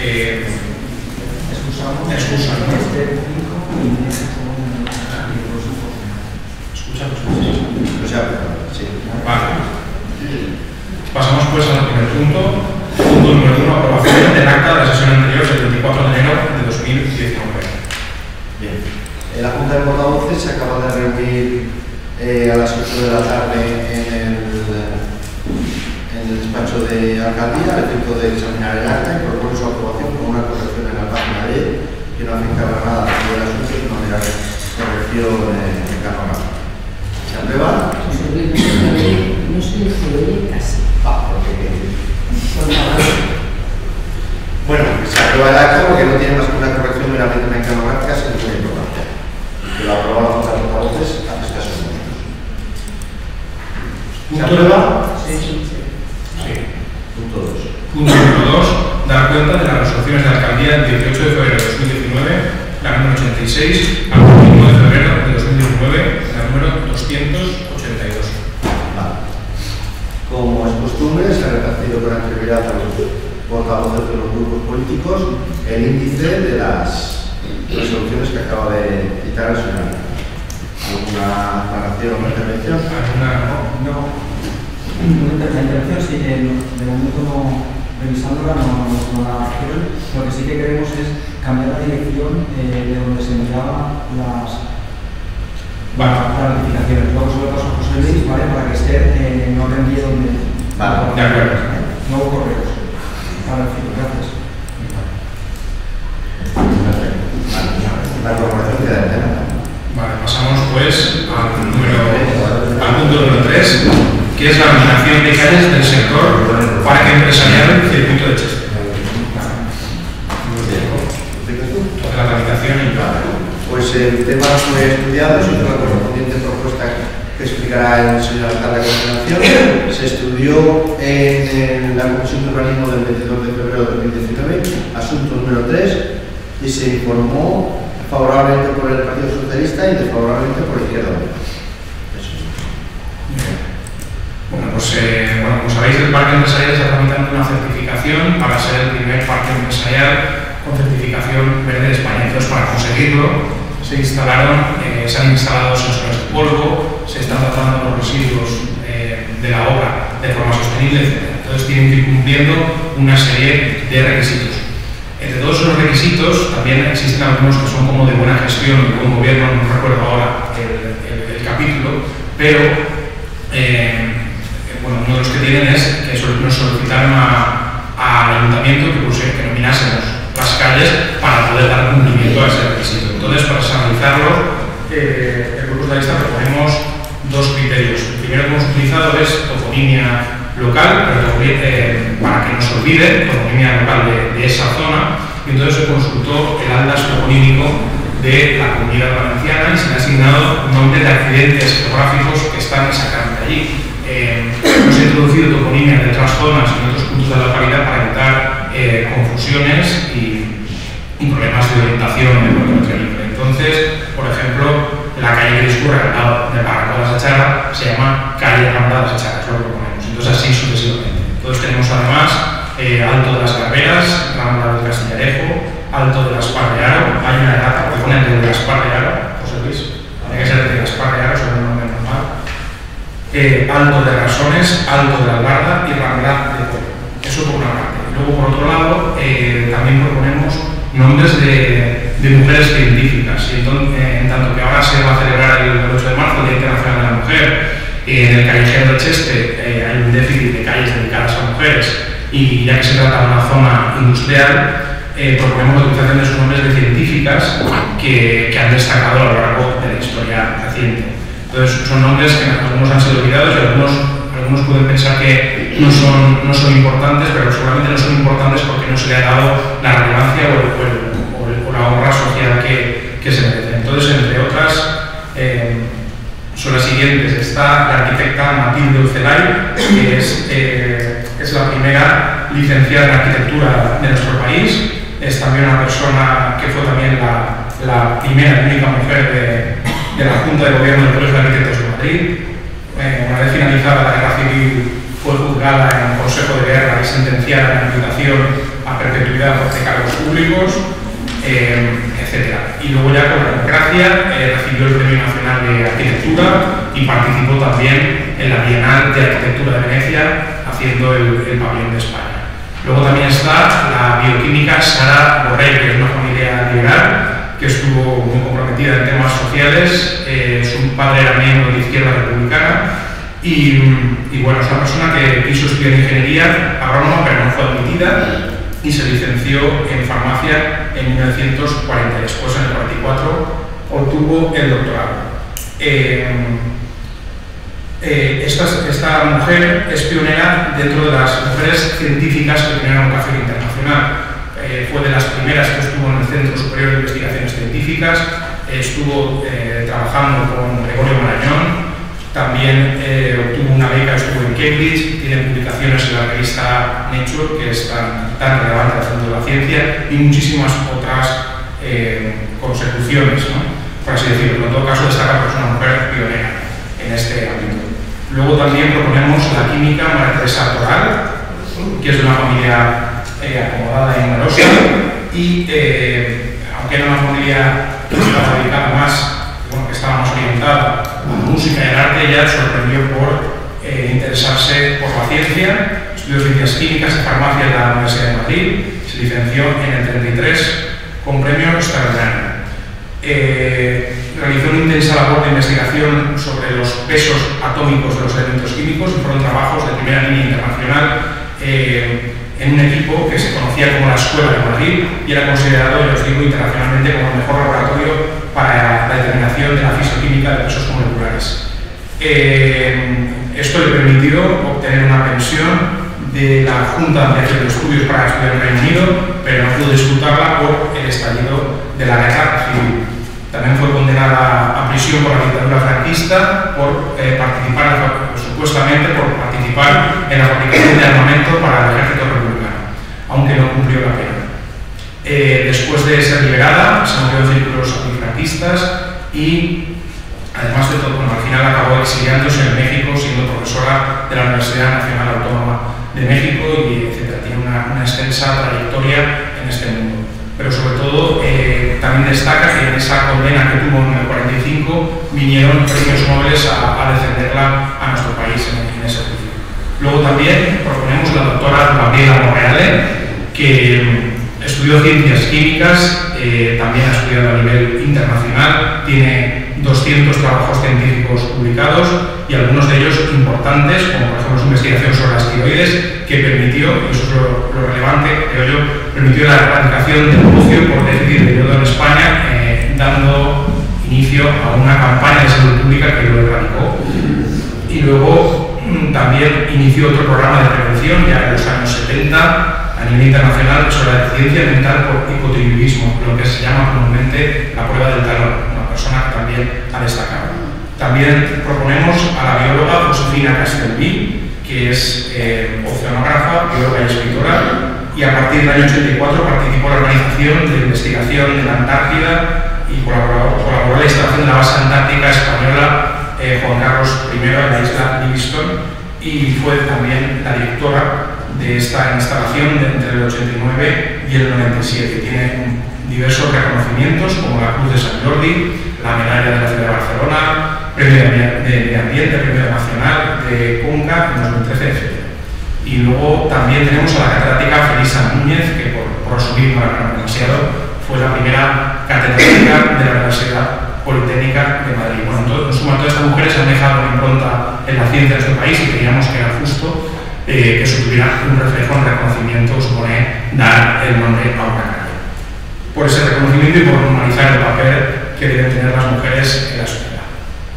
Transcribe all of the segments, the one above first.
Excusamos. Sí. Vale. Pasamos pues al primer punto. Punto número 1, aprobación del acta de la sesión anterior del 24 de enero de 2019. Bien. La Junta de Portavoces se acaba de reunir a las 8 de la tarde en el despacho de alcaldía al efecto de examinar el acta y propone su aprobación con una corrección en la página D que no afecta nada a la del asunto, sino una corrección en canónica. ¿Se aprueba? No se oye casi. Bueno, se aprueba el acta porque no tiene más que una corrección meramente mecanográfica sin ninguna importancia. Que lo aprueba la Junta de Portavoces hace escasos minutos. ¿Se aprueba? Sí. Punto 2. Punto número 2, dar cuenta de las resoluciones de la alcaldía del 18 de febrero de 2019, la número 86, al 21 de febrero de 2019, la número 282. Vale. Como es costumbre, se ha repartido con anterioridad a los portavoces de los grupos políticos el índice de las resoluciones que acaba de citar el señor. ¿Alguna aclaración o intervención? No. La intervención sí, de momento no, revisándola no la hicieron. Lo que sí que queremos es cambiar la dirección de donde se enviaban las notificaciones. Luego se lo paso a José Luis, ¿vale? Para que esté en orden de donde. Vale, de acuerdo. Nuevos correos. Gracias. La corporación queda en tema. Vale, pasamos pues al punto número 3, que es la habilitación de calles del sector parque empresarial circuito de Cheste. La tramitación y Pues el tema fue estudiado, se hizo la correspondiente propuesta que explicará el señor alcalde a continuación. Se estudió en la Comisión de Urbanismo del 22 de febrero de 2019, asunto número 3, y se informó favorablemente por el Partido Socialista y desfavorablemente por Izquierda Unida. Bueno, pues como sabéis, el parque empresarial está tramitando una certificación para ser el primer parque empresarial con certificación verde de España. Entonces, para conseguirlo, se han instalado sensores de polvo, se están tratando los residuos de la obra de forma sostenible, etc. Entonces, tienen que ir cumpliendo una serie de requisitos. Entre todos esos requisitos, también existen algunos que son como de buena gestión, de buen gobierno, no recuerdo ahora el capítulo, pero uno de los que tienen es que nos solicitaron al ayuntamiento que nominásemos las calles para poder dar cumplimiento a ese requisito. Entonces, para analizarlo, el Grupo Socialista proponemos dos criterios. El primero que hemos utilizado es toponimia local, pero para que no se olvide, toponimia local de esa zona, y entonces se consultó el atlas toponímico de la Comunidad Valenciana y se le ha asignado un nombre de accidentes geográficos que están exactamente allí. Hemos introducido toponimia de otras zonas y en otros puntos de la localidad para evitar confusiones y problemas de orientación en el propio territorio. Entonces, por ejemplo, la calle que discurre al lado de Barranco de la Sachara se llama calle Rambla de la Sachara, es lo que proponemos. Entonces, así sucesivamente. Entonces, tenemos además Alto de las Garberas, Rambla del Castillarejo, Alto de las Parrearo, hay una etapa que pone de las Parrearo, José Luis, tiene que ser de las Parrearo, sobre un nombre normal. Alto de Rasones, Alto de la Albarda y Rambla de Pueblo. Eso por una parte. Luego, por otro lado, también proponemos nombres de mujeres científicas. Y en tanto que ahora se va a celebrar el 8 de marzo, el Día Internacional de la Mujer, en el callejero de Cheste hay un déficit de calles dedicadas a mujeres, y ya que se trata de una zona industrial, proponemos la utilización de sus nombres de científicas que han destacado a lo largo de la historia reciente. Entonces, son nombres que algunos han sido olvidados y algunos pueden pensar que no son importantes, pero seguramente no son importantes porque no se le ha dado la relevancia o la honra social que se merece. Entonces, entre otras, son las siguientes. Está la arquitecta Matilde Ucelay, que es la primera licenciada en arquitectura de nuestro país. Es también una persona que fue también la primera y única mujer de la Junta de Gobierno del Colegio de Arquitectos de Madrid. Una vez finalizada la Guerra Civil fue juzgada en el Consejo de Guerra y sentenciada en aplicación a perpetuidad de cargos públicos, etc. Y luego ya con la democracia recibió el Premio Nacional de Arquitectura y participó también en la Bienal de Arquitectura de Venecia haciendo el pabellón de España. Luego también está la bioquímica Sara Borrell, que es una familia liberal que estuvo muy comprometida en temas sociales. Su padre era miembro de la Izquierda Republicana y bueno, es una persona que quiso estudiar ingeniería agrónoma pero no fue admitida y se licenció en farmacia en 1940. Después, en el 44, obtuvo el doctorado. Esta mujer es pionera dentro de las mujeres científicas que tienen vocación internacional. Fue de las primeras que estuvo en el Centro Superior de Investigaciones Científicas, estuvo trabajando con Gregorio Marañón, también obtuvo una beca, estuvo en Cambridge, tiene publicaciones en la revista Nature, que es tan relevante al centro de la ciencia, y muchísimas otras consecuciones, ¿no? Por así decirlo. En todo caso, destaca por ser una mujer pionera en este ámbito. Luego también proponemos la química María Teresa Toral, que es de una familia acomodada y numerosa, y aunque era una familia que estaba dedicada más, bueno, que estaba más orientada a la música y al arte, ella sorprendió por interesarse por la ciencia, estudió ciencias químicas y farmacia en la Universidad de Madrid, se licenció en el 33 con premio extraordinario. Realizó una intensa labor de investigación sobre los pesos atómicos de los elementos químicos y fueron trabajos de primera línea internacional en un equipo que se conocía como la Escuela de Madrid y era considerado, ya os digo, internacionalmente como el mejor laboratorio para la determinación de la fisioquímica de pesos moleculares. Esto le permitió obtener una pensión de la Junta de Ampliación de Estudios para estudiar en Reino Unido, pero no pudo disfrutarla por el estallido de la guerra civil. También fue condenada a prisión por la dictadura franquista por participar, supuestamente por participar en la fabricación de armamento para el ejército republicano, aunque no cumplió la pena. Después de ser liberada, se metió en círculos antifranquistas y, además de todo, bueno, al final acabó exiliándose en México, siendo profesora de la Universidad Nacional Autónoma de México y etc. Tiene una extensa trayectoria en este mundo. Pero sobre todo también destaca que en esa condena que tuvo en el 45 vinieron premios Nobel a defenderla a nuestro país en ese juicio. Luego también proponemos la doctora Gabriela Monreale, que estudió ciencias químicas, también ha estudiado a nivel internacional, tiene 200 trabajos científicos publicados y algunos de ellos importantes, como por ejemplo su investigación sobre las tiroides, que permitió, y eso es lo relevante, creo yo, permitió la erradicación del ocio por déficit de yodo en España, dando inicio a una campaña de salud pública que lo erradicó. Y luego también inició otro programa de prevención ya en los años 70 a nivel internacional sobre la deficiencia mental por hipotiroidismo, lo que se llama comúnmente la prueba del talón, una persona que también ha destacado. También proponemos a la bióloga Josefina Castelví, que es oceanógrafa, bióloga y escritora, y a partir del año 84 participó en la organización de investigación de la Antártida y colaboró en la instalación de la base antártica española Juan Carlos I en la isla Livingstone y fue también la directora de esta instalación entre el 89 y el 97. Tiene diversos reconocimientos como la Cruz de San Jordi, la Medalla de la Ciudad de Barcelona, Premio de Medio Ambiente, Premio Nacional de Conca en 2013, etc. Y luego también tenemos a la catedrática Felisa Núñez, que por resumir, no demasiado, fue la primera catedrática de la Universidad Politécnica de Madrid. Bueno, en suma, todas estas mujeres han dejado una impronta en la ciencia de nuestro país y creíamos que era justo que eso tuviera un reflejo en reconocimiento, supone dar el nombre a una calle. Por ese reconocimiento y por normalizar el papel que deben tener las mujeres en la sociedad.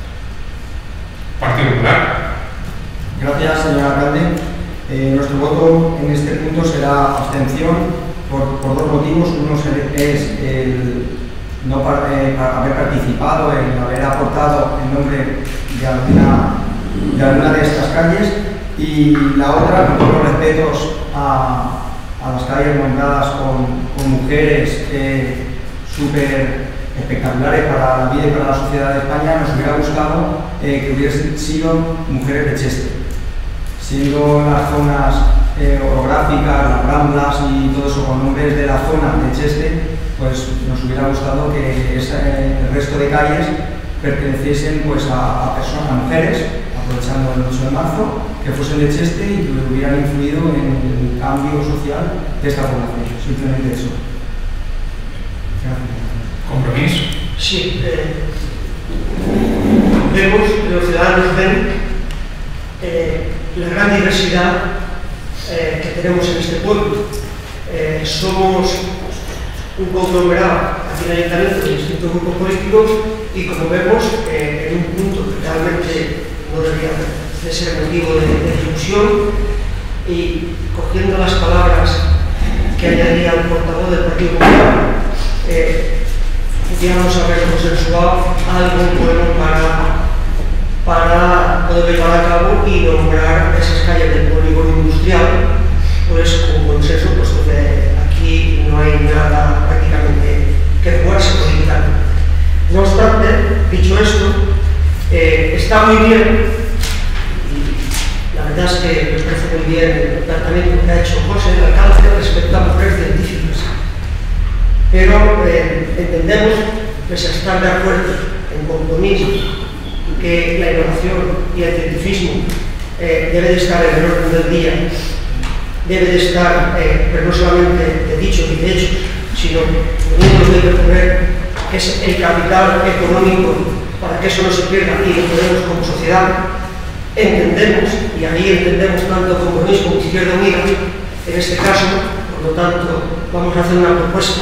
Partido Popular. Gracias, señor alcalde. Nuestro voto en este punto será abstención por dos motivos. Uno es el no haber participado, el haber aportado el nombre de alguna de estas calles, y la otra, con todos los respetos a las calles nombradas con mujeres súper espectaculares para la vida y para la sociedad de España, nos hubiera gustado que hubiesen sido mujeres de Chester. siendo las zonas orográficas, las ramblas y todo eso con nombres de la zona de Cheste, pues nos hubiera gustado que el resto de calles perteneciesen pues a personas, a mujeres, aprovechando el 8 de marzo, que fuesen de Cheste y que hubieran influido en el cambio social de esta población. Simplemente eso. ¿Compromiso? Sí. Vemos, los ciudadanos ven la gran diversidad que tenemos en este pueblo. Somos un conglomerado aquí en el Ayuntamiento de distintos grupos políticos y, como vemos, en un punto que realmente no debería de ser motivo de discusión, y cogiendo las palabras que añadía el portavoz del Partido Popular, pudiéramos haber consensuado algo bueno para poder llevar a cabo y nombrar esas calles del polígono industrial, pues con consenso, puesto que aquí no hay nada prácticamente que jugarse políticamente. No obstante, dicho esto, está muy bien, y la verdad es que me parece muy bien el planteamiento que ha hecho José, el alcalde, respecto a mujeres científicas. Pero entendemos, pese a estar de acuerdo en compromiso, que la innovación y el cientifismo debe de estar en el orden del día, debe de estar, pero no solamente de dichos y de hechos, sino lo debe poner, que es el capital económico, para que eso no se pierda y lo podemos como sociedad. Entendemos, y ahí entendemos tanto compromiso como Izquierda Unida, en este caso, por lo tanto, vamos a hacer una propuesta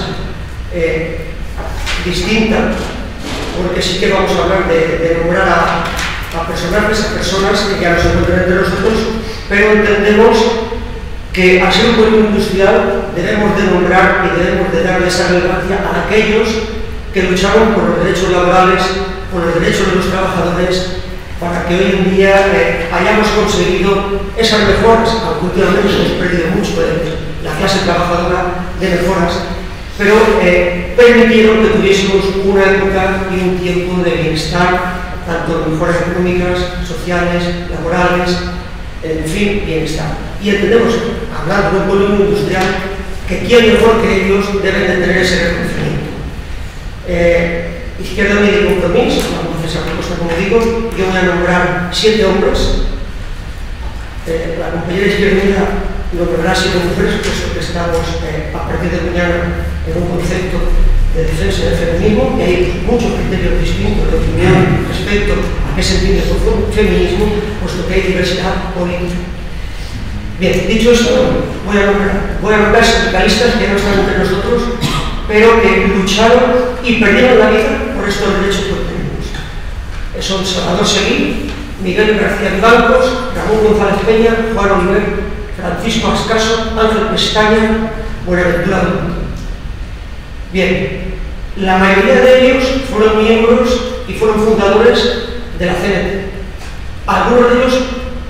distinta, porque sí que vamos a hablar de nombrar a personajes, a personas que ya no se encuentran entre nosotros, pero entendemos que al ser un polígono industrial debemos de nombrar y debemos de darle esa relevancia a aquellos que lucharon por los derechos laborales, por los derechos de los trabajadores, para que hoy en día hayamos conseguido esas mejoras, aunque últimamente hemos perdido mucho de la clase trabajadora de mejoras, pero permitieron que tuviésemos una época y un tiempo de bienestar, tanto mejoras económicas, sociales, laborales, en fin, bienestar. Y entendemos, hablando de un polígono industrial, que quien mejor que ellos deben de tener ese reconocimiento. Izquierda Unida y Compromís, vamos a hacer esa propuesta, como digo, yo voy a nombrar 7 hombres, la compañera Izquierda Unida nombrará 7 mujeres, puesto que estamos a partir de mañana en un concepto de defensa del feminismo, y hay muchos criterios distintos de opinión respecto a qué se entiende por feminismo, puesto que hay diversidad política. Bien, dicho esto, voy a nombrar sindicalistas que no están entre nosotros, pero que lucharon y perdieron la vida por estos derechos que obtenemos. Son Salvador Seguí, Miguel García Vivancos, Ramón González Peña, Juan Oliver, Francisco Ascaso, Ángel Pestaña, Buenaventura Duque. Bien, la mayoría de ellos fueron miembros y fueron fundadores de la CNT. Algunos de ellos,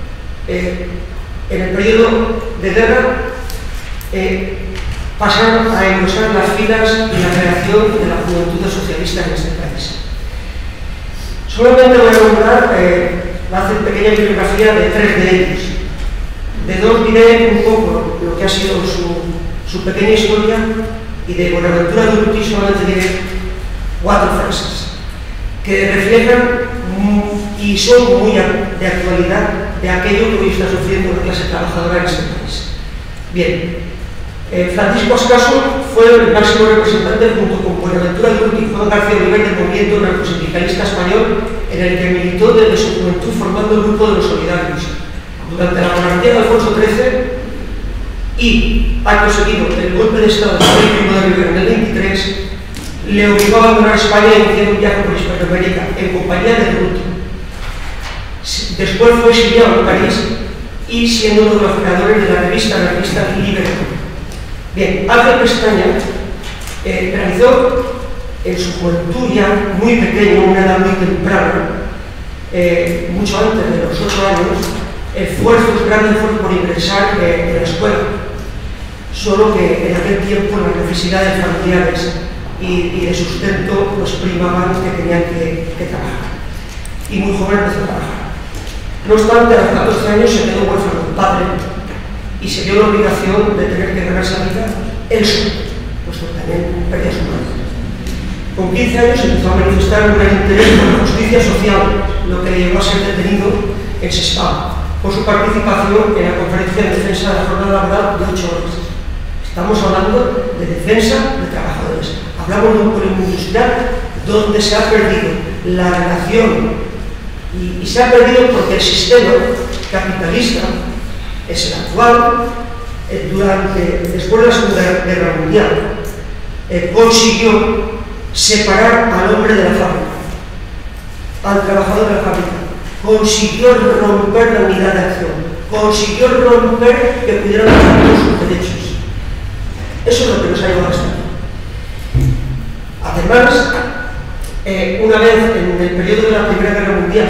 en el periodo de guerra, pasaron a engrosar las filas y la creación de la juventud socialista en este país. Solamente voy a nombrar, voy a hacer pequeña bibliografía de 3 de ellos. De 2 diré un poco lo que ha sido su pequeña historia, y de Buenaventura Durruti solamente diré 4 frases que reflejan y son muy de actualidad de aquello que hoy está sufriendo la clase trabajadora en este país. Bien, Francisco Ascaso fue el máximo representante, junto con Buenaventura Durruti y Juan García Oliver, del movimiento narcosindicalista español, en el que militó desde su juventud formando el grupo de los solidarios. Durante la monarquía de Alfonso XIII y, acto seguido, el golpe de Estado de Primo de Rivera en el 23, le obligó a abandonar España y iniciar un viaje por Hispanoamérica en compañía de Durruti. Después fue exiliado en París y siendo uno de los creadores de la revista anarquista Libero. Bien, Ángel Pestaña realizó en su juventud ya muy pequeño, una edad muy temprana, mucho antes de los 8 años, grandes esfuerzos por ingresar en la escuela, solo que en aquel tiempo las necesidades familiares y de sustento pues primaban que tenían que trabajar, y muy joven empezó a trabajar. No obstante, a los 14 años se quedó huérfano padre y se vio la obligación de tener que ganarse la vida él solo, puesto que también perdía a su madre. Con 15 años empezó a manifestar un gran interés por la justicia social, lo que le llevó a ser detenido en Sestao por su participación en la conferencia de defensa de la jornada laboral de 8 horas. Estamos hablando de defensa de trabajadores. Hablamos de un polígono industrial donde se ha perdido la relación y se ha perdido porque el sistema capitalista es el actual. Después de la Segunda Guerra Mundial consiguió separar al hombre de la fábrica, al trabajador de la fábrica, consiguió romper la unidad de acción, consiguió romper que pudieran luchar por sus derechos. Eso es lo que nos ha llevado hasta aquí. Además, una vez en el periodo de la Primera Guerra Mundial,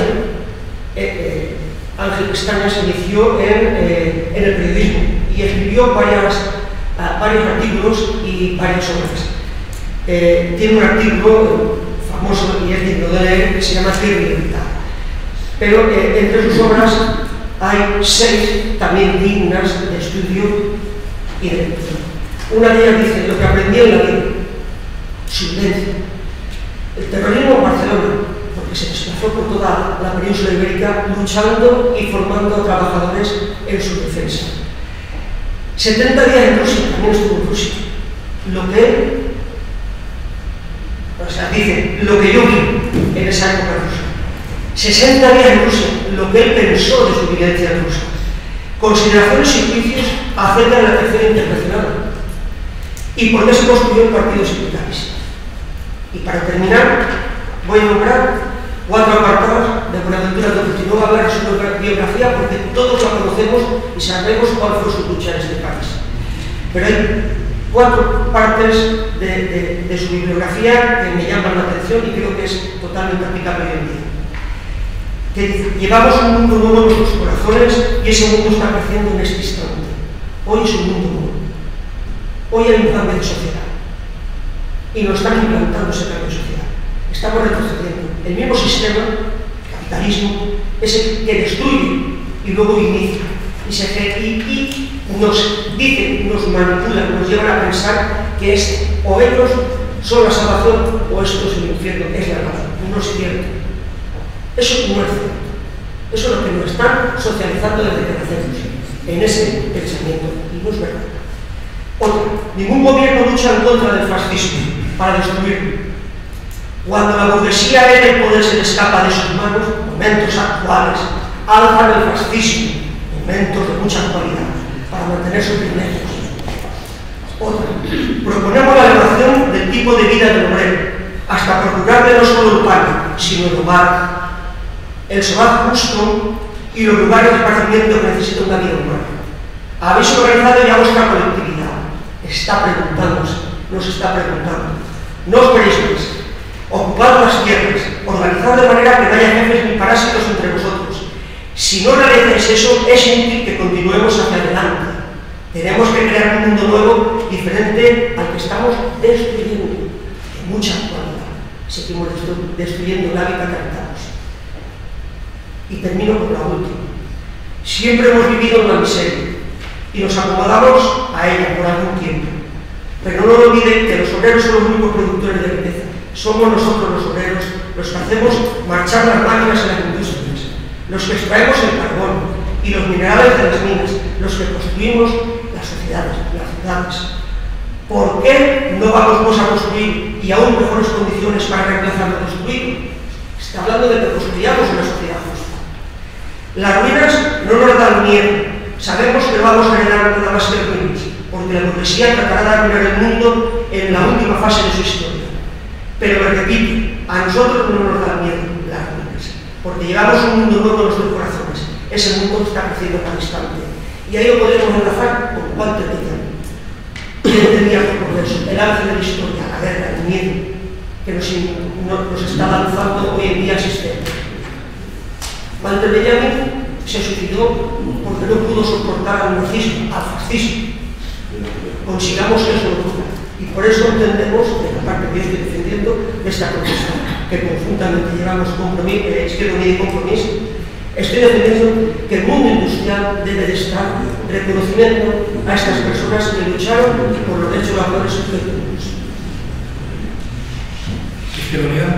Ángel Pestaña se inició en el periodismo y escribió varios artículos y varias obras. Tiene un artículo famoso y es digno de leer que se llama Tierra y Libertad. Pero entre sus obras hay 6 también dignas de estudio y de lectura. Una de ellas dice: lo que aprendí en la vida, silencio. El terrorismo en Barcelona, porque se desplazó por toda la península ibérica luchando y formando a trabajadores en su defensa. 70 días en Rusia, también estuvo en Rusia. Dice, lo que yo vi en esa época rusa. 60 días en Rusia, lo que él pensó de su vivencia en Rusia. Consideraciones y juicios acerca de la Tercera Internacional. ¿Y por qué se construyó el Partido Sindicalista? Y para terminar, voy a nombrar 4 apartados de Buenaventura Durruti. No voy a hablar de su biografía porque todos la conocemos y sabemos cuál fue su lucha en este país. Pero hay 4 partes de su bibliografía que me llaman la atención y creo que es totalmente aplicable hoy en día. Que dice: llevamos un mundo nuevo en nuestros corazones y ese mundo está creciendo en este instante. Hoy es un mundo nuevo. Hoy hay un cambio de sociedad y nos están implantando ese cambio de sociedad. Estamos retrocediendo. El mismo sistema, el capitalismo, es el que destruye y luego inicia y nos dicen, nos manipulan, nos llevan a pensar que o ellos son la salvación o esto es el infierno, es la razón. No es cierto. Eso no es cierto. Eso es lo que nos están socializando desde que nacemos, en ese pensamiento, y no es verdad. Otra, ningún gobierno lucha en contra del fascismo para destruirlo. Cuando la burguesía en el poder se le escapa de sus manos, momentos actuales, alzan el fascismo, momentos de mucha actualidad, para mantener sus privilegios. Otra, proponemos la elevación del tipo de vida del obrero, hasta procurarle no solo el pan, sino el hogar, el solar justo y los lugares de esparcimiento que necesita una vida humana. Habéis organizado ya vuestra colectividad. Está preguntándose, nos está preguntando. No os presionéis. Ocupad las tierras, organizad de manera que no haya jefes ni parásitos entre vosotros. Si no realizáis eso, es inútil que continuemos hacia adelante. Tenemos que crear un mundo nuevo, diferente al que estamos destruyendo. En mucha actualidad, seguimos destruyendo el hábitat que habitamos. Y termino con la última. Siempre hemos vivido en la miseria y nos acomodamos a ella por algún tiempo. Pero no olviden que los obreros son los únicos productores de riqueza. Somos nosotros los obreros los que hacemos marchar las máquinas en las industrias, los que extraemos el carbón y los minerales de las minas, los que construimos las sociedades, las ciudades. ¿Por qué no vamos a construir y aún mejores condiciones para reemplazar lo construido? Está hablando de que construyamos una sociedad justa. Las ruinas no nos dan miedo. Sabemos que no vamos a heredar nada más que ruinas, porque la burguesía tratará de arruinar el mundo en la última fase de su historia. Pero me repito, a nosotros no nos da miedo las ruinas, porque llevamos un mundo nuevo en nuestros corazones. Ese mundo está creciendo cada instante. Y ahí lo podemos enlazar con Walter Benjamin. ¿Quién tenía que por eso? El ángel de la historia, la guerra, el miedo, que nos está lanzando hoy en día el sistema. Walter Benjamin se suicidó porque no pudo soportar al nazismo, al fascismo. Consigamos que eso no ocurra. Y por eso entendemos, de la parte que yo estoy defendiendo, esta propuesta, que conjuntamente llevamos Izquierda Unida y Compromís, estoy defendiendo que el mundo industrial debe de estar reconocimiento a estas personas que lucharon por los derechos laborales y colectivos. ¿Izquierda Unida?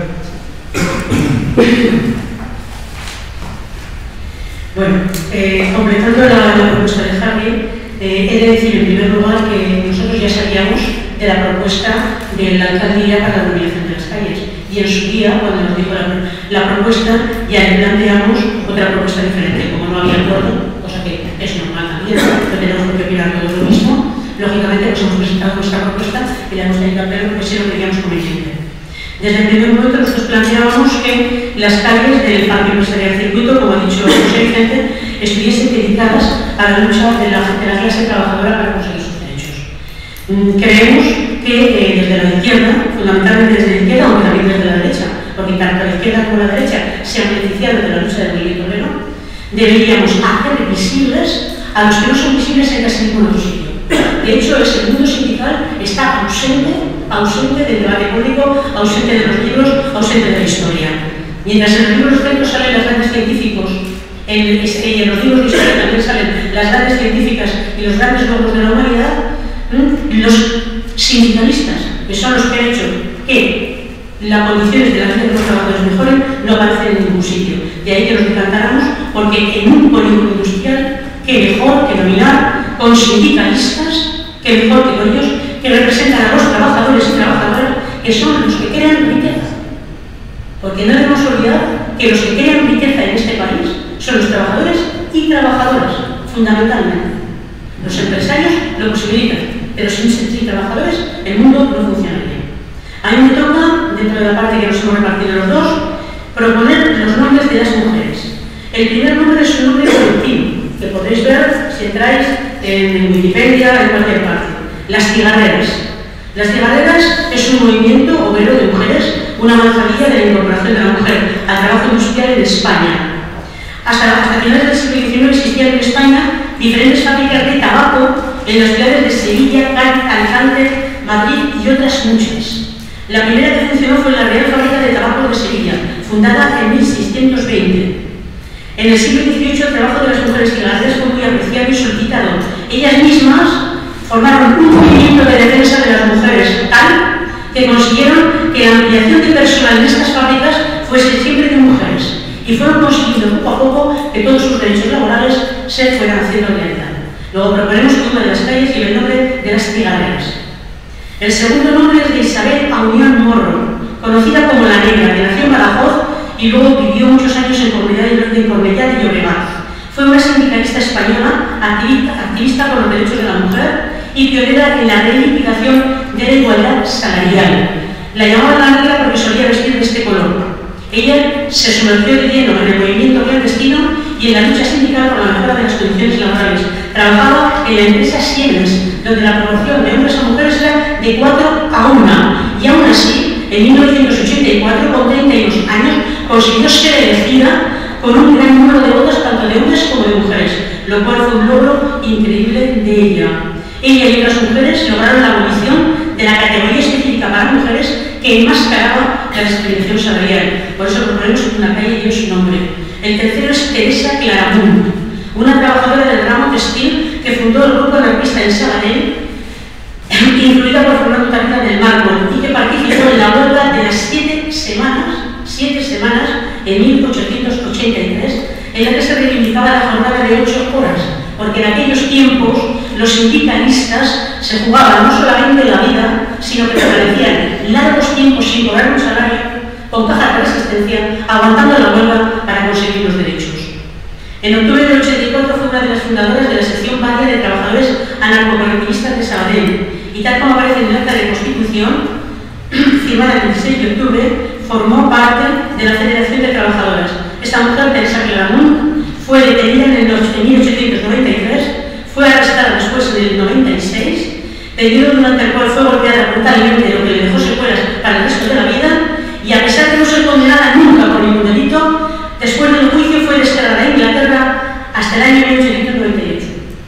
Bueno, completando la propuesta de Javi, he de decir en primer lugar que nosotros ya sabíamos de la propuesta de la alcaldía para la iluminación de las calles. Y en su día, cuando nos dijo la propuesta, ya le planteamos otra propuesta diferente. Como no había acuerdo, cosa que es normal también, no tenemos que opinar todos lo mismo, lógicamente pues hemos presentado nuestra propuesta y la hemos tenido que hacer porque sí lo queríamos conveniente. Desde el primer momento nosotros planteábamos que las calles del Parque Empresarial Circuito, como ha dicho José Vicente, estuviesen dedicadas a la lucha de la clase trabajadora para conseguir sus derechos. Creemos que desde la izquierda, fundamentalmente desde la izquierda, aunque también desde la derecha, porque tanto la izquierda como la derecha se han beneficiado de la lucha del movimiento obrero, deberíamos hacer visibles a los que no son visibles en casi ningún otro sitio. De hecho, el mundo sindical está ausente del debate público, ausente de los libros, ausente de la historia. Mientras en los libros históricos salen los grandes científicos, en los libros de historia también salen las grandes científicas y los grandes logros de la humanidad, los sindicalistas, que son los que han hecho que las condiciones de la vida de los trabajadores mejoren, no aparecen en ningún sitio. De ahí que nos decantáramos, porque en un polígono industrial, que mejor que nominar con sindicalistas, que mejor que con ellos, que representan a los trabajadores y trabajadoras, que son los que crean riqueza. Porque no debemos olvidar que los que crean riqueza en este país son los trabajadores y trabajadoras, fundamentalmente. Los empresarios lo posibilitan, pero sin trabajadores el mundo no funcionaría. A mí me toca, dentro de la parte que nos hemos repartido los dos, proponer los nombres de las mujeres. El primer nombre es un nombre colectivo, que podréis ver si entráis en Wikipedia, en cualquier parte. Las cigarreras. Las cigarreras es un movimiento obrero de mujeres, una avanzadilla de la incorporación de la mujer al trabajo industrial en España. Hasta finales del siglo XIX existían en España diferentes fábricas de tabaco en las ciudades de Sevilla, Cádiz, Alicante, Madrid y otras muchas. La primera que funcionó fue la Real Fábrica de Tabaco de Sevilla, fundada en 1620. En el siglo XVIII el trabajo de las mujeres cigarreras fue muy apreciado y solicitado. Ellas mismas formaron un movimiento de defensa de las mujeres tal que consiguieron que la ampliación de personal en estas fábricas fuese siempre de mujeres y fueron consiguiendo poco a poco que todos sus derechos laborales se fueran haciendo realidad. Luego proponemos el nombre de las calles y el nombre de las cigarreras. El segundo nombre es de Isabel Aunión Morro, conocida como La Negra, que nació en Badajoz y luego vivió muchos años en Cornellá de Llobregat. Fue una sindicalista española, activista por los derechos de la mujer y pionera en la reivindicación de la igualdad salarial. La llamaban La Negra porque solía vestir de este color. Ella se sumergió de lleno en el movimiento clandestino y en la lucha sindical por la mejora de las condiciones laborales. Trabajaba en la empresa Siemens, donde la proporción de hombres a mujeres era de 4 a 1. Y aún así, en 1984, con 32 años, consiguió ser elegida con un gran número de votos tanto de hombres como de mujeres, lo cual fue un logro increíble de ella. Ella y otras mujeres lograron la abolición de la categoría específica para mujeres que enmascaraba la discriminación salarial. Por eso proponemos que una calle lleve su nombre. El tercero es Teresa Claramunt, una trabajadora del ramo textil que fundó el grupo anarquista en Sabadell, incluida por Fernando Tapia del Mármol, y que participó en la huelga de las 7 semanas en 1883, en la que se reivindicaba la jornada de 8 horas, porque en aquellos tiempos los sindicalistas se jugaban no solamente la vida, sino que permanecían largos tiempos sin cobrar un salario, con cajas de resistencia, aguantando la huelga para conseguir los derechos. En octubre del 84 fue una de las fundadoras de la sección varia de trabajadores anarcocolectivistas de Sabadell, y tal como aparece en el acta de constitución, firmada el 16 de octubre, formó parte de la Federación de Trabajadoras. Esta mujer, Teresa Claramunt, fue detenida en 1893, fue arrestada después en el 96, periodo durante el cual fue golpeada brutalmente, lo que le dejó secuelas para el resto de la vida, y a pesar de no ser condenada nunca por ningún delito, después del juicio fue desterrada a Inglaterra hasta el año 1898.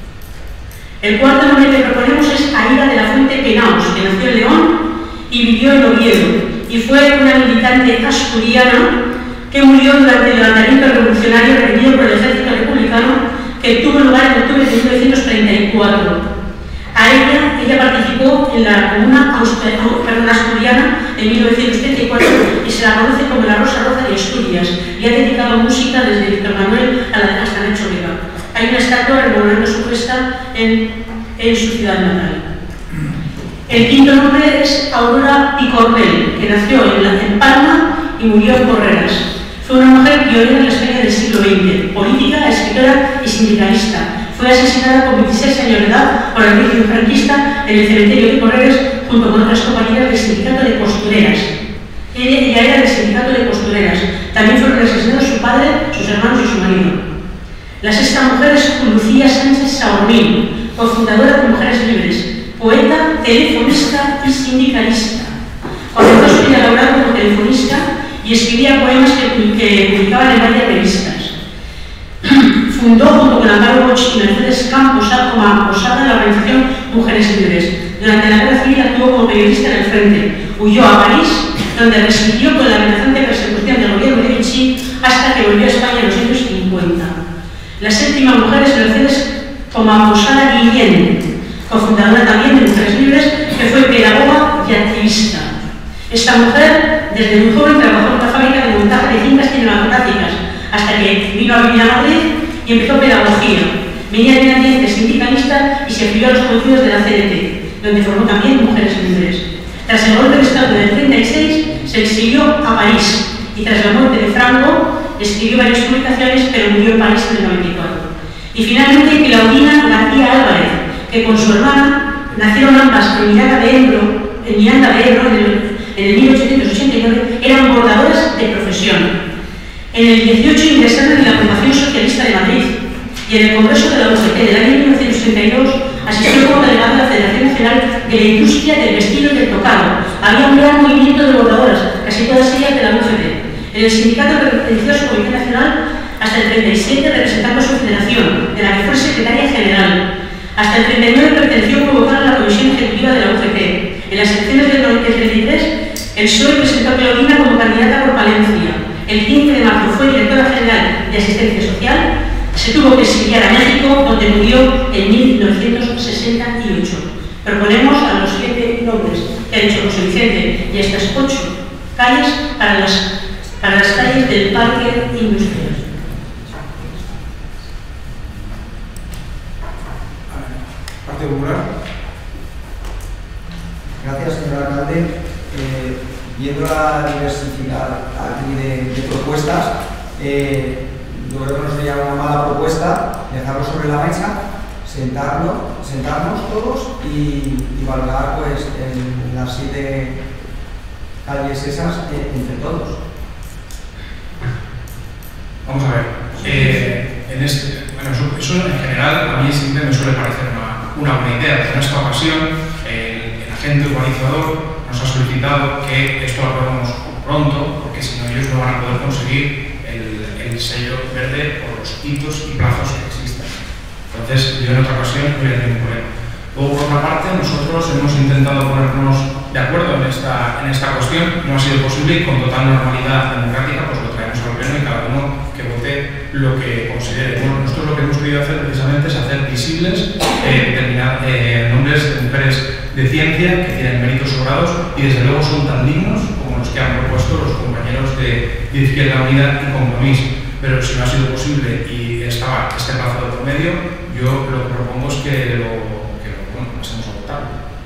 El cuarto nombre que proponemos es Aída de la Fuente Penaos, que nació en León y vivió en Oviedo, y fue una militante asturiana que murió durante el levantamiento revolucionario reprimido por el ejército republicano que tuvo lugar en octubre de 1934. Ella participó en la Comuna Asturiana en 1934 y se la conoce como la Rosa Roja de Asturias y ha dedicado música desde Víctor Manuel hasta Nacho Vega. Hay una estatua rememorando su gesta en su ciudad natal. El quinto nombre es Aurora Picornell, que nació en Palma y murió en Porreras. Fue una mujer pionera en la España del siglo XX, política, escritora y sindicalista. Fue asesinada con 26 años de edad por el régimen franquista en el cementerio de Porreras junto con otras compañeras del sindicato de costureras. Ella era del sindicato de costureras. También fueron asesinados su padre, sus hermanos y su marido. La sexta mujer es Lucía Sánchez Saormín, cofundadora de Mujeres Libres, poeta, telefonista y sindicalista. Comenzó su vida laboral como telefonista y escribía poemas que publicaban en varias revistas. Fundó junto con Amparo Bosch y Mercedes Campos como posada de la organización Mujeres Libres. Durante la Guerra Civil actuó como periodista en el frente. Huyó a París, donde residió con la amenazante persecución del gobierno de Vichy hasta que volvió a España en los años 50. La séptima mujer es Mercedes Posada Guillén, cofundadora también de Mujeres Libres, que fue pedagoga y activista. Esta mujer, desde muy joven, trabajó en una fábrica de montaje de cintas cinematográficas hasta que vino a vivir a Madrid y empezó pedagogía. Venía de un ambiente sindicalista y se afilió a los conocidos de la CNT, donde formó también Mujeres Libres. Tras el golpe de Estado del 36, se exilió a París y tras la muerte de Franco escribió varias publicaciones, pero murió en París en el 94. Y finalmente Claudina García Álvarez, que con su hermana nacieron ambas en Miranda de Ebro en el 1889, eran bordadoras de profesión. En el 18 ingresaron en la Agrupación Socialista de Madrid y en el Congreso de la UGT del año 1932 asistió como delegado a la Federación Nacional de la Industria del Vestido y del Tocado. Había un gran movimiento de bordadoras, casi todas ellas de la UGT. En el sindicato perteneció a su Comité Nacional hasta el 37, representando a su federación, de la que fue secretaria general. Hasta el 39 perteneció como vocal a la Comisión Ejecutiva de la UGT. En las elecciones del 33, el PSOE presentó a Claudina como candidata por Palencia. El 15 de marzo fue directora general de Asistencia Social. Se tuvo que exiliar a México, donde murió en 1968. Proponemos a los 7 nombres que ha dicho José Vicente y a estas 8 calles para las calles del Parque Industrial. Partido Popular. Gracias, señor alcalde. Viendo la diversidad aquí de propuestas, yo creo que no sería una mala propuesta dejarlo sobre la mesa, sentarnos todos y valorar pues, en las 7 calles esas entre todos. Vamos a ver, eso en general a mí siempre me suele parecer una buena idea, pero en esta ocasión el agente urbanizador nos ha solicitado que esto lo aprobemos pronto, porque si no ellos no van a poder conseguir el sello verde por los hitos y plazos que existan. Entonces, yo en otra ocasión no voy a tener ningún problema. Luego, por otra parte, nosotros hemos intentado ponernos de acuerdo en esta cuestión, no ha sido posible y con total normalidad democrática pues lo traemos al pleno y cada uno que vote lo que considere. Bueno, nosotros lo que hemos querido hacer precisamente es hacer visibles nombres de mujeres de ciencia que tienen méritos sobrados y desde luego son tan dignos como los que han propuesto los compañeros de Izquierda Unida y Compromís. Pero si no ha sido posible y estaba este plazo de promedio, yo lo que propongo es que lo pasemos a votar.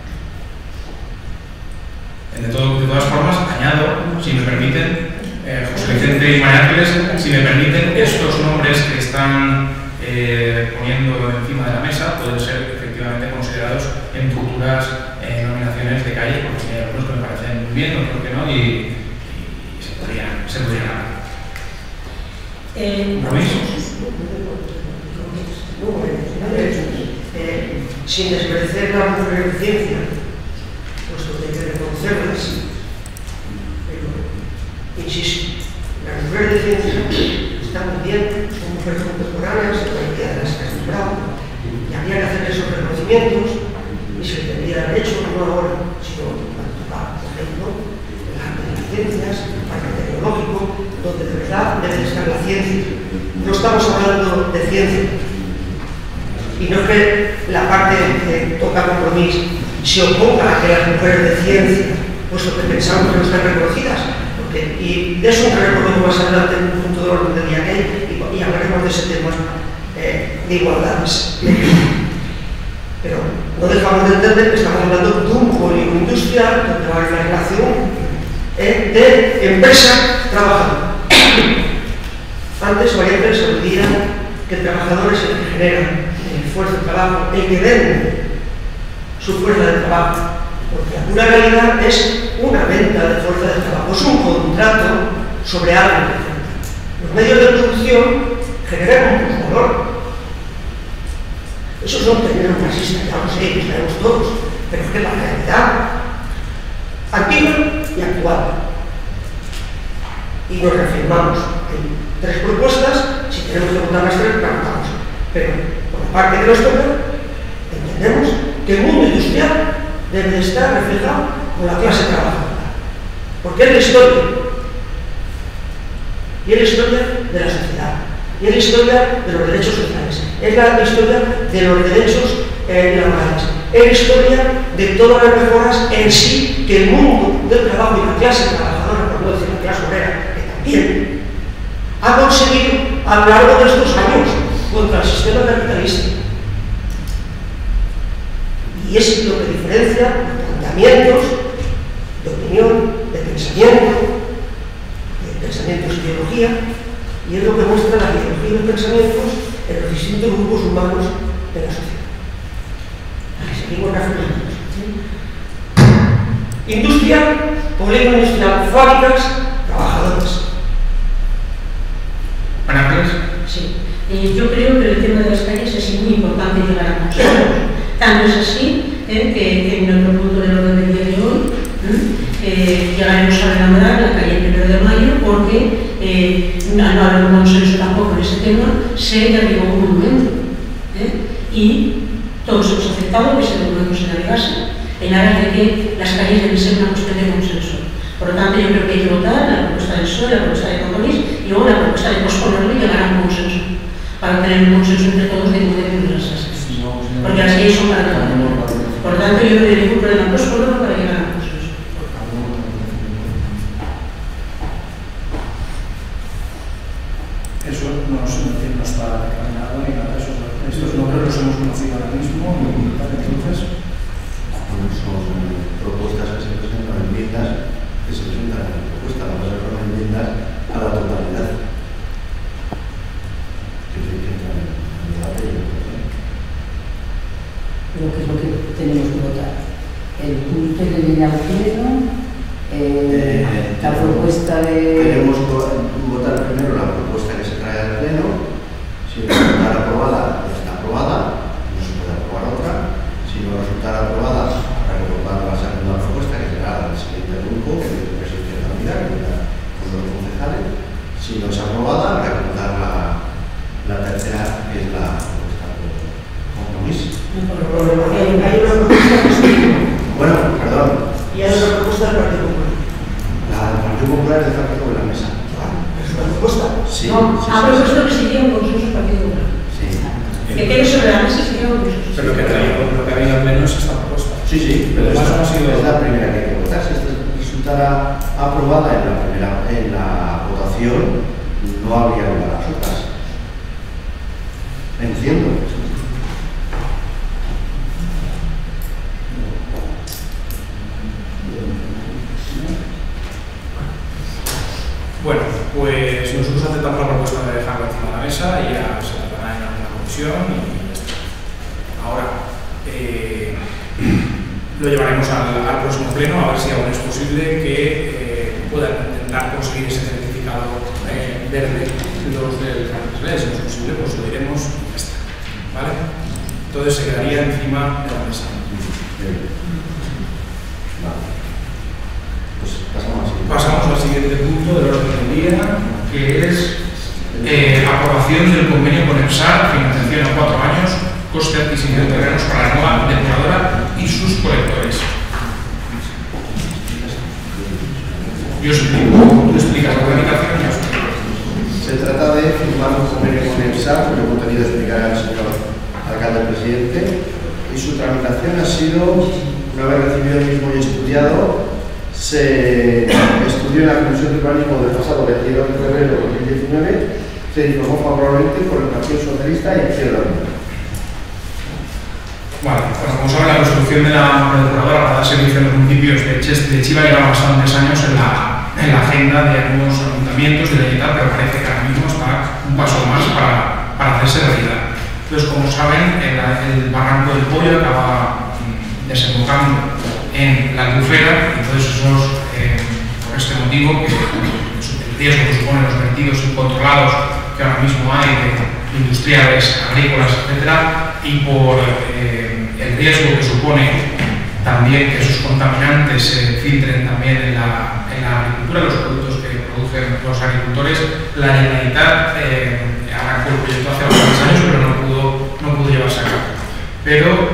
De todas formas, añado, si me permiten, José Vicente y María Ángeles, si me permiten, estos nombres que están poniendo encima de la mesa pueden ser efectivamente considerados en futuras nominaciones de calle, porque hay algunos que me parecen muy bien, otros que no, y se podrían hacer. Sin desmerecer la mujer de ciencia, puesto que hay que reconocerlas, pero, insisto, las mujeres de ciencia están muy bien, son mujeres contemporáneas, la mayoría de las que has nombrado, y habría que hacer esos reconocimientos, y se debería haber hecho no ahora, sino para tocar, por ejemplo, el arte de las ciencias, para el tecnológico, donde de verdad debe de estar la ciencia. No estamos hablando de ciencia. Y no es que la parte que toca Compromís se oponga a que las mujeres de ciencia, puesto que pensamos que no están reconocidas, y de eso entraremos más adelante en un punto de orden del día que hay, y hablaremos de ese tema de igualdades. Pero no dejamos de entender que estamos hablando de un polígono industrial donde va a haber una relación de empresa-trabajador. Antes María Teresa decía que el trabajador es el que genera el esfuerzo de trabajo, el que vende su fuerza de trabajo, porque la pura realidad es una venta de fuerza de trabajo, es un contrato sobre algo. Los medios de producción generan un valor. Eso es un término marxista, ya lo sé, lo sabemos todos, pero es que la realidad antigua y actual. Y nos reafirmamos en 3 propuestas, si tenemos que votar las 3, preguntamos. Pero por la parte que nos toca, entendemos que el mundo industrial debe de estar reflejado con la clase trabajadora. Porque es la historia. Y es la historia de la sociedad. Y es la historia de los derechos sociales. Es la historia de los derechos laborales. Es la historia de todas las mejoras en sí que el mundo del trabajo y la clase trabajadora, por no decir la clase obrera, que también ha conseguido a lo largo de estos años contra el sistema capitalista. Y es lo que diferencia los planteamientos de opinión, de pensamientos y ideología, y es lo que muestra la ideología y los pensamientos en los distintos grupos humanos de la sociedad. Seguimos reflexionando. Industria, polígono industrial, fábricas, trabajadores. Ana Pérez. Sí. Yo creo que el tema de las calles es muy importante llegar a consensos. Tanto es así que en nuestro punto del orden del día de hoy llegaremos a elaborar la calle 1 de mayo porque al no haber un consenso tampoco en ese tema se derribó un monumento y todos hemos aceptado que ese monumento se derribase en aras de que las calles deben ser una cuestión de consenso. Por lo tanto, yo creo que hay que votar la propuesta del PSOE, la propuesta de Compromís y luego la propuesta de posponerlo y llegar a un consenso para tener un consenso entre todos de cómo deben ir las casas. Porque las leyes son para todo. Por lo tanto, yo no tengo ningún problema posponerlo para llegar a un consenso. Eso no está determinado ni nada. Estos nombres los hemos conocido ahora mismo. Entonces, son propuestas que se presentan, enmiendas que se presentan en la propuesta, no son enmiendas a la totalidad. Lo que es lo que tenemos que votar. El punto de línea al pleno, la propuesta de... Queremos votar primero la propuesta que se trae al pleno. Si resultara aprobada, ya está aprobada, no se puede aprobar otra. Si no resultara aprobada, habrá que votar la segunda propuesta, que será la del siguiente grupo, que es el presidente de la unidad, que será con los concejales. Si no es aprobada, habrá que votar la tercera, que es la propuesta de Compromís. Hay una propuesta Bueno, perdón. y hay una propuesta del Partido Popular. La del Partido Popular es dejar sobre la mesa. ¿Es una propuesta? Sí, No, sí, ha sí, propuesto que se llegue a un consenso Partido Popular. sí. Que quede sobre la mesa y se llegue a un consenso. Pero lo que ha habido al menos es esta propuesta. Sí, sí, pero Además, esta no ha sido- es la primera que hay que votar. Si esta resultara aprobada en la votación, no habría lugar a las otras. Entiendo. Bueno, pues nosotros aceptamos la propuesta de dejarlo encima de la mesa y ya se tratará en la comisión y ya está. Ahora, lo llevaremos al próximo pleno a ver si aún es posible que puedan intentar conseguir ese certificado verde los del Carlos. Si no es posible, pues lo diremos y ya está. ¿Vale? Entonces se quedaría encima de la mesa. Vale. Pues pasamos así. Pasamos al siguiente punto del orden del día, que es aprobación del convenio con EPSAR, financiación a 4 años, coste de adquisición de terrenos para la nueva depuradora y sus colectores. Yo explico. explicas la tramitación y ya está. Se trata de firmar un convenio con EPSA, cuyo contenido explicará el señor alcalde presidente, y su tramitación ha sido, una vez recibido el mismo y estudiado, se estudió en la Comisión de Urbanismo del pasado 22 de febrero de 2019, se informó favorablemente por el Partido Socialista y Izquierda Unida. Vale, pues como saben, la construcción de la depuradora para dar servicio a los municipios de Chiva lleva bastantes años en la agenda de algunos ayuntamientos de la Generalitat, pero parece que ahora mismo está un paso más para hacerse realidad. Entonces, como saben, el barranco del Pollo acaba desembocando en la Albufera, entonces por este motivo, que el riesgo que suponen los vertidos incontrolados que ahora mismo hay de industriales, agrícolas, etcétera, y por el riesgo que supone también que esos contaminantes se filtren también en la agricultura, los productos que producen los agricultores, la Generalitat arrancó el proyecto hace bastantes años, pero no pudo llevarse a cabo. Pero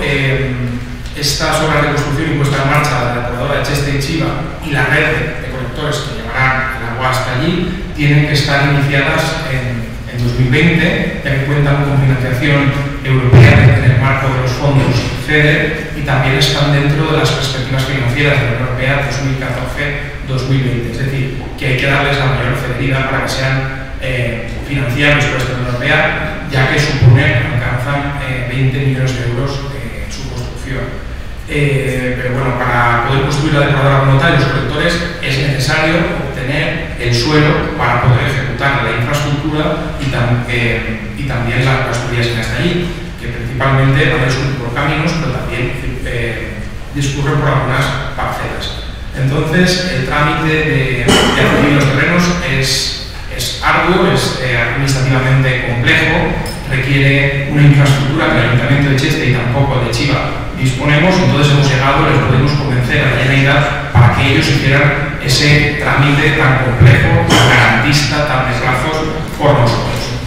estas obras de construcción y puesta en marcha de la depuradora de Cheste y Chiva y la red de colectores que llevarán el agua hasta allí tienen que estar iniciadas en 2020, ya que cuentan con financiación europea en el marco de los fondos FEDER y también están dentro de las perspectivas financieras de la Unión Europea 2014-2020. Es decir, que hay que darles la mayor celeridad para que sean financiables por esta Unión Europea, ya que alcanzan 20 millones de euros su construcción. Pero bueno, para poder construir la depuradora como tal y los colectores es necesario obtener el suelo para poder ejecutar la infraestructura y también las vías que hasta allí, que principalmente van a discurrir por caminos, pero también discurren por algunas parcelas. Entonces, el trámite de adquirir los terrenos es arduo, es administrativamente complejo, requiere una infraestructura que el Ayuntamiento de Cheste y tampoco el de Chiva disponemos, entonces hemos llegado, les podemos convencer a la Generalitat para que ellos hicieran ese trámite tan complejo, tan garantista, tan de plazos por nosotros.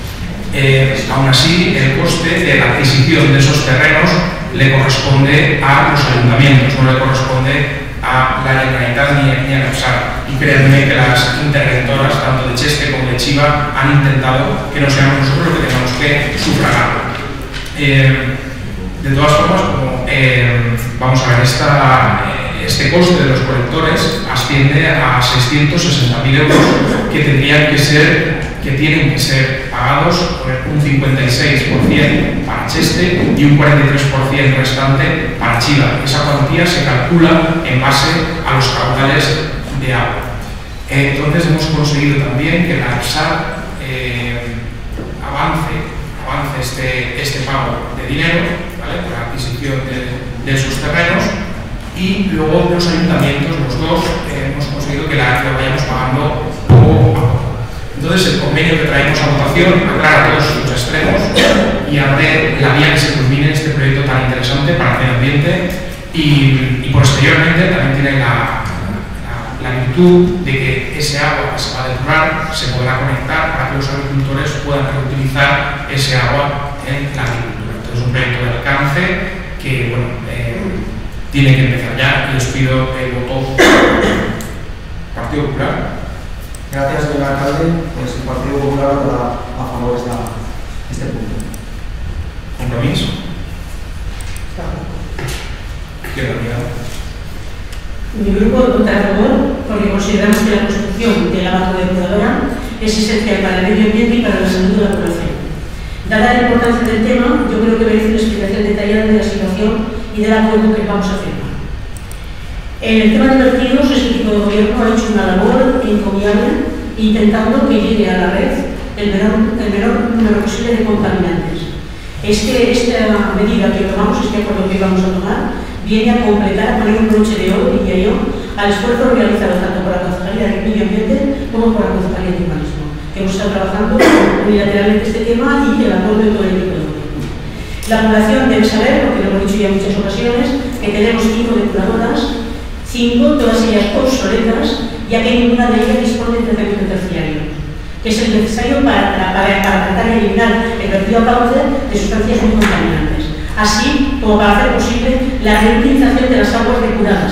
Aún así, el coste de la adquisición de esos terrenos le corresponde a los ayuntamientos, no le corresponde a la Generalitat ni a EPSA. Y créanme que las interventoras, tanto de Cheste como de Chiva, han intentado que no seamos nosotros los que tengamos que sufragarlo. De todas formas, como vamos a ver, este coste de los colectores asciende a 660.000 euros que tienen que ser pagados por un 56% para Cheste y un 43% restante para Chiva. Esa cuantía se calcula en base a los caudales de agua. Entonces hemos conseguido también que la EPSA avance este pago de dinero, ¿vale?, por la adquisición de esos terrenos, y luego los ayuntamientos, los dos, hemos conseguido que lo vayamos pagando poco a poco. Entonces el convenio que traemos a votación aclara todos los extremos y abre la vía que se culmine este proyecto tan interesante para el medio ambiente y posteriormente también tiene la virtud de que ese agua que se va a depurar se podrá conectar para que los agricultores puedan reutilizar ese agua en la agricultura. Entonces es un proyecto de alcance que tiene que empezar ya y les pido el voto. Partido Popular. Gracias, señor alcalde. Pues el Partido Popular votará a favor de este punto. Compromiso. Izquierda Unida. Mi grupo vota a favor porque consideramos que la construcción de la vacunadoradora es esencial para el medio ambiente y para la salud de la población. Dada la importancia del tema, yo creo que merece una explicación detallada de la situación y del acuerdo que vamos a firmar. En el tema de vertidos, este equipo de gobierno ha hecho una labor encomiable intentando que llegue a la red el menor número posible de contaminantes. Es que esta medida que tomamos, este acuerdo que vamos a tomar, viene a completar, a poner un broche de oro, diría yo, al esfuerzo realizado tanto por la Concejalía de Medio Ambiente como por la Concejalía de Urbanismo, que hemos estado trabajando unilateralmente este tema y el apoyo de todo el equipo de gobierno. La población debe saber, porque lo hemos dicho ya en muchas ocasiones, que tenemos 5 depuradoras, 5, todas ellas obsoletas, ya que ninguna de ellas dispone de tratamiento terciario, que es el necesario para tratar de eliminar el vertido a cauce de sustancias muy contaminantes, así como para hacer posible la reutilización de las aguas depuradas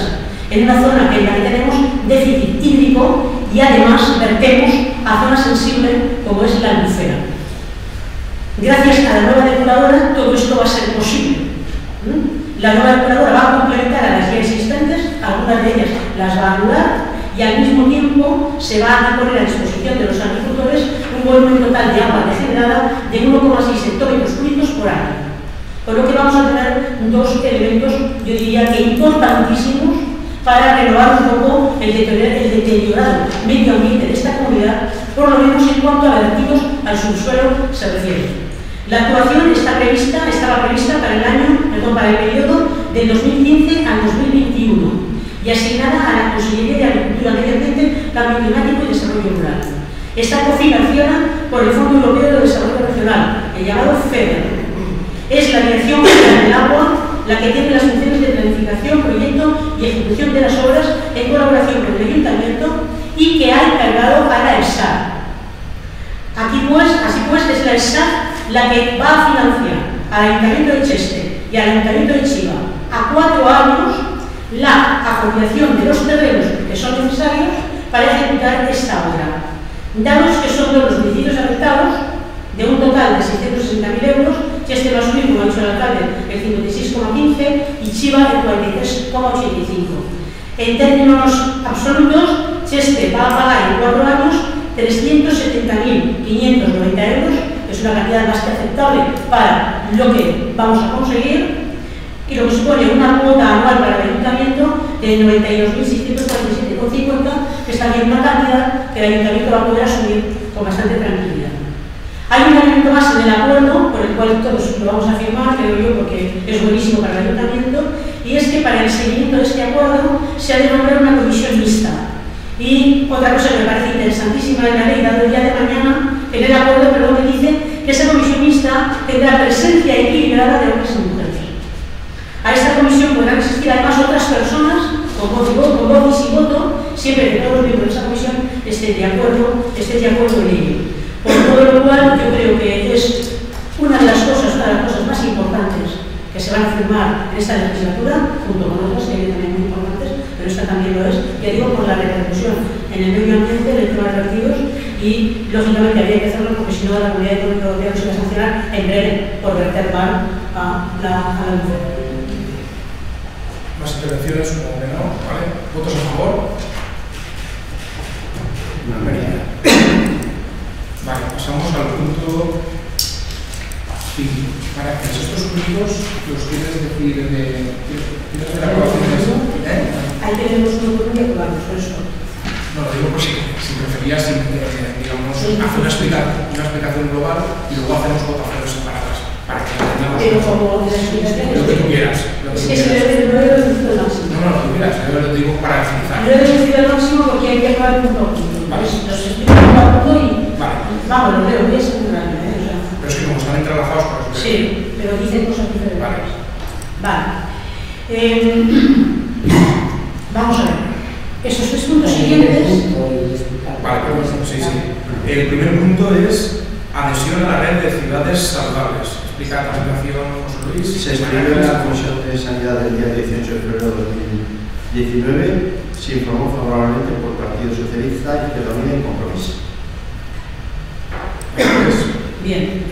en una zona en la que tenemos déficit hídrico y además vertemos a zonas sensibles como es la albufera. Gracias a la nueva depuradora todo esto va a ser posible. La nueva depuradora va a complementar a las ya existentes, algunas de ellas las va a anular, y al mismo tiempo se va a poner a disposición de los agricultores un volumen total de agua regenerada de 1,6 hectómetros cúbicos por año. Con lo que vamos a tener dos elementos, yo diría que importantísimos, para renovar un poco el deteriorado medio ambiente de esta comunidad, por lo menos en cuanto a vertidos al subsuelo se refiere. La actuación estaba prevista para el periodo del 2015 al 2021 y asignada a la Consellería de Agricultura, Medio Ambiente, Cambio Climático y Desarrollo Rural. Está cofinanciada por el Fondo Europeo de Desarrollo Regional, el llamado FEDER. Es la Dirección General del Agua la que tiene las funciones de planificación, proyecto y ejecución de las obras en colaboración con el Ayuntamiento y que ha encargado a la ESAR. Así pues, es la ESAR la que va a financiar al Ayuntamiento de Cheste y al Ayuntamiento de Chiva a 4 años la apropiación de los terrenos que son necesarios para ejecutar esta obra. Dados que son de los municipios afectados, de un total de 660.000 euros, Cheste va a subir, como ha dicho el alcalde, el 56,15 y Chiva el 43,85. En términos absolutos, Cheste va a pagar en 4 años 370.590 euros, que es una cantidad más que aceptable para lo que vamos a conseguir, y lo que supone una cuota anual para el Ayuntamiento de 92.647,50, que es también una cantidad que el Ayuntamiento va a poder asumir con bastante tranquilidad. Hay un elemento más en el acuerdo, por el cual todos lo vamos a firmar, creo yo, porque es buenísimo para el Ayuntamiento, y es que para el seguimiento de este acuerdo se ha de nombrar una comisión mixta. Y otra cosa que me parece interesantísima en la ley, dado el día de mañana, en el acuerdo, que dice que esa comisión mixta tendrá presencia equilibrada de hombres y mujeres. A esta comisión podrán asistir además otras personas con voz y sin voto, siempre que todos los miembros de esa comisión estén de acuerdo en ello. Por todo lo cual, yo creo que es una de las cosas más importantes que se van a firmar en esta legislatura, junto con otras que hay también muy importantes, pero esta también lo es, ya digo, por la repercusión en el medio ambiente, en el tema de vertidos, y lógicamente habría que hacerlo porque si no la Comunidad Económica Europea se va a sancionar en breve por verter mal a la mujer. Más intervenciones, como que no, ¿vale? ¿Votos a favor? Vale, pasamos al punto 5. Para que estos puntos los quieres decir ¿tienes la aprobación de eso? Ahí tenemos un punto de aprobarnos, por eso. No, lo digo por si preferías, digamos, hacer una explicación global y luego hacemos votaciones separadas. Para que entendamos. Pero como de la explicación. Lo que tú quieras. Es que lo he reducido al máximo. No, lo que quieras, yo lo digo para agilizar. Lo he reducido al máximo porque hay que acabar un poquito. Vale. Los explico un poco y. Vale. Vamos, lo veo, voy a secundario, o sea. Pero es que como están entrelazados, por eso. Sí, pero dicen cosas diferentes. Vale. Vamos a ver. Esos 3 puntos siguientes. Vale, pero sí. El primer punto es adhesión a la red de ciudades saludables. Explica la situación, José Luis. Se escribió en la Comisión de Sanidad del día 18 de febrero de 2019, se informó favorablemente por el Partido Socialista, Izquierda Unida y Compromiso. Bien.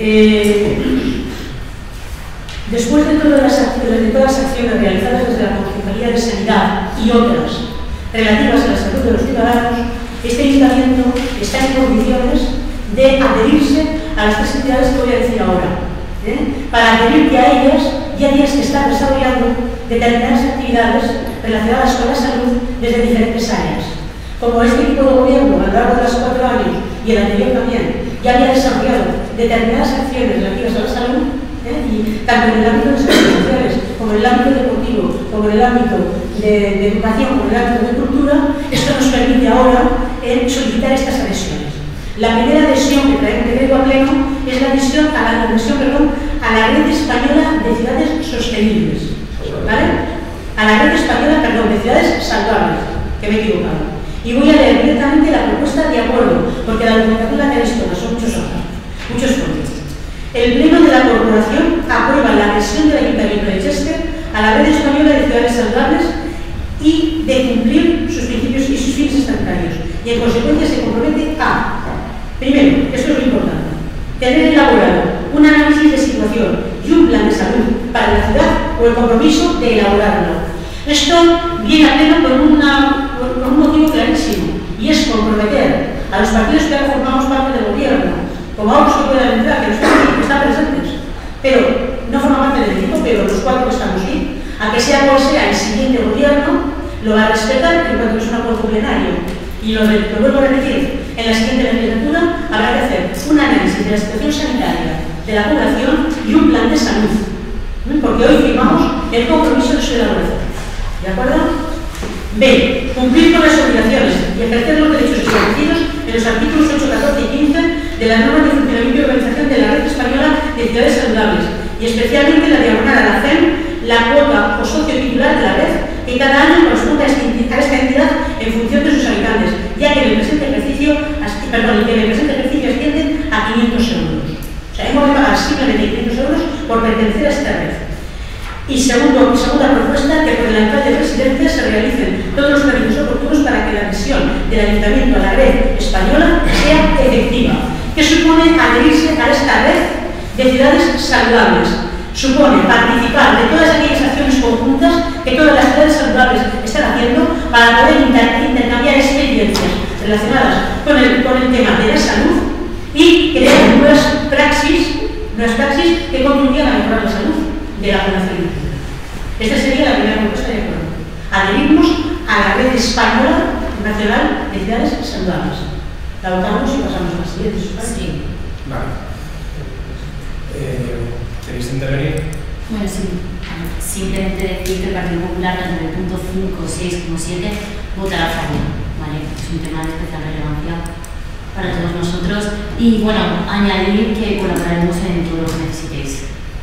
Después de todas las acciones realizadas desde la Concejalía de Sanidad y otras relativas a la salud de los ciudadanos, este Ayuntamiento está en condiciones de adherirse a las 3 entidades que voy a decir ahora. Para adherirte a ellas, ya tienes que estar desarrollando determinadas actividades relacionadas con la salud desde diferentes áreas. Como este equipo de gobierno, a lo largo de los 4 años y el anterior también, ya había desarrollado determinadas acciones relativas a la salud, y tanto en el ámbito de servicios sociales, como en el ámbito deportivo, como en el ámbito de educación, como en el ámbito de cultura, esto nos permite ahora solicitar estas adhesiones. La primera adhesión que traigo a pleno es la adhesión a la Red Española de Ciudades Sostenibles. ¿Vale? A la Red Española, de Ciudades Saludables, que me he equivocado. Y voy a leer directamente la propuesta de acuerdo, porque la documentación la tenéis toda, son muchos folios. El Pleno de la Corporación aprueba la adhesión del Ayuntamiento de Cheste a la Red Española de Ciudades Saludables y de cumplir sus principios y sus fines estatutarios. Y en consecuencia se compromete a, primero, esto es lo importante, tener elaborado un análisis de situación y un plan de salud para la ciudad o el compromiso de elaborarlo. Esto viene a pleno con un motivo clarísimo, y es comprometer a los partidos que ahora formamos parte del gobierno, como a otros que puedan entrar, que no están aquí, que están presentes, pero no forman parte del equipo, pero los 4 que estamos aquí, a que sea cual sea el siguiente gobierno, lo va a respetar en cuanto que es un acuerdo plenario. Y lo vuelvo a repetir, en la siguiente legislatura habrá que hacer un análisis de la situación sanitaria de la población y un plan de salud, porque hoy firmamos el compromiso de su elaboración. ¿De acuerdo? B. Cumplir con las obligaciones y ejercer los derechos establecidos en los artículos 8, 14 y 15 de las normas de funcionamiento y organización de la Red Española de Ciudades Saludables, y especialmente la de abonar a la CEM la cuota o socio titular de la red que cada año corresponde a esta entidad en función de sus habitantes, ya que en el presente ejercicio, asciende a 500 euros. O sea, hemos de pagar simplemente 500 euros por pertenecer a esta red. Y segunda propuesta, que por el alcalde de presidencia se realicen todos los trámites oportunos para que la adhesión del ayuntamiento a la red española sea efectiva. ¿Qué supone adherirse a esta red de ciudades saludables? Supone participar de todas aquellas acciones conjuntas que todas las ciudades saludables están haciendo para poder intercambiar experiencias relacionadas con el tema de la salud y crear nuevas praxis que contribuyan a mejorar la salud de la población. Esta sería la primera propuesta de acuerdo. Adherirnos a la red española nacional de ciudades saludables. La votamos y pasamos a las siguientes. Sí. Vale. ¿Queréis intervenir? Bueno, sí. Simplemente decir que el Partido Popular, tanto en el punto 5, 6 como 7, votará a favor. ¿Vale? Es un tema de especial relevancia para todos nosotros. Y bueno, añadir que colaboraremos en todo lo que necesitéis.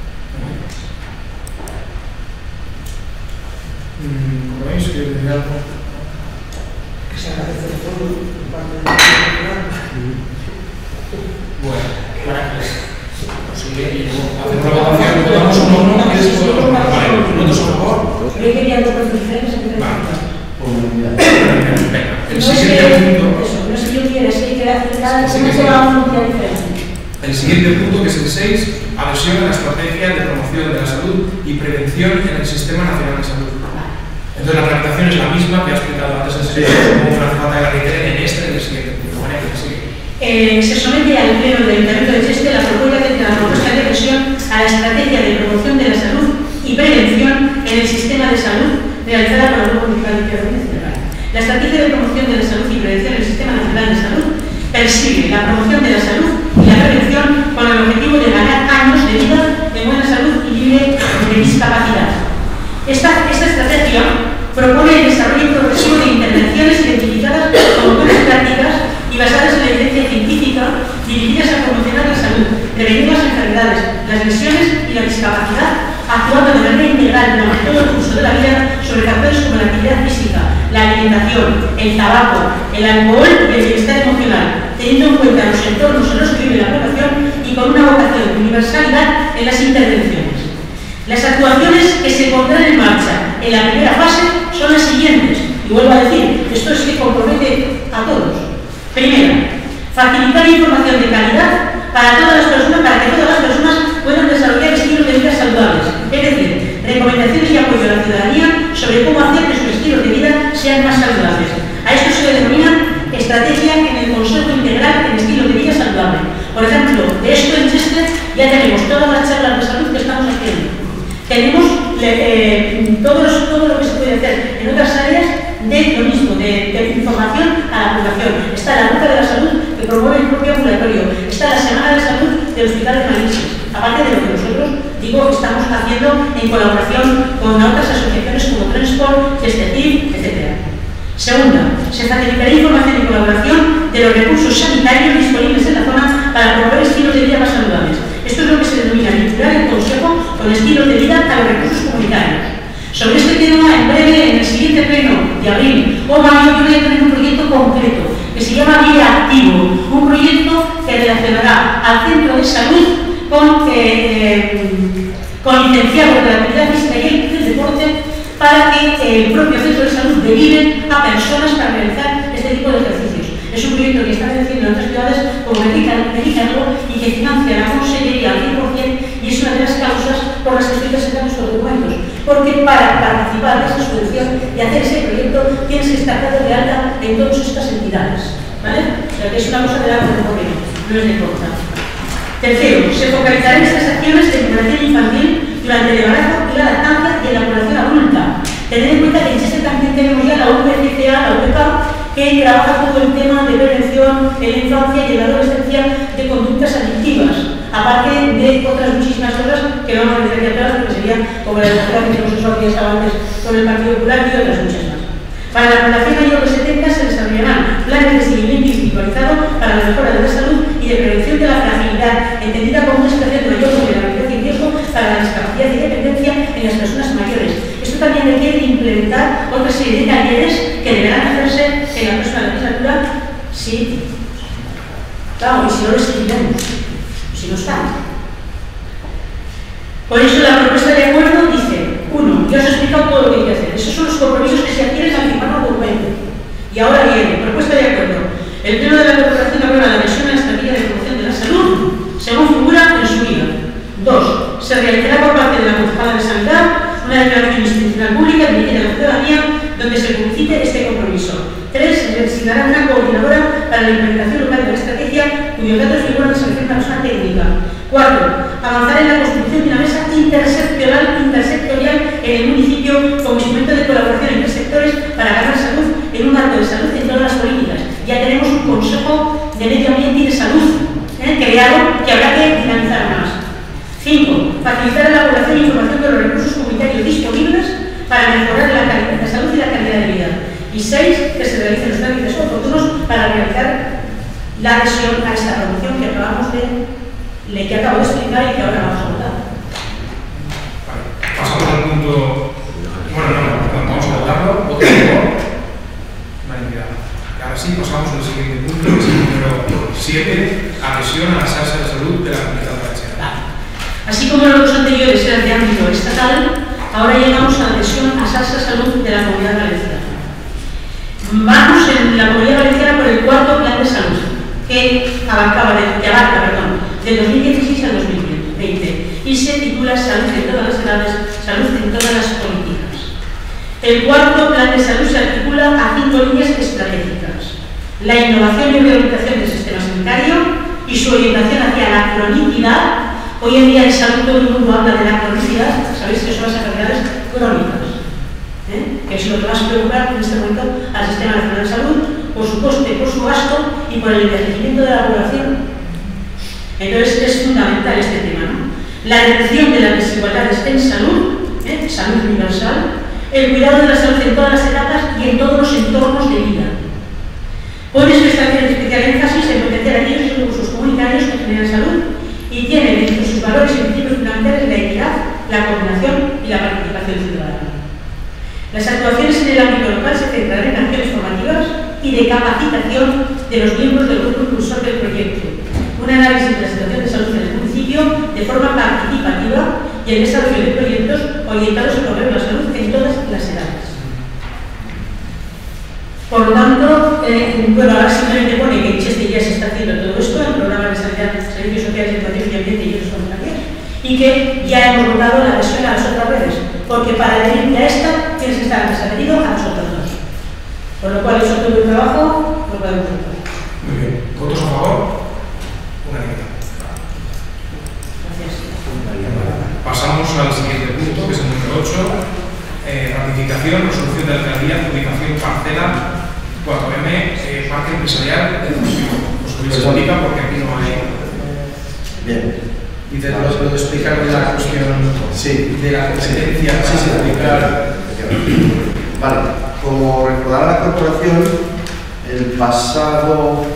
¿Cómo veis? ¿Queréis decir algo? Que se agradece el foro por parte del Partido Popular. Bueno, gracias. Hacemos la votación, votamos uno a uno, y después vale, ¿votos a favor? Yo quería dos diferentes. Vale. Venga, el No siguiente punto. Eso, no sé si yo quiero, si hay que hacer cada uno se va a un día diferente. El siguiente punto, que es el 6, adhesión a la estrategia de promoción de la salud y prevención en el Sistema Nacional de Salud. Entonces la tramitación es la misma que ha explicado antes el señor, como una falta de la reitera en el siguiente punto. Se somete al Pleno del Ayuntamiento de Cheste la propuesta de adhesión a la estrategia de promoción de la salud y prevención en el sistema de salud realizada por el Grupo Municipal de Ciudad. La estrategia de promoción de la salud y prevención en el sistema nacional de salud persigue la promoción de la salud y la prevención con el objetivo de ganar años de vida de buena salud y libre de discapacidad. Esta estrategia propone el desarrollo progresivo de intervenciones identificadas como buenas prácticas y basadas en la evidencia científica dirigidas a promocionar la salud, prevenir las enfermedades, las lesiones y la discapacidad, actuando de manera integral durante todo el curso de la vida sobre factores como la actividad física, la alimentación, el tabaco, el alcohol y el bienestar emocional, teniendo en cuenta los entornos en los que vive la población y con una vocación de universalidad en las intervenciones. Las actuaciones que se pondrán en marcha en la primera fase son las siguientes, y vuelvo a decir, esto es que compromete a todos. Primero, facilitar información de calidad para que todas las personas puedan desarrollar estilos de vida saludables, es decir, recomendaciones y apoyo a la ciudadanía sobre cómo hacer que sus estilos de vida sean más saludables. A esto se le denomina estrategia en el Consejo Integral en Estilo de Vida Saludable. Por ejemplo, de esto en Cheste ya tenemos todas las charlas de salud que estamos haciendo. Tenemos todo lo que se puede hacer en otras áreas de lo mismo, de información a la población. Está la Ruta de la Salud que promueve el propio ambulatorio. Está la Semana de Salud del Hospital de Manises. Aparte de lo que nosotros, estamos haciendo en colaboración con otras asociaciones como Transport, Chestecid, etc. Segunda, se facilitará información y colaboración de los recursos sanitarios disponibles en la zona para promover estilos de vida más saludables. Esto es lo que se denomina vincular el Consejo con estilos de vida a los recursos comunitarios. Sobre este tema, en breve, en el siguiente pleno de abril o mayo, yo voy a tener un proyecto concreto que se llama Vida Activo, un proyecto que relacionará al centro de salud con licenciados de la actividad física y el deporte para que el propio centro de salud derive a personas para realizar este tipo de ejercicios. Es un proyecto que está creciendo en otras ciudades como Medicalgo y que financia la Consellería al 100%, y es una de las causas por las que estoy presentando estos documentos. Porque para participar de esa subvención y hacer ese proyecto tienes que estar dado de alta en todas estas entidades. ¿Vale? O sea que es una cosa de largo recorrido, no es de corta. Tercero, se focalizarán estas acciones de población infantil durante el embarazo y la lactancia y en la población adulta. Tened en cuenta que en Cheste también tenemos ya la VCCA, la VK, que trabaja todo el tema de prevención en la infancia y en la adolescencia de conductas adictivas, aparte de otras muchísimas cosas que vamos a decir aquí atrás, porque sería como la educación que hemos usado antes con el Partido Popular y otras muchas más. Para la población mayor de 70 se desarrollarán planes de seguimiento individualizado para la mejora de la salud y de prevención de la fragilidad, entendida como una situación de mayor vulnerabilidad y riesgo para la discapacidad y dependencia en las personas mayores. Esto también requiere implementar otra serie de talleres que deberán hacerse en la próxima legislatura, sí. Claro, y si no lo seguiremos, si no están. Por eso la propuesta de acuerdo dice: 1. Yo os he explicado todo lo que hay que hacer. Esos son los compromisos que se adquieren al firmar un documento. Y ahora viene, propuesta de acuerdo. El Pleno de la Corporación aprueba la adhesión a la estrategia de promoción de la salud, según figura en su guía. 2. Se realizará por parte de la Concejala de Sanidad una declaración institucional pública dirigida a la ciudadanía donde se publicite este compromiso. 3. Se designará una coordinadora para la implementación local de la estrategia, cuyos datos figuran en selección de la persona técnica. 4. Avanzar en la construcción de una mesa intersectorial en el municipio como instrumento de colaboración entre sectores para ganar salud en un marco de salud en todas las políticas. Ya tenemos un Consejo de Medio Ambiente y de Salud creado que habrá que dinamizar más. 5. Facilitar a la población información de los recursos comunitarios disponibles para mejorar la calidad de salud y la calidad de vida. Y 6. Que se realicen los trámites oportunos para realizar la adhesión a esta promoción que acabamos que acabo de explicar y que ahora vamos a votar. Vale, pasamos al punto. Bueno, no, vamos a votarlo. Voto a favor. Unanimidad. Y ahora sí, pasamos al siguiente punto, que es el número 7, adhesión a la salsa de salud de la Comunidad Valenciana. Así como los anteriores eran de ámbito estatal, ahora llegamos a la adhesión a salsa salud de la Comunidad Valenciana. Vamos en la Comunidad Valenciana por el cuarto plan de salud, que abarca del 2016 al 2020, y se titula Salud en todas las edades, salud en todas las políticas. El cuarto plan de salud se articula a 5 líneas estratégicas: la innovación y rehabilitación del sistema sanitario y su orientación hacia la cronicidad. Hoy en día en salud todo el mundo habla de la cronicidad, sabéis que son las enfermedades crónicas, que es lo que más preocupa en este momento al Sistema Nacional de Salud, por su coste, por su gasto y por el envejecimiento de la población. Entonces es fundamental este tema, ¿no? La reducción de las desigualdades en salud, salud universal, el cuidado de la salud en todas las etapas y en todos los entornos de vida. Pone su especial énfasis en potenciar aquellos recursos comunitarios que generan salud y tiene entre sus valores y principios fundamentales la equidad, la coordinación y la participación ciudadana. Las actuaciones en el ámbito local se centrarán en acciones formativas y de capacitación de los miembros del grupo impulsor del proyecto, un análisis de la situación de salud en el municipio de forma participativa y el desarrollo de proyectos orientados a promover la salud en todas las edades. Por lo tanto, bueno, ahora simplemente pone que en Cheste ya se está haciendo todo esto, en programas de sanidad, servicios sociales, educación y ambiente y otras comunidades, y que ya hemos votado la adhesión a las otras redes, porque para adherirte a esta tienes que estar antes adherido a las otras dos. Con lo cual, eso es todo el trabajo, lo podemos hacer. Muy bien. ¿Votos a favor? Unanimidad. Gracias. Pasamos al siguiente punto, que es el número 8. Ratificación, resolución de la alcaldía, publicación parcela 4M, parque empresarial de fusión. Os lo explica porque aquí no hay. Bien. Y te lo de explicar de la cuestión de la competencia sí, para aplicar. Vale, como recordará la corporación, el pasado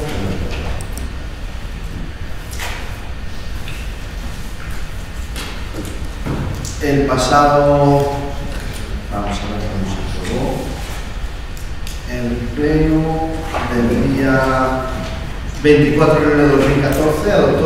vamos a ver cómo se aprobó. El pleno del día 24 de enero de 2014 adoptó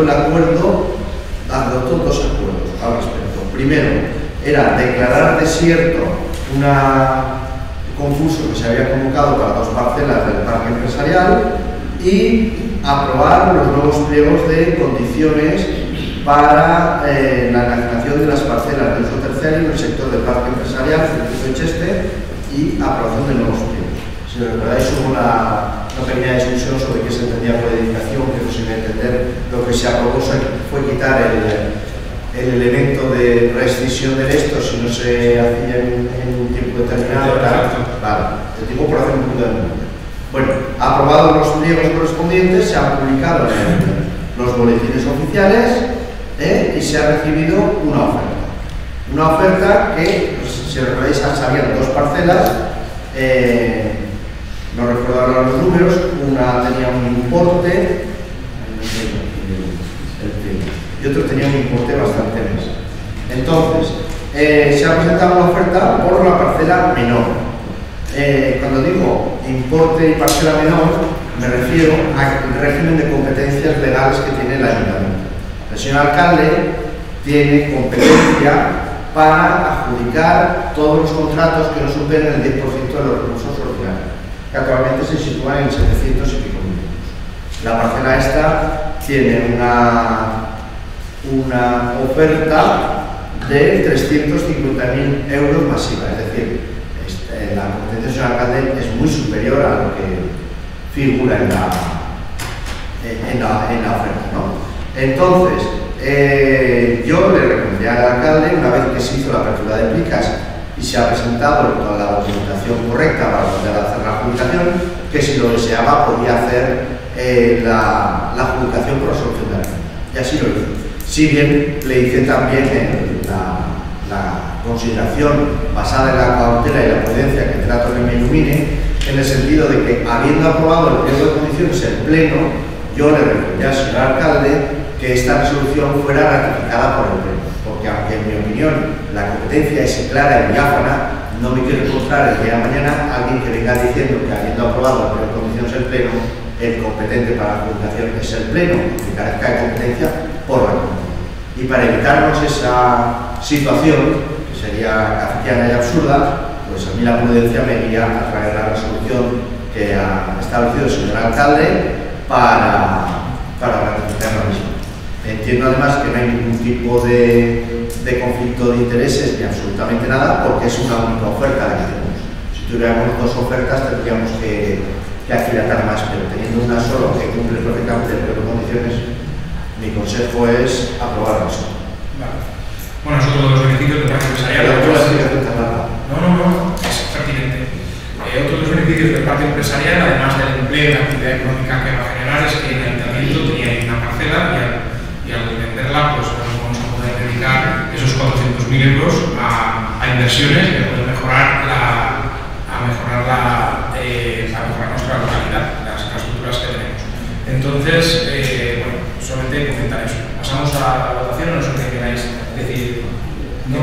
dos acuerdos al respecto. Primero, era declarar desierto concurso que se había convocado para 2 parcelas del parque empresarial y aprobar los nuevos pliegos de condiciones para la enajenación de las parcelas de uso terciario en el sector del parque empresarial, circuito de Cheste, y aprobación de nuevos pliegos. Si recordáis, hubo una pequeña discusión sobre qué se entendía por edificación, que no se iba a entender. Lo que se aprobó fue quitar el elemento de rescisión del esto si no se hacía en un tiempo determinado. Vale, te digo por hacer un punto de memoria. Bueno, aprobados los pliegos correspondientes, se han publicado en los boletines oficiales y se ha recibido una oferta. Una oferta que, pues, si recordáis, salían 2 parcelas, no recuerdo ahora los números, una tenía un importe y otro tenía un importe bastante más. Entonces, se ha presentado una oferta por la parcela menor. Cuando digo importe y parcela menor, me refiero al régimen de competencias legales que tiene el ayuntamiento. El señor alcalde tiene competencia para adjudicar todos los contratos que no superen el 10% de los recursos ordinarios, que actualmente se sitúan en 700 y pico mil euros. La parcela esta tiene una oferta de 350.000 euros masiva, es decir, la competencia del señor alcalde es muy superior a lo que figura en la oferta, ¿no? Entonces, yo le recomendé al alcalde, una vez que se hizo la apertura de plicas y se ha presentado toda la documentación correcta para poder hacer la adjudicación, que si lo deseaba podía hacer la adjudicación por resolución de la Junta. Y así lo hizo. Si bien le hice también la consideración basada en la cautela y la prudencia que trato que me ilumine, en el sentido de que, habiendo aprobado el pliego de condiciones en pleno, yo le recomendé al señor alcalde que esta resolución fuera ratificada por el pleno, porque aunque en mi opinión la competencia es clara y diáfana, no me quiero encontrar el día de mañana alguien que venga diciendo que, habiendo aprobado el pliego de condiciones en pleno, el competente para la adjudicación es el pleno, que carezca de competencia por la Junta. Y para evitarnos esa situación, que sería kafkiana y absurda, pues a mí la prudencia me guía a traer la resolución que ha establecido el señor alcalde para ratificar la misma. Entiendo además que no hay ningún tipo de conflicto de intereses ni absolutamente nada, porque es una única oferta la que tenemos. Si tuviéramos 2 ofertas tendríamos que aquilatar más, pero teniendo una sola que cumple perfectamente el pliego de condiciones, mi consejo es aprobar eso. Vale. Bueno, es otro de los beneficios del parque empresarial. No, es pertinente. Otro de los beneficios del parque empresarial, además del empleo y la actividad económica que va a generar, es que el ayuntamiento tenía una parcela y al venderla, pues vamos a poder dedicar esos 400.000 euros a inversiones que pueden mejorar nuestra localidad, las infraestructuras que tenemos. Entonces, bueno, solamente comentar eso. Pasamos a la votación, o no sé qué queráis decir. No,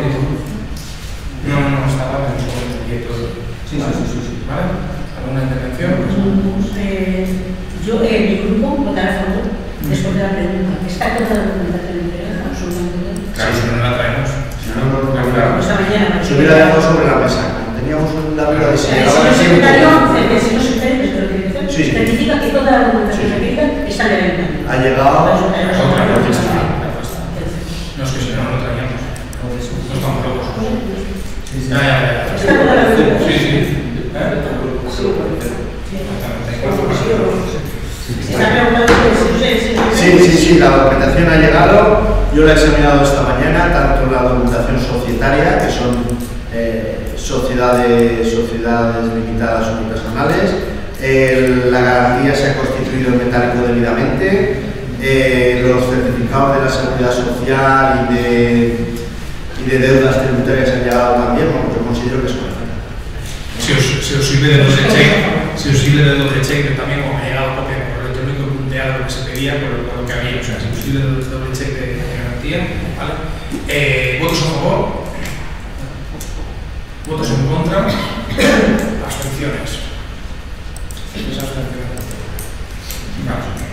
estaba en el proyecto. Sí. ¿Vale? ¿Alguna intervención? Yo, mi grupo, votará a favor después de la pregunta. ¿Está toda la documentación entregada? Absolutamente. Claro, si no la traemos. Esta mañana. Se hubiera dejado sobre la mesa. Teníamos una duda de si el señor secretario, certifica que toda la documentación requerida está en el ayuntamiento. ha llegado. No, es que si no lo traíamos. No estamos locos. Sí. Sí, la documentación ha llegado. Yo la he examinado esta mañana, tanto la documentación societaria, que son sociedades limitadas unipersonales. La garantía se ha constituido en metálico debidamente. Los certificados de la seguridad social y de deudas tributarias han llegado también, porque yo considero que es correcto. Si os sirve de doble check, que también como ha llegado copia de correo electrónico punteado lo que se pedía por lo que había, o sea, si os sirve de doble check de garantía, ¿vale? ¿Votos a favor? ¿Votos en contra? ¿Abstenciones? Esas abstenciones. Vale.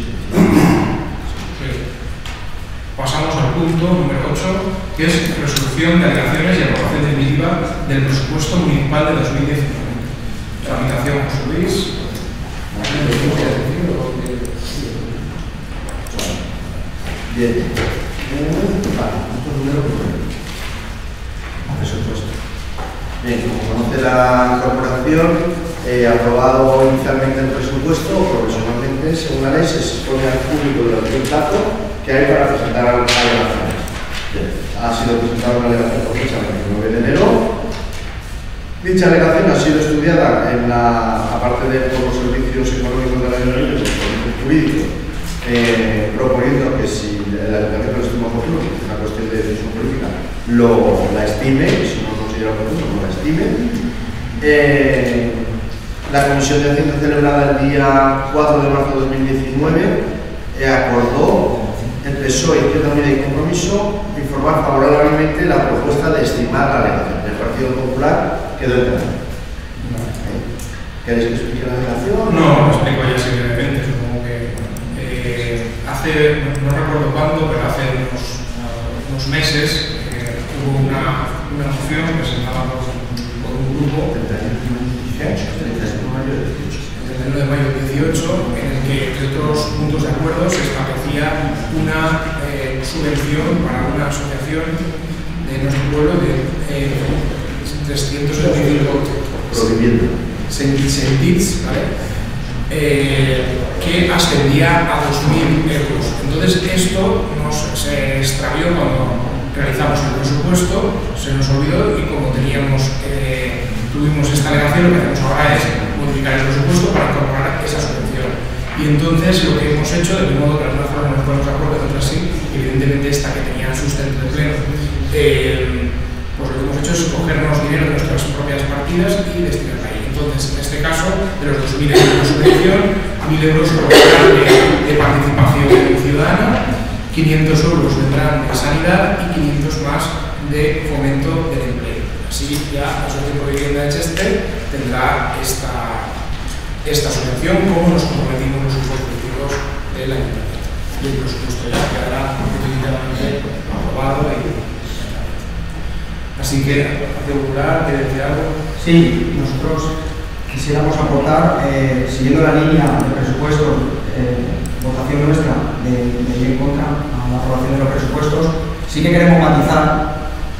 Pasamos al punto número 8, que es resolución instrucción de alegaciones y aprobación definitiva del presupuesto municipal de 2019. Tramitación, José Luis. Bien. Presupuesto. Bien, como conoce la corporación, aprobado inicialmente el presupuesto, provisionalmente, según la ley, se expone al público durante un plazo que hay para presentar alegaciones. Ha sido presentada una alegación por fecha del 29 de enero. Dicha alegación ha sido estudiada aparte de por los servicios económicos de la Ayuntamiento, por los servicios jurídicos, proponiendo que si el Ayuntamiento lo estima oportuno, que es una cuestión de decisión política, la estime, si no lo considera oportuno, no la estime. La Comisión de Hacienda celebrada el día 4 de marzo de 2019 acordó el PSOE, Izquierda Unida y Compromiso informar favorablemente la propuesta de estimar la alegación. El Partido Popular quedó en contra. ¿Queréis que explique la alegación? No, lo explico ya simplemente. Supongo que no recuerdo cuándo, pero hace unos meses hubo una moción presentada por un grupo el 1 de mayo del 18, en el que, entre otros puntos de acuerdo, se establecía una subvención para una asociación de nuestro pueblo de 375 sentits, ¿vale? Que ascendía a 2.000 euros. Entonces, esto se extravió cuando realizamos el presupuesto, se nos olvidó y como tuvimos esta alegación, lo que hacemos ahora es modificar el presupuesto para incorporar esa subvención. Y entonces lo que hemos hecho, de modo que alguna forma nos ponemos de acuerdo, otras sí, evidentemente esta que tenía sustento de pleno, pues lo que hemos hecho es cogernos dinero de nuestras propias partidas y destinarla ahí. Entonces, en este caso, de los 2.000 euros de subvención, 1.000 euros vendrán de participación ciudadana, 500 euros vendrán de sanidad y 500 más de fomento del empleo. Así ya la Asociación de Vivienda de Chester tendrá esta subvención como nos comprometimos los políticos del Ayuntamiento. Y el presupuesto ya quedará definitivamente aprobado. Así que, el Partido Popular, ¿quiere decir algo? Sí, nosotros quisiéramos aportar, siguiendo la línea del presupuesto, votación nuestra de ir en contra a la aprobación de los presupuestos, sí que queremos matizar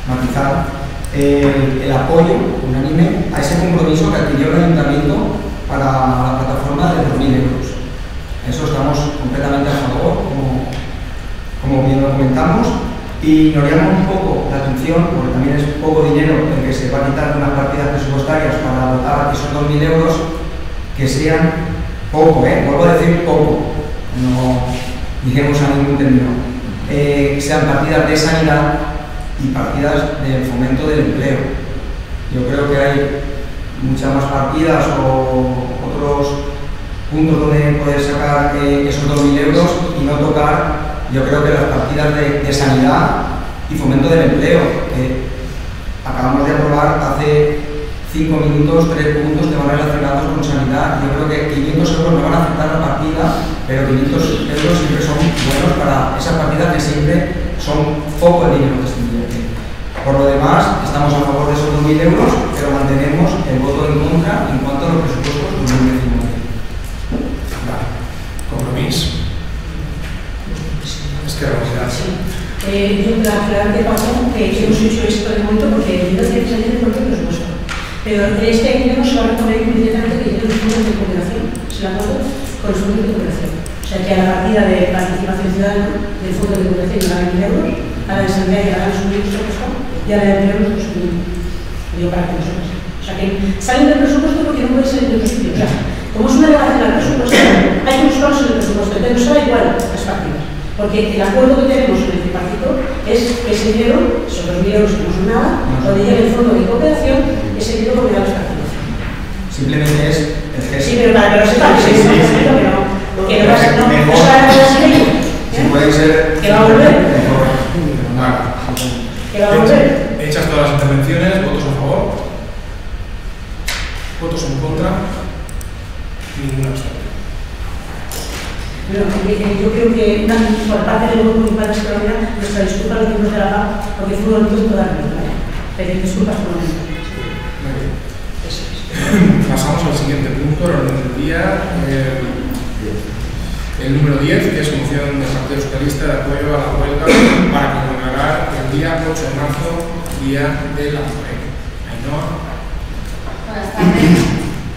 el apoyo unánime a ese compromiso que adquirió el Ayuntamiento para la plataforma de 2.000 euros. Eso estamos completamente a favor, como bien lo comentamos, y nos llama un poco la atención, porque también es poco dinero el que se va a quitar de unas partidas presupuestarias para dotar a esos 2.000 euros, que sean poco, vuelvo a decir poco, no dijimos a ningún término, sean partidas de sanidad y partidas de fomento del empleo. Yo creo que hay muchas más partidas o otros puntos donde poder sacar esos 2.000 euros y no tocar, yo creo que las partidas de sanidad y fomento del empleo, que acabamos de aprobar hace 5 minutos, 3 puntos que van relacionados con sanidad. Yo creo que 500 euros no van a afectar la partida, pero 500 euros siempre son buenos para esas partidas que siempre son poco el dinero que se invierte. Por lo demás, estamos a favor de esos 2.000 euros, pero mantenemos el voto en contra en cuanto a los presupuestos de 2019. Vale. Compromiso. Es que yo aclarar de paso que hemos hecho esto de momento porque yo no tiene que salir del propio presupuesto. Pero este dinero se va a reponer inmediatamente que tiene los fondos de cooperación, se lo acuerdo, con los fondos de cooperación. O sea que a la partida de participación ciudadana del fondo de cooperación le dan 1.000 euros, a la de sanidad le dan los 1.000 euros y a la de empleo los 2.000. Digo para que no se pase. O sea que salen del presupuesto porque no puede salir de otro sitio. O sea, como es una elevación al presupuesto, hay que buscarlos en el presupuesto, entonces no será igual las partidas. Porque el acuerdo que tenemos en el tripartito es que ese dinero, esos 2.000 euros que no son nada, donde llega el fondo de cooperación, ese dinero volverá a las partidas. Simplemente es el gesto. Sí, pero para que lo sepan, que no va a ser, no se va a quedar sin ello. Si puede ser. Que va a volver. Vale. Que va a volver. Hechas todas las intervenciones, votos a favor, votos en contra, ninguna abstención. Pero yo creo que por parte del grupo municipal de Escolaria, nuestra disculpa a los miembros de la PAC, porque fue un momento totalmente, ¿vale? Pedir disculpas por el momento. Pasamos al siguiente punto, el orden del día. El número 10, que es moción del Partido Socialista de apoyo a la huelga para conmemorar el día 8 de marzo, Día de la Mujer. Ainhoa. Buenas tardes.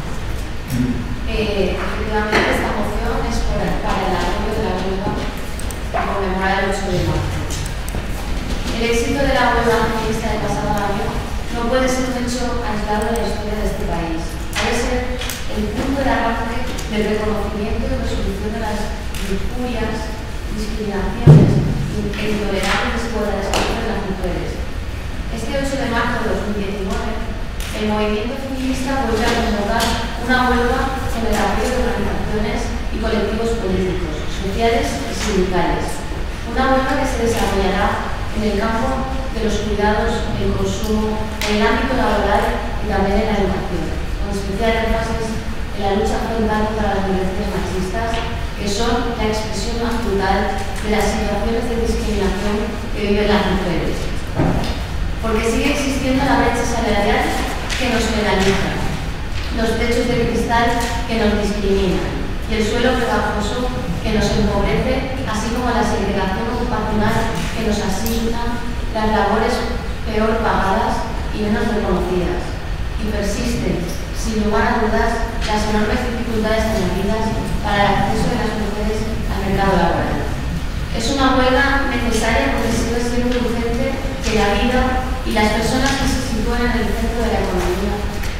Efectivamente, esta moción es para el apoyo de la huelga para conmemorar el 8 de marzo. El éxito de la huelga feminista del pasado año no puede ser un hecho aislado de la historia de este país. Debe ser el punto de arranque del reconocimiento y resolución de las injurias, discriminaciones e intolerables desigualdades que sufren las mujeres. Este 8 de marzo de 2019, el movimiento feminista vuelve a convocar una huelga en el apoyo de organizaciones y colectivos políticos, sociales y sindicales. Una huelga que se desarrollará en el campo de los cuidados, el consumo, en el ámbito laboral y también en la educación, con especial énfasis en la lucha frontal contra las violencias machistas, que son la expresión más brutal de las situaciones de discriminación que viven las mujeres. Porque sigue existiendo la brecha salarial que nos penaliza, los techos de cristal que nos discriminan y el suelo pegajoso que nos empobrece, así como la segregación ocupacional que nos asigna, las labores peor pagadas y menos reconocidas. Y persisten, sin lugar a dudas, las enormes dificultades añadidas para el acceso de las mujeres al mercado laboral. Es una huelga necesaria porque sigue siendo urgente que la vida y las personas que se sitúan en el centro de la economía.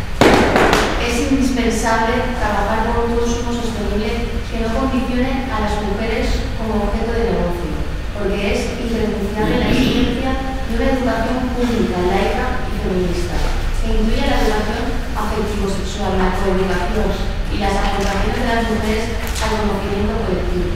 Es indispensable trabajar por un consumo sostenible que no condicione a las mujeres como objeto de negocio, porque es irrenunciable la exigencia de una educación pública, laica y feminista, que incluya la educación afectivo-sexual, la coeducación y las aportaciones de las mujeres al conocimiento colectivo.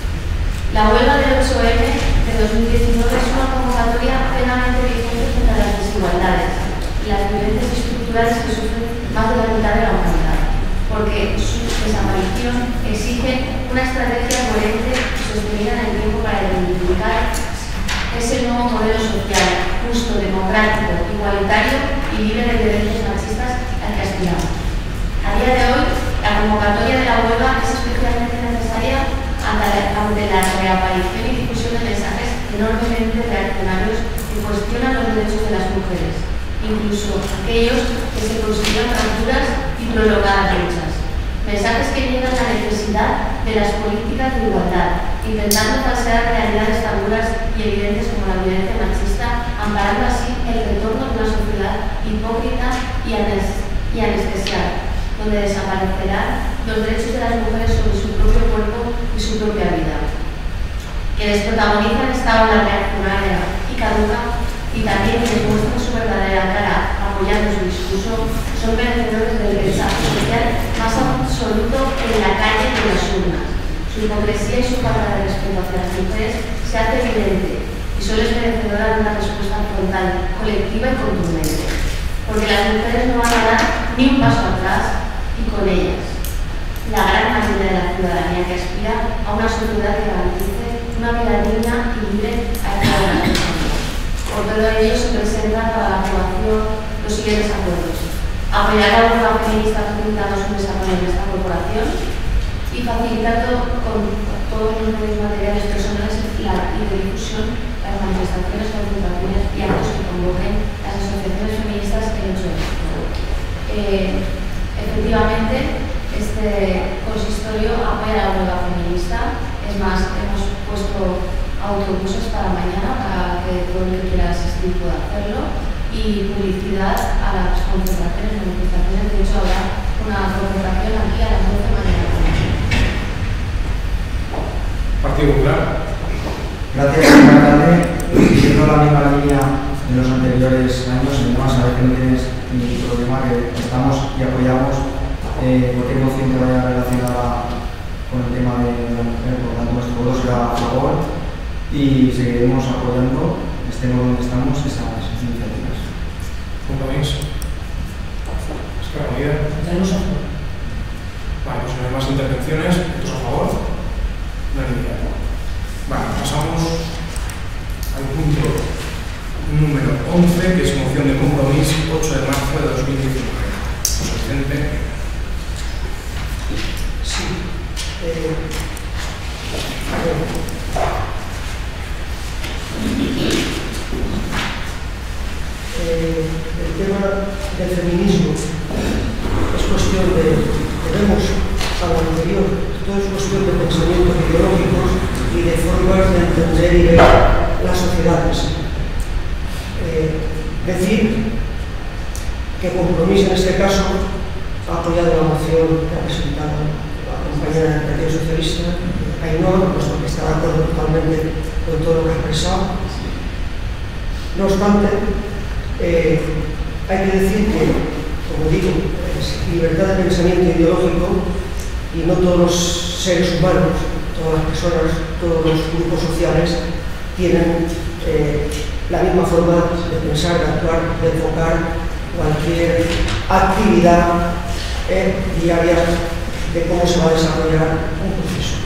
La huelga del 8M de 2019 es una convocatoria plenamente vigente contra las desigualdades y las violencias estructurales que sufren más de la mitad de la humanidad, porque su desaparición exige una estrategia coherente y sostenida en el tiempo para identificar ese nuevo modelo social, justo, democrático, igualitario y libre de violencias machistas al que aspiramos. A día de hoy, la convocatoria de la huelga es especialmente necesaria ante la reaparición y difusión de mensajes enormemente reaccionarios que cuestionan los derechos de las mujeres, incluso aquellos que se consideran fracturas y prolongadas luchas. Mensajes que niegan la necesidad de las políticas de igualdad, intentando falsear realidades tan duras y evidentes como la violencia machista, amparando así el retorno de una sociedad hipócrita y anestesiada, donde desaparecerán los derechos de las mujeres sobre su propio cuerpo y su propia vida. Quienes protagonizan esta ola reaccionaria y caduca y también quienes muestran su verdadera cara apoyando su discurso son merecedores del rechazo social más absoluto en la calle que en las urnas. Su hipocresía y su falta de respeto hacia las mujeres se hace evidente y solo es merecedora de una respuesta frontal, colectiva y contundente. Porque las mujeres no van a dar ni un paso atrás y con ellas la gran mayoría de la ciudadanía que aspira a una sociedad que garantice una vida digna y libre a todas las personas. Por todo ello se presenta para la aprobación los siguientes acuerdos: apoyar la huelga feminista facilitando su desarrollo en esta corporación y facilitando con todos los medios materiales personales y de difusión las manifestaciones, concentraciones y actos que convoquen las asociaciones feministas el 8 de marzo. Efectivamente, este consistorio apoya la huelga feminista. Es más, hemos puesto autobuses para mañana para que todo el que quiera asistir pueda hacerlo, y publicidad a las concentraciones, manifestaciones. De hecho, habrá una concentración aquí a las 12 de mañana. Partido Popular. Gracias, señor alcalde. Siguiendo la misma línea de los anteriores años, además, a ver que no tienes ningún problema, que estamos y apoyamos cualquier moción que vaya relacionada con el tema de la mujer. Por lo tanto, nuestro voto será a favor y seguiremos apoyando, estemos donde estamos, esas iniciativas. Compromiso. Espera, unidad. Daremos a favor. Vale, pues no hay más intervenciones. ¿Votos a favor? unanimidad. Vale, pasamos al punto número 11, que es moción de compromiso 8 de marzo de 2019. José Vicente. Sí. El tema del feminismo es cuestión vemos a lo anterior, todo es cuestión de pensamientos ideológicos y de formas de entender y ver las sociedades. Decir que Compromís en este caso ha apoyado la moción que ha presentado la compañera del Partido Socialista, Ainhoa, puesto que está de acuerdo totalmente con todo lo que ha expresado. No obstante, hay que decir que, como digo, es libertad de pensamiento ideológico y no todos los seres humanos, todas las personas, todos los grupos sociales tienen la misma forma de pensar, de actuar, de enfocar cualquier actividad diaria de cómo se va a desarrollar un proceso.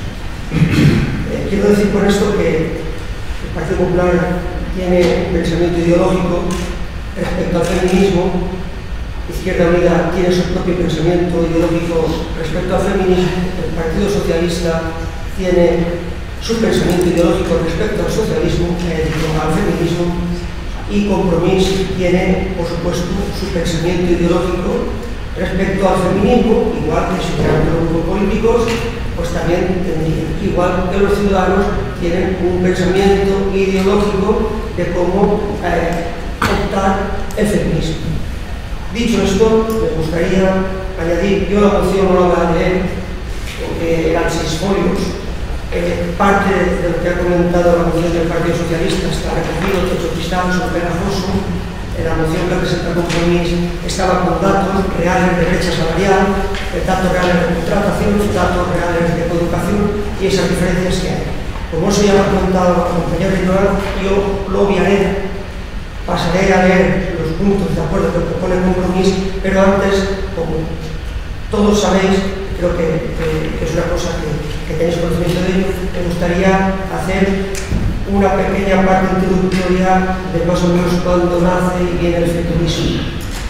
Quiero decir con esto que el Partido Popular tiene un pensamiento ideológico respecto al feminismo, Izquierda Unida tiene su propio pensamiento ideológico respecto al feminismo, el Partido Socialista tiene su pensamiento ideológico respecto al socialismo, al feminismo, y Compromís tiene, por supuesto, su pensamiento ideológico respecto al feminismo, igual que si fueran los grupos políticos, pues también tendrían, igual que los ciudadanos tienen un pensamiento ideológico de cómo optar el feminismo. Dicho esto, me gustaría añadir, yo la moción no la voy a leer, porque eran 6 folios, parte de lo que ha comentado la moción del Partido Socialista está recogido, techo cristal, son pegajoso. En la moción que presenta Compromís estaba con datos reales de brecha salarial, datos reales de contratación, datos reales de coeducación y esas diferencias que hay. Como eso ya lo ha comentado la compañera Ainhoa, yo lo obviaré, pasaré a leer los puntos de acuerdo que propone Compromís, pero antes, como todos sabéis, creo que es una cosa que tenéis conocimiento de ello, me gustaría hacer una pequeña parte introductoria de más o menos cuándo nace y viene el feminismo.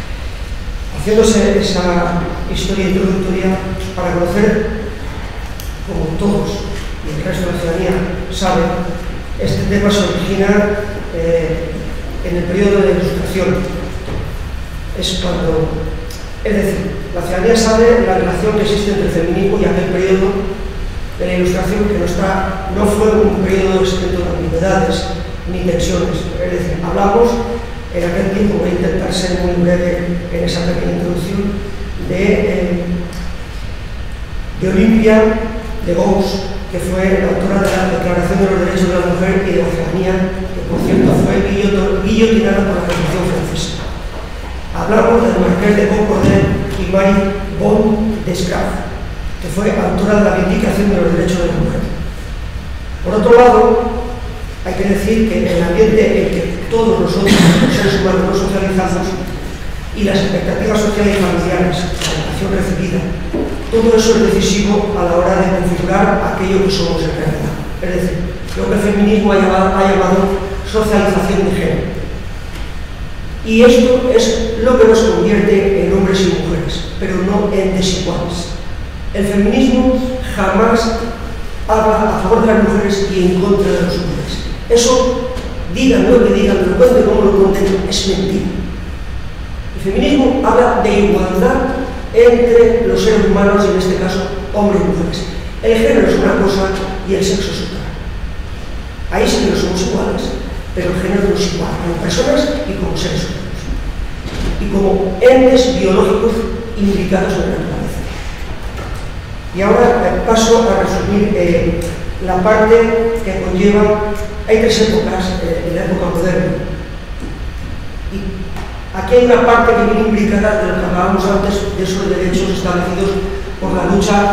Haciéndose esa historia introductoria para conocer, como todos y el resto de la ciudadanía sabe, este tema se origina en el periodo de la Ilustración. Es decir, la ciudadanía sabe la relación que existe entre el feminismo y aquel periodo de la Ilustración, que no fue un periodo exento de ambigüedades ni tensiones. Es decir, hablamos en aquel tiempo, voy a intentar ser muy breve en esa pequeña introducción, de Olimpia de Gauss, que fue la autora de la Declaración de los Derechos de la Mujer y de la Ciudadanía, que por cierto fue guillotinada por la Revolución Francesa. Hablamos del Marqués de Concordel y Marie von Descartes, que fue autora de la Vindicación de los Derechos de la Mujer. Por otro lado, hay que decir que en el ambiente en que todos nosotros, los seres humanos, nos socializamos y las expectativas sociales y familiares, la educación recibida, todo eso es decisivo a la hora de configurar aquello que somos en realidad. Es decir, lo que el feminismo ha llamado socialización de género. Y esto es lo que nos convierte en hombres y mujeres, pero no en desiguales. El feminismo jamás habla a favor de las mujeres y en contra de los hombres. Eso, digan lo que digan, lo cuenten como lo cuenten, es mentira. El feminismo habla de igualdad entre los seres humanos y en este caso hombres y mujeres. El género es una cosa y el sexo es otra. Ahí sí que no somos iguales, pero el género no es igual como personas y como seres humanos y como entes biológicos implicados en la naturaleza. Y ahora paso a resumir la parte que conlleva, hay 3 épocas en la época moderna. Y aquí hay una parte que viene implicada de lo que hablábamos antes, de esos derechos establecidos por la lucha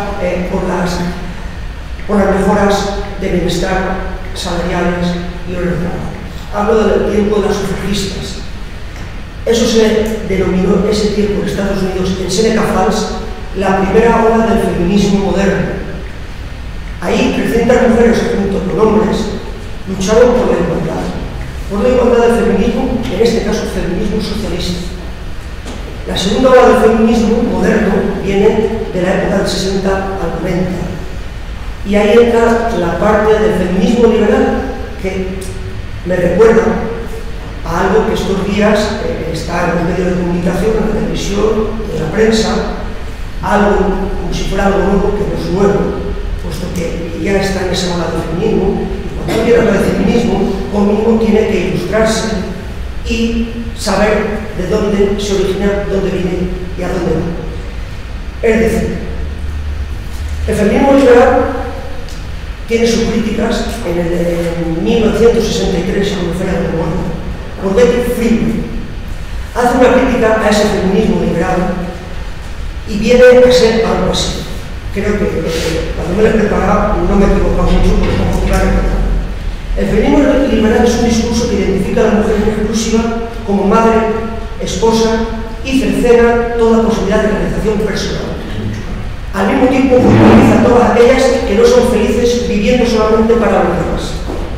por las mejoras de bienestar salariales y organizadas. Hablo del tiempo de las sufragistas. Eso se denominó ese tiempo en Estados Unidos, en Seneca Falls, la primera ola del feminismo moderno. Ahí distintas mujeres junto con hombres lucharon por la igualdad del feminismo, en este caso feminismo socialista. La segunda ola del feminismo moderno viene de la época del 60 al 90, y ahí entra la parte del feminismo liberal, que me recuerda a algo que estos días está en los medios de comunicación, en la televisión, en la prensa, algo como si fuera algo nuevo, que no es nuevo, puesto que ya está en esa ola del feminismo. Cuando alguien habla de feminismo, como mínimo tiene que ilustrarse y saber de dónde se origina, dónde viene y a dónde va. Es decir, el feminismo liberal tiene sus críticas en 1963, en la Feria de Bologna, por Betty Friedman. Hace una crítica a ese feminismo liberal y viene a ser algo así. Creo que cuando me lo he preparado no me he equivocado mucho, porque como claro. El feminismo liberal es un discurso que identifica a la mujer exclusiva como madre, esposa y cercena toda posibilidad de realización personal. Al mismo tiempo, utiliza a todas aquellas que no son felices viviendo solamente para los demás.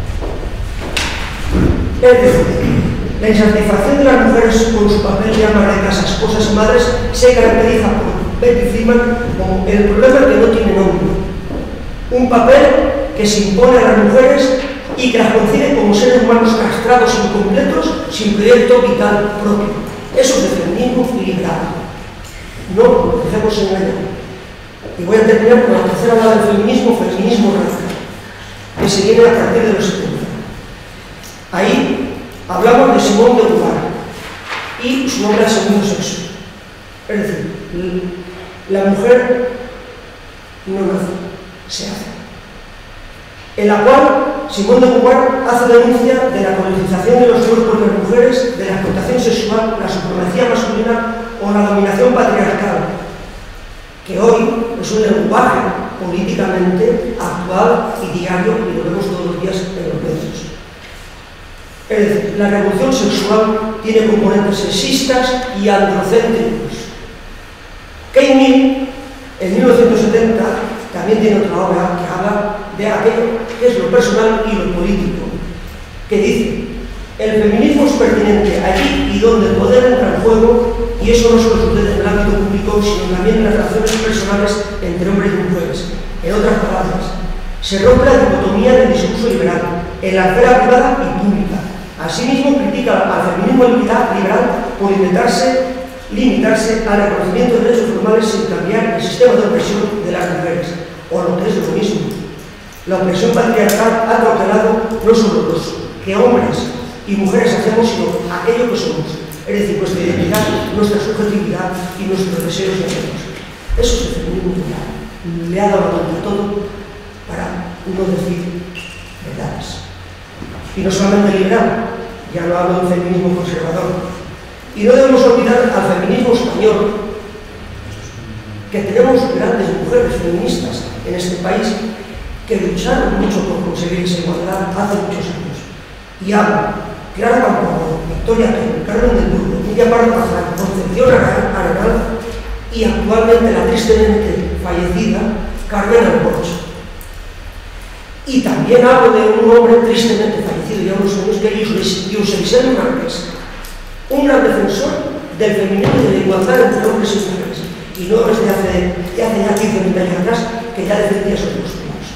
Es decir, la insatisfacción de las mujeres con su papel de amas de casa, esposas y madres se caracteriza por Betty Friedman como el problema que no tiene nombre. Un papel que se impone a las mujeres y que las concibe como seres humanos castrados, incompletos, sin proyecto vital propio. Eso es el feminismo liberal. No lo dejemos en ello. Y voy a terminar con la tercera ola del feminismo, feminismo radical, que se viene a partir de los 70. Ahí hablamos de Simone de Beauvoir y su nombre al segundo sexo. Es decir, la mujer no nace, se hace. En la cual Simone de Beauvoir hace denuncia de la colonización de los cuerpos de las mujeres, de la explotación sexual, la supremacía masculina o la dominación patriarcal, que hoy es un lenguaje políticamente actual y diario, y lo vemos todos los días en los medios. Es decir, la revolución sexual tiene componentes sexistas y androcéntricos. Kate Mill, en 1970, también tiene otra obra que habla de aquello que es lo personal y lo político, que dice: el feminismo es pertinente allí y donde el poder entra en juego, y eso no solo sucede en el ámbito público, sino también en las relaciones personales entre hombres y mujeres. En otras palabras, se rompe la dicotomía del discurso liberal en la esfera privada y pública. Asimismo, critica al feminismo liberal por limitarse al reconocimiento de derechos formales sin cambiar el sistema de opresión de las mujeres, o lo que es lo mismo. La opresión patriarcal ha cautelado no solo los que hombres y mujeres hacemos, sino aquello que somos, es decir, nuestra identidad, nuestra subjetividad y nuestros deseos y anhelos. Eso es el feminismo liberal. Le ha dado la vuelta a todo para no decir verdades. Y no solamente liberal, ya no hablo de un feminismo conservador. Y no debemos olvidar al feminismo español, que tenemos grandes mujeres feministas en este país que lucharon mucho por conseguir esa igualdad hace muchos años. Y hablo Clara Campoamor, Victoria Toro, Carmen del Burgo, Lidia Pardo Bazán, Concepción Arenal y actualmente la tristemente fallecida Carmen Alborch. Y también hablo de un hombre tristemente fallecido ya unos años, que es José Vicente Márquez, un gran defensor del feminismo y de la igualdad entre hombres y mujeres. Y no desde hace ya 15 o 20 años atrás, que ya defendía esos dos puntos.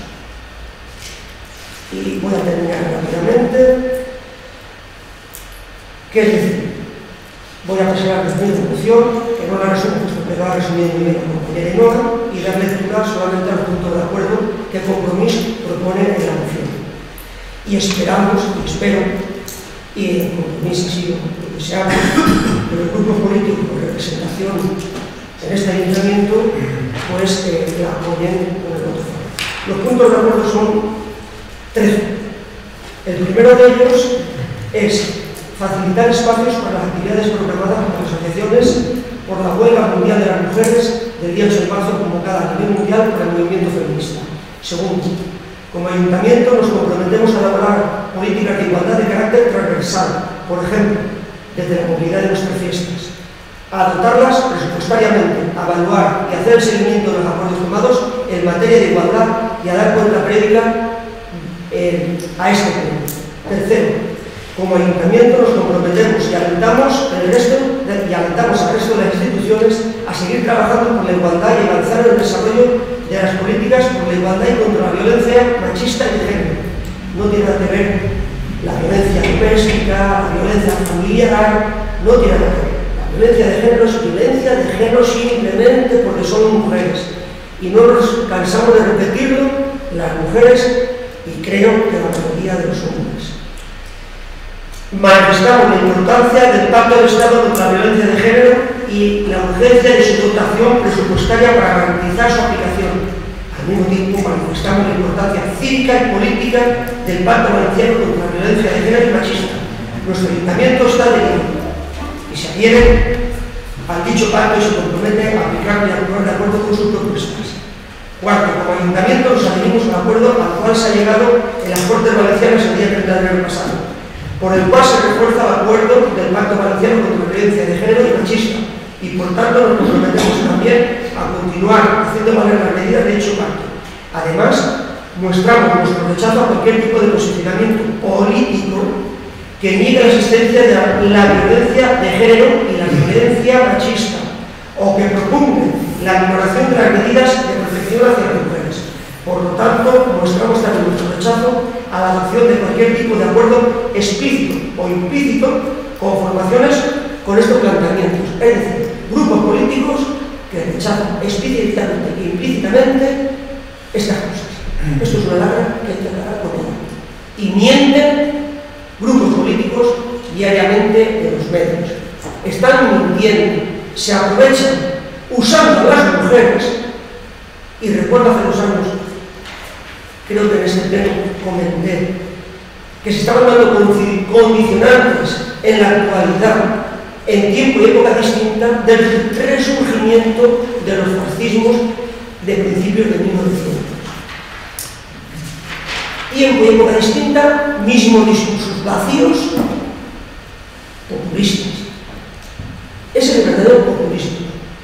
Y voy a terminar rápidamente. ¿Qué es decir? Voy a pasar a resumir la moción, que no la resumo, puesto que lo ha resumido muy bien la compañera Ainhoa, y dar lectura solamente al punto de acuerdo que Compromís propone en la moción. Y esperamos, y espero, y en Compromís así lo deseamos, que los grupos políticos con representación en este ayuntamiento, pues la apoyen con el voto favorable. Los puntos de acuerdo son 13. El primero de ellos es facilitar espacios para las actividades programadas por las asociaciones por la huelga mundial de las mujeres del día 8 de marzo convocada a nivel mundial por el movimiento feminista. Segundo, como ayuntamiento nos comprometemos a elaborar políticas de igualdad de carácter transversal, por ejemplo, desde la movilidad de nuestras fiestas. a dotarlas presupuestariamente, a evaluar y hacer el seguimiento de los acuerdos tomados en materia de igualdad y a dar cuenta prédica a este pleno. Tercero, como ayuntamiento nos comprometemos y alentamos al resto de las instituciones a seguir trabajando por la igualdad y avanzar en el desarrollo de las políticas por la igualdad y contra la violencia machista y de género. No tiene nada que ver la violencia doméstica, la violencia familiar, no tiene nada que ver. La violencia de género es violencia de género simplemente porque son mujeres. Y no nos cansamos de repetirlo las mujeres y creo que la mayoría de los hombres. Manifestamos la importancia del Pacto de Estado contra la Violencia de Género y la urgencia de su dotación presupuestaria para garantizar su aplicación. Al mismo tiempo, manifestamos la importancia cívica y política del Pacto Valenciano contra la Violencia de Género y Machista. Nuestro ayuntamiento está adherido y se adhiere al dicho pacto y se compromete a aplicarlo y actuar de acuerdo con sus propuestas. Cuarto, como ayuntamiento nos adherimos al acuerdo al cual se ha llegado en las Cortes Valencianas el día 30 de enero pasado, por el cual se refuerza el acuerdo del Pacto Valenciano contra la Violencia de Género y Machista, y por tanto nos comprometemos también a continuar haciendo valer las medidas de dicho pacto. Además, mostramos nuestro rechazo a cualquier tipo de posicionamiento político que niegue la existencia de la violencia de género y la violencia machista, o que propugne la ignoración de las medidas de protección hacia las mujeres. Por lo tanto, mostramos también nuestro rechazo a la adopción de cualquier tipo de acuerdo explícito o implícito con formaciones con estos planteamientos, es decir, grupos políticos que rechazan explícitamente e implícitamente estas cosas. Esto es una lacra que hay que acabar con ella. Y mienten grupos políticos diariamente de los medios. Están mintiendo, se aprovechan usando a las mujeres. Y recuerdo hace 2 años, creo que en este pleno comenté, que se estaban dando condicionantes en la actualidad, en tiempo y época distinta, del resurgimiento de los fascismos de principios de 1900. Tiempo y época distinta, mismo discursos vacíos, populistas. Ese es el verdadero populismo.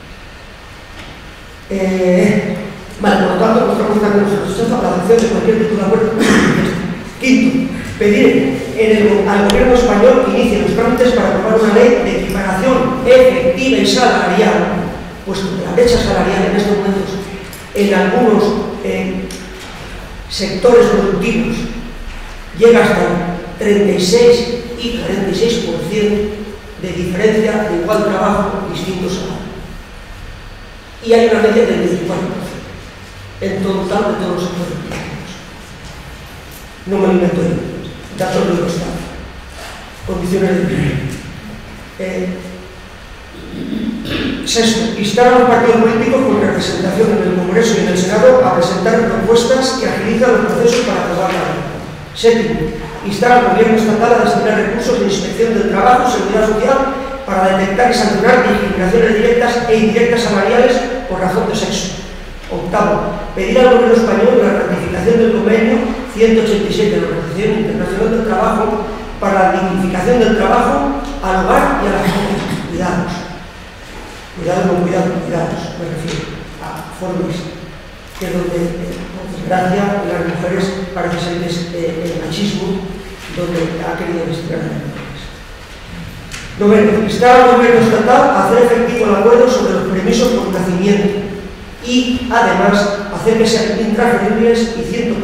Vale, por lo tanto, mostramos también nuestro rechazo a la adopción de cualquier tipo de acuerdo. Quinto, pedir al gobierno español que inicie los trámites para aprobar una ley de equiparación efectiva y salarial, puesto que la brecha salarial en estos momentos en algunos sectores productivos llega hasta el 36 y 46% de diferencia de igual trabajo, distintos salarios. Y hay una media del 24% en total de todos los sectores productivos. No me lo invento yo, datos de Eurostat, condiciones de empleo. Sexto, instar a los partidos políticos con representación en el Congreso y en el Senado a presentar propuestas que agilizan los procesos para aprobar la ley. Séptimo, instar al Gobierno estatal a destinar recursos de inspección del trabajo y seguridad social para detectar y sancionar discriminaciones directas e indirectas salariales por razón de sexo. Octavo, pedir al Gobierno español la ratificación del convenio 187 de la Organización Internacional del Trabajo para la dignificación del trabajo al hogar y a las familias. Cuidados. Cuidados, me refiero a formas que es donde, por desgracia, las mujeres parece ser el machismo donde ha querido destinar a las mujeres. Noveno, instar al Gobierno estatal a hacer efectivo el acuerdo sobre los permisos por nacimiento y, además, hacer que sean intransferibles y 100%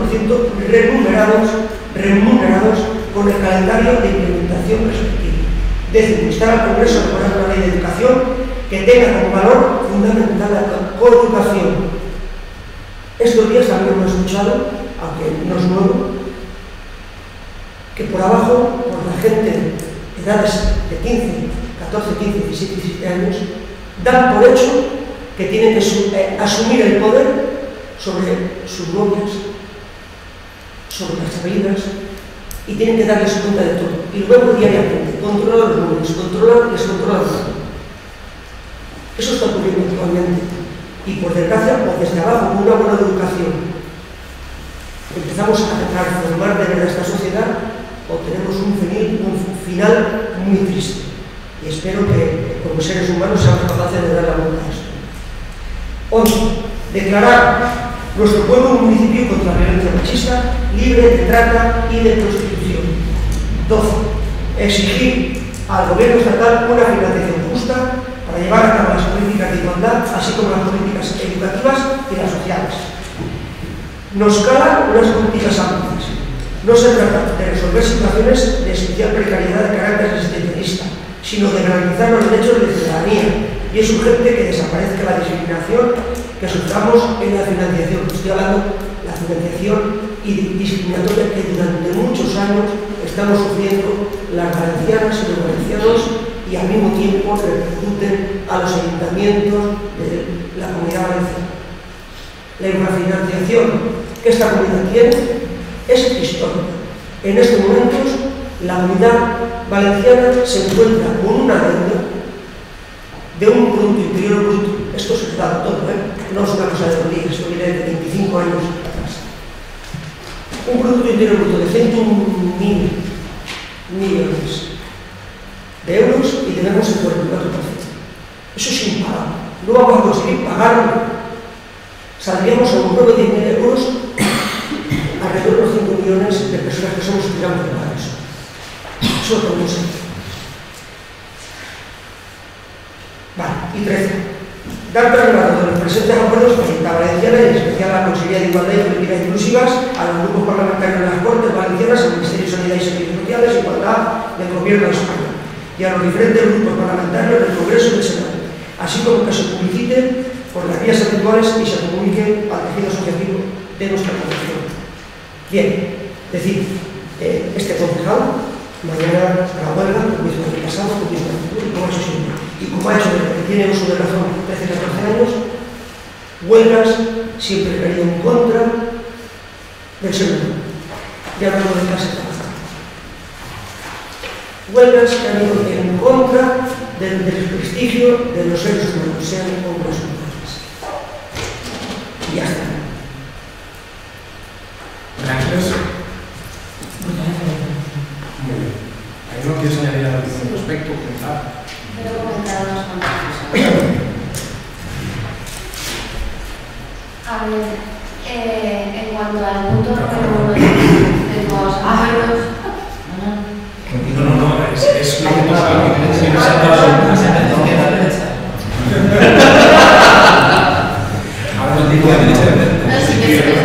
remunerados con el calendario de implementación respectivo. Décimo, instar al Congreso a elaborar una ley de educación que tenga como valor fundamental la coeducación. Estos días también hemos escuchado, aunque no es nuevo, que por abajo, por la gente de edades de 14, 15, 17, 17 años, dan por hecho que tienen que asumir el poder sobre sus novias, sobre las apellidas, y tienen que darles cuenta de todo. Y luego diariamente, controlar los novios, les controlan todo. Eso está ocurriendo actualmente. Y por desgracia, o desde abajo, con una buena educación, empezamos a transformar de verdad esta sociedad, o tenemos un final muy triste. Y espero que como seres humanos seamos capaces de dar la vuelta a esto. 11. Declarar nuestro pueblo un municipio contra la violencia machista, libre de trata y de prostitución. 12. Exigir al gobierno estatal una financiación justa para llevar a cabo las políticas de igualdad, así como las políticas educativas y las sociales. Nos calan unas políticas amplias. No se trata de resolver situaciones de especial precariedad de carácter existencialista, sino de garantizar los derechos de ciudadanía, y es urgente que desaparezca la discriminación que suframos en la financiación. Estoy hablando de la financiación discriminatoria que durante muchos años estamos sufriendo las valencianas y los valencianos, y al mismo tiempo repercuten a los ayuntamientos de la Comunidad Valenciana. La infrafinanciación que esta comunidad tiene es histórica. En estos momentos, la Comunidad Valenciana se encuentra con una deuda de un Producto Interior Bruto. Esto se está todo, no es una cosa de 2 días, esto viene de 25 años atrás. Un Producto Interior Bruto de 101.000 millones de euros y tenemos el 44%. Eso es impagable. No vamos a conseguir pagarlo. Saldríamos a un 9-10.000 euros alrededor de los 5 millones de personas que somos que tiramos de pagar eso. Eso lo podemos hacer. Vale, y 13. Dar traslado de los presentes acuerdos con la Valenciana y en especial a la Consejería de Igualdad y Políticas Inclusivas, a los grupos parlamentarios de las Cortes Valencianas, al Ministerio de Sanidad y Servicios Sociales, Igualdad del Gobierno de España, y a los diferentes grupos parlamentarios del Congreso y del Senado, así como que se publiciten por las vías habituales y se comunique al tejido asociativo de nuestra población. Bien, es decir, este concejal mañana la huelga, como hizo el año pasado, como hizo el futuro, y como ha hecho siempre. Y como ha hecho desde que tiene uso de razón 13-14 años, huelgas siempre han ido en contra del ser humano. Ya hablamos de clase trabajadora. Huelgas que han ido en contra del desprestigio de los seres humanos, sean hombres o mujeres. Y ya está. Gracias. ¿Alguno quieres añadir algo al respecto? Quiero comentar unas cuantas cosas. A ver, en cuanto al punto número 1 de los acuerdos... No, es lo que pasa. Ahora no digo de derecha. No, sí, que espero.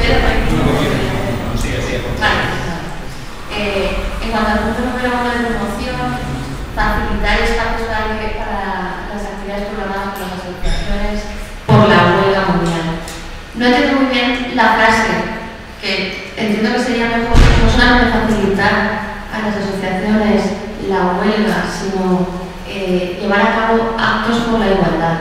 Vale. En cuanto al punto número 1 de promoción, facilitar espacios para las actividades programadas por las asociaciones por la huelga mundial. No entiendo muy bien la frase, que entiendo que sería mejor no solamente facilitar a las asociaciones la huelga, sino llevar a cabo actos por la igualdad.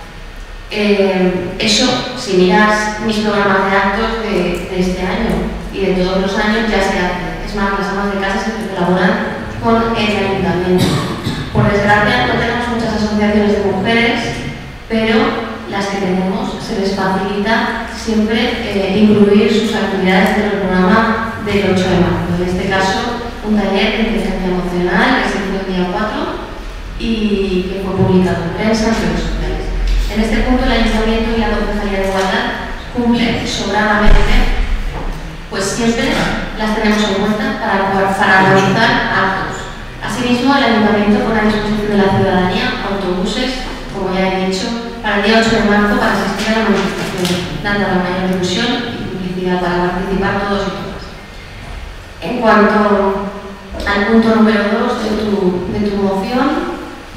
Eso, si miras mis programas de actos de este año y de todos los años, ya se hace. Es más, las amas de casa siempre colaboran con el ayuntamiento. Por desgracia, no tenemos muchas asociaciones de mujeres, pero las que tenemos se les facilita siempre incluir sus actividades en el programa del 8 de marzo. En este caso, un taller de inteligencia emocional que se hizo el día 4 y que fue publicado en prensa y redes sociales. En este punto, el Ayuntamiento y la Concejalía de Igualdad cumplen sobradamente, pues siempre las tenemos en cuenta para realizar actos. Asimismo, el Ayuntamiento pone a disposición de la ciudadanía autobuses, como ya he dicho, para el día 8 de marzo para asistir a la manifestación, dando la mayor difusión y publicidad para participar todos y todas. En cuanto al punto número 2 de tu moción,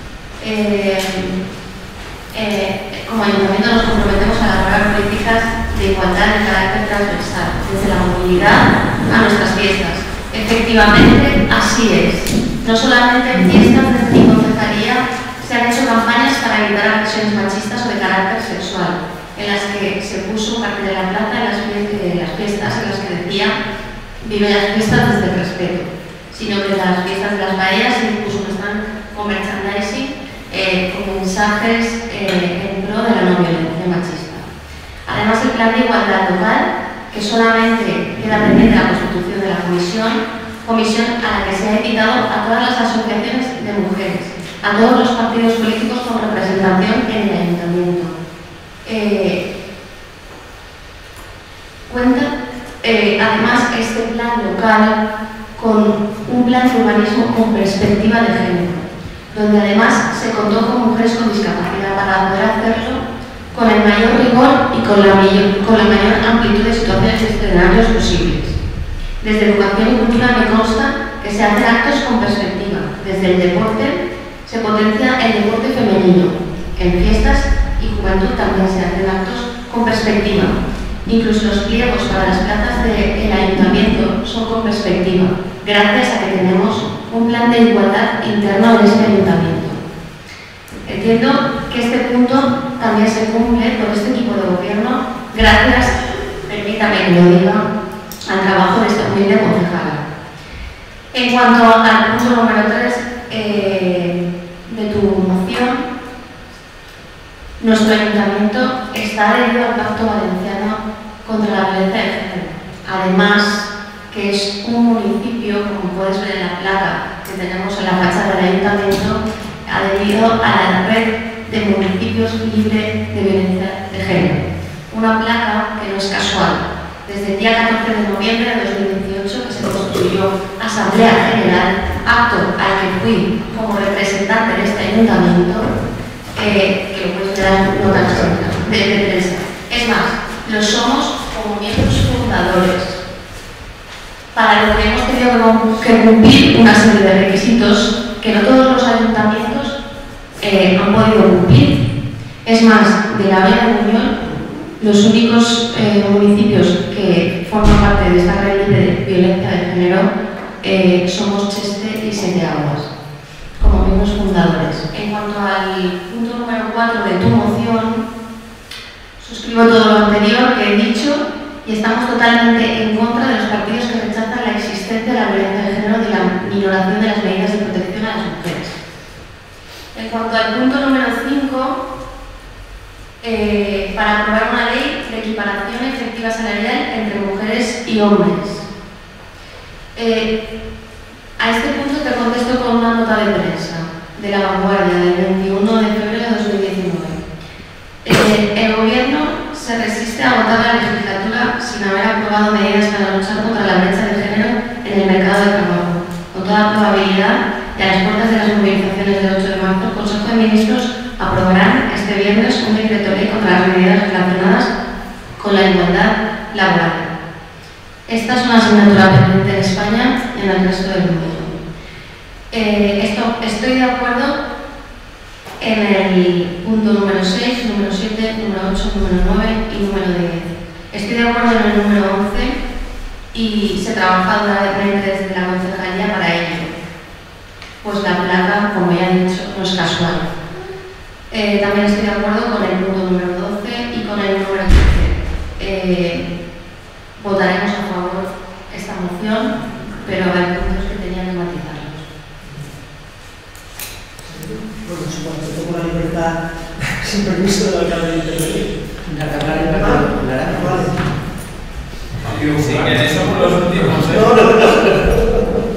como Ayuntamiento nos comprometemos a elaborar políticas de igualdad de carácter transversal, desde la movilidad a nuestras fiestas. Efectivamente, así es. No solamente en fiestas desde mi concejalía se han hecho campañas para evitar agresiones machistas o de carácter sexual, en las que se puso un cartel de la plaza en las fiestas en las que decía vive las fiestas desde el respeto, sino que las fiestas de las paellas incluso están con merchandising con mensajes en pro de la no violencia machista. Además, el plan de igualdad local, que solamente queda pendiente la constitución de la comisión a la que se ha invitado a todas las asociaciones de mujeres, a todos los partidos políticos con representación en el ayuntamiento. Cuenta, además, este plan local con un plan de urbanismo con perspectiva de género, donde además se contó con mujeres con discapacidad para poder hacerlo con el mayor rigor y con la mayor amplitud de situaciones y escenarios posibles. Desde Educación y Cultura me consta que se hacen actos con perspectiva. Desde el deporte se potencia el deporte femenino. En fiestas y juventud también se hacen actos con perspectiva. Incluso los pliegos para las plazas del ayuntamiento son con perspectiva, gracias a que tenemos un plan de igualdad interno en este ayuntamiento. Entiendo que este punto también se cumple por este equipo de gobierno, gracias, permítame que lo diga, al trabajo de esta humilde concejala. En cuanto al punto número 3 de tu moción, nuestro ayuntamiento está adherido al Pacto Valenciano contra la Violencia de Género. Además, que es un municipio, como puedes ver en la placa que tenemos en la fachada del ayuntamiento, adherido a la red de municipios libre de violencia de género. Una placa que no es casual. Desde el día 14 de noviembre de 2018, que se constituyó Asamblea General, acto al que fui como representante de este ayuntamiento, que lo puedes dar notas de prensa. Es más, lo somos como miembros fundadores. Para lo que hemos tenido que cumplir una serie de requisitos que no todos los ayuntamientos han podido cumplir. Es más, de la Vía de Unión, los únicos municipios que forman parte de esta red de violencia de género somos Cheste y Sete Aguas, como miembros fundadores. En cuanto al punto número 4 de tu moción, suscribo todo lo anterior que he dicho y estamos totalmente en contra de los partidos que rechazan la existencia de la violencia de género y la minoración de las medidas de protección a las mujeres. En cuanto al punto número 5, para aprobar una ley de equiparación efectiva salarial entre mujeres y hombres. A este punto te contesto con una nota de prensa de La Vanguardia del 21 de febrero de 2019. El Gobierno se resiste a votar la legislatura sin haber aprobado medidas para luchar contra la brecha de género en el mercado de trabajo. Con toda probabilidad, y a las puertas de las movilizaciones del 8 de marzo, el Consejo de Ministros aprobarán este viernes un decreto ley contra las medidas relacionadas con la igualdad laboral. Esta es una asignatura pendiente en España y en el resto del mundo. Estoy de acuerdo en el punto número 6, número 7, número 8, número 9 y número 10. Estoy de acuerdo en el número 11 y se trabaja duramente desde la concejalía para ello. Pues la placa, como ya he dicho, no es casual. También estoy de acuerdo con el punto número 12 y con el número 15. Votaremos a favor esta moción, pero hay puntos que tenían que matizarlos. Bueno, supongo que tengo la libertad, sin permiso del alcalde de intervenir. Vale. Sí, en eso por los últimos. No.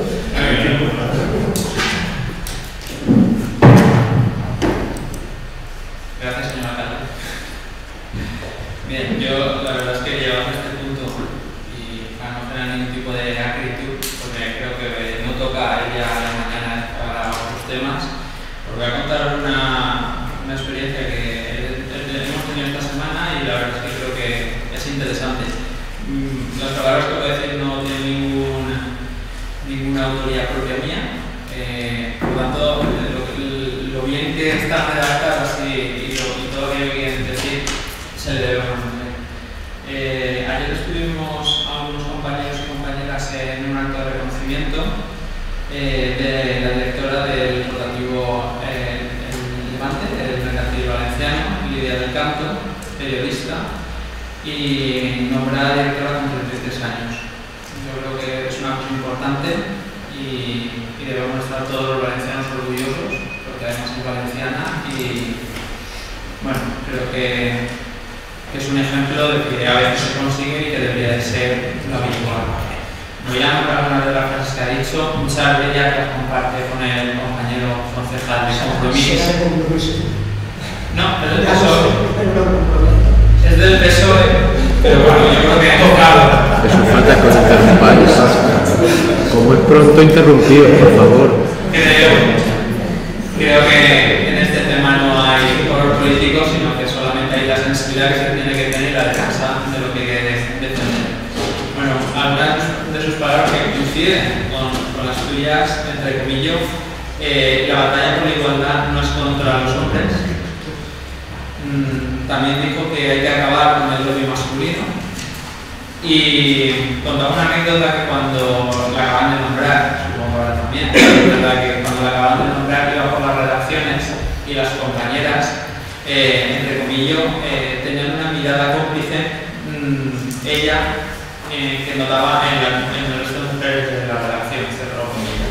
Gracias, señor alcalde. Bien, yo la verdad es que llevamos este punto y para no tener ningún tipo de acritud, porque creo que no toca ella a la mañana para otros temas, os voy a contar una experiencia que hemos tenido esta semana y la verdad es que creo que es interesante. Las palabras que voy a decir no tienen ninguna autoría propia mía, por lo tanto, lo bien que están redactadas y todo lo que quieren decir se le debe a una mujer. Ayer estuvimos algunos compañeros y compañeras en un acto de reconocimiento de la directora del rotativo Levante, el Mercantil Valenciano, Lidia del Canto, periodista, y nombrada directora con 33 años. Yo creo que es una cosa importante y debemos estar todos los valencianos orgullosos, porque además es valenciana y bueno, creo que es un ejemplo de que a veces se consigue y que debería de ser lo habitual. me voy a nombrar una de las frases que ha dicho, muchas de ellas las comparte con el compañero concejal de Compromís. No, es del PSOE. Es del PSOE, pero bueno, yo creo que ha tocado. Eso falta que os interrumpáis. Como es pronto interrumpido, por favor. Creo que en este tema no hay color político, sino que solamente hay la sensibilidad que se tiene que tener y la defensa de lo que hay que defender. Bueno, algunas de sus palabras que coinciden con las tuyas, entre comillas, la batalla por la igualdad no es contra los hombres. También dijo que hay que acabar con el lobby masculino. Y contaba una anécdota que cuando la acaban de nombrar, supongo ahora también, es verdad que cuando la acaban de nombrar iba por las redacciones y las compañeras, entre comillas, tenían una mirada cómplice, ella, que notaba en el resto de mujeres de la redacción, cerró comillas,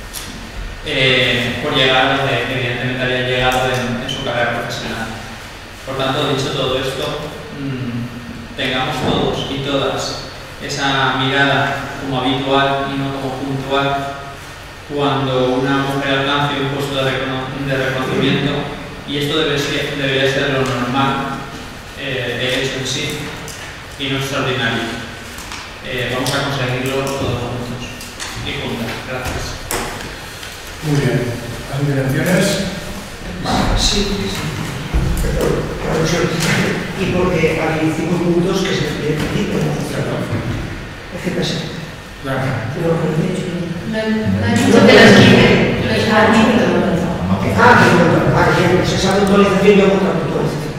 por llegar a donde evidentemente había llegado en su carrera profesional. Por tanto, dicho todo esto, tengamos todos y todas esa mirada como habitual y no como puntual cuando una mujer alcance un puesto de reconocimiento, y esto debería ser lo normal, el hecho en sí, y no extraordinario. Vamos a conseguirlo todos juntos y juntas. Gracias. Muy bien. ¿Aspiraciones? Sí. Perdón, y porque hay 5 puntos que se refieren aquí, pero no es que pasa. No hay mucho de los 15, los partidos. Pues esa puntualización yo hago otra puntualización.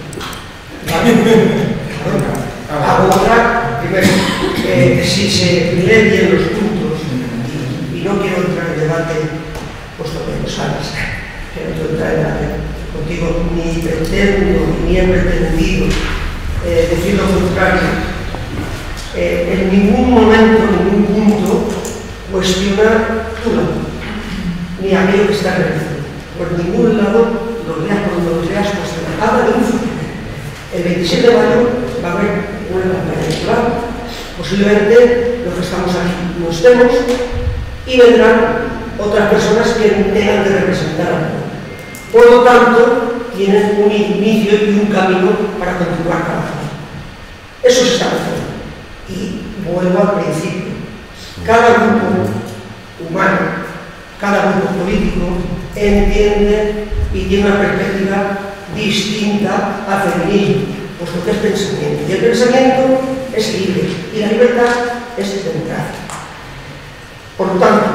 Hago otra, primero, si se leen bien los puntos, y no quiero entrar en debate, puesto que lo sabes, que no quiero entrar en debate contigo, ni pretendo, ni he pretendido decir lo contrario. En ningún momento, en ningún punto, cuestionar tu lado, ni aquello que está realizado. Por ningún lado, lo leas por donde lo leas, pues habla de un futuro. El 27 de mayo va a haber una campaña electoral. Posiblemente los que estamos aquí no estemos, y vendrán otras personas que tengan que representar al pueblo. Por lo tanto, tienen un inicio y un camino para continuar trabajando. Eso se está haciendo. Y vuelvo al principio. Cada grupo humano, cada grupo político entiende y tiene una perspectiva distinta al feminismo, puesto que es pensamiento. Y el pensamiento es libre, y la libertad es democracia. Por lo tanto,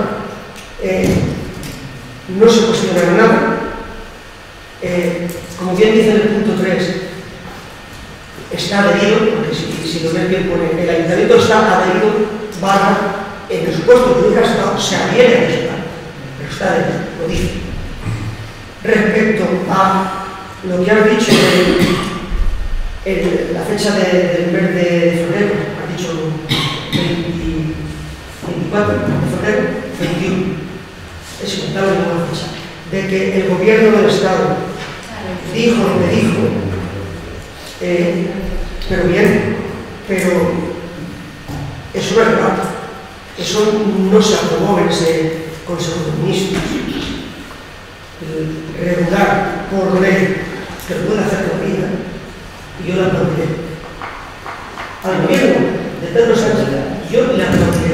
no se cuestiona nada. Como bien dice en el punto 3, está adherido, porque si lo ven bien pone, el ayuntamiento está adherido barra el presupuesto que hubiera estado, se adhiere a eso, pero está adherido, lo dice. Respecto a lo que has dicho de la fecha del mes de febrero, has dicho 24 de febrero, 21, es contable de una fecha, de que el gobierno del Estado dijo lo que dijo, pero bien, pero eso no es verdad. Eso no se aprobó en ese Consejo de Ministros. Regular por ley, que lo puede hacer todavía, y yo la aplaudiré. Al gobierno de Pedro Sánchez, yo le aplaudiré.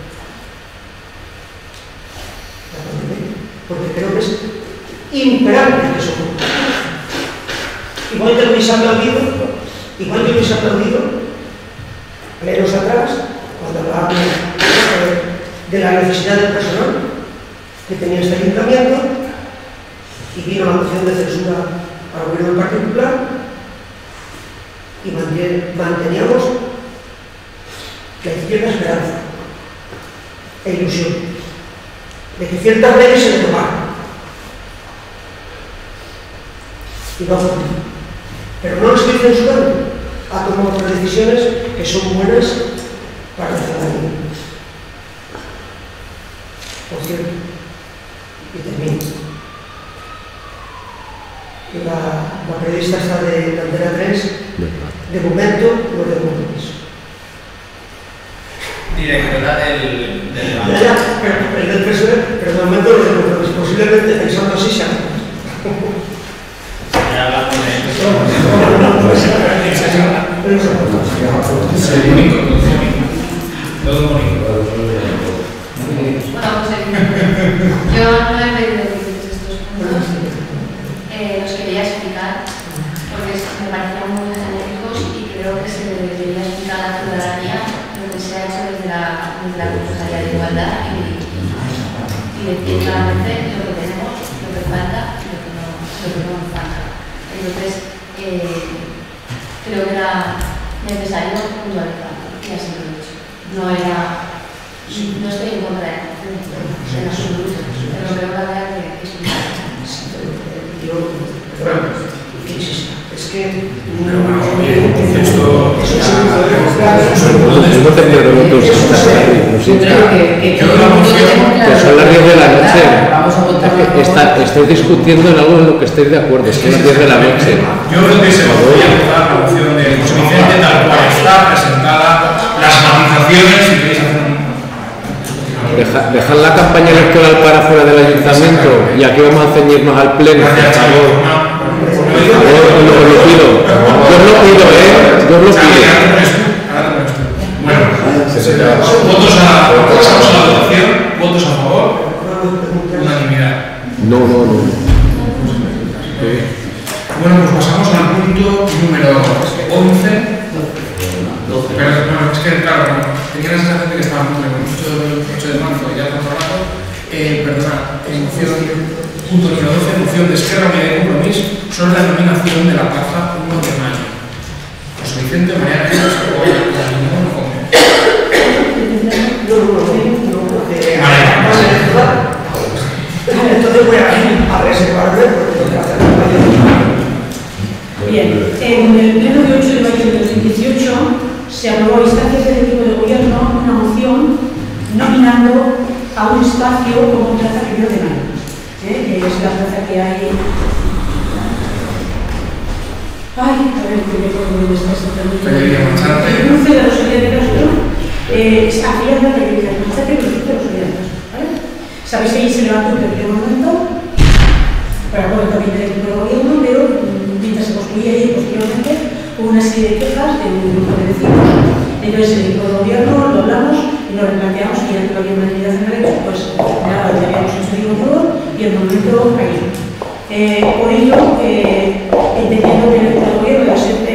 Porque creo que es imperante que eso ocurra. Igual que lo hubiese aplaudido, años atrás, cuando hablábamos de la necesidad del personal que tenía este ayuntamiento, y vino la moción de censura al gobierno del Partido Popular, y manteníamos la izquierda esperanza e ilusión de que ciertas leyes se le tomaran. Y no fue. Pero no lo estoy censurando. Ha tomado otras decisiones que son buenas para la ciudadanía. Por cierto, y termino. La periodista está de Antena 3, de momento no de compromiso. Directora del bonito, todo bonito. Bueno, pues yo no he pedido estos puntos. Los quería explicar porque me parecían muy genéricos y creo que se debería explicar a la ciudadanía lo que se ha hecho desde la Consejería de Igualdad y decir claramente lo que tenemos, lo que falta y lo que no nos falta. Entonces, creo que era necesario puntualizarlo y así lo he hecho. No estoy en contra de la moción en absoluto, pero creo que había que explicarlo. Es que que son las 10 de la noche. Estáis discutiendo en algo en lo que estáis de acuerdo. Son las 10 de la noche. Yo creo que se voy a votar la moción de José Vicente tal cual está presentada, las matizaciones, si queréis hacer Dejad la campaña electoral para fuera del ayuntamiento y aquí vamos a ceñirnos al pleno, por favor. Os lo pido. Yo os lo pido, Yo os lo pido. Bueno, votos a la votación, votos a favor, unanimidad. No. Bueno, pues pasamos al punto número 11. Pero bueno, es que claro, tenía la sensación de que estaba muy el 8 de marzo ya tanto rato. Perdona, punto número 12, moción de Esquerra Unida y Compromís sobre la nominación de la plaza 1 de mayo. José Vicente, María Ángeles, entonces voy a reservarme porque bien, en el pleno de 8 de mayo de 2018 se aprobó a instancias del equipo de gobierno una moción nominando a un espacio como plaza 1 de mayo. Es la plaza que hay. Ay, a ver, que me acuerdo dónde está exactamente. El cruce de Rosalía de Castro. Afiliada a la Iglesia de Manchate, pero el cruce de Rosalía de Castro. ¿Vale? Sabéis que ahí se levantó un pequeño monumento para acuerdo también del equipo de gobierno, pero mientras se construía allí posteriormente hubo una serie de quejas de un grupo de vecinos. Entonces el equipo de gobierno lo hablamos y nos replanteamos que ya que no había una unanimidad en la ley, pues nada, ya habíamos conseguido todo y el monumento allí. Por ello, entendiendo que el equipo de gobierno,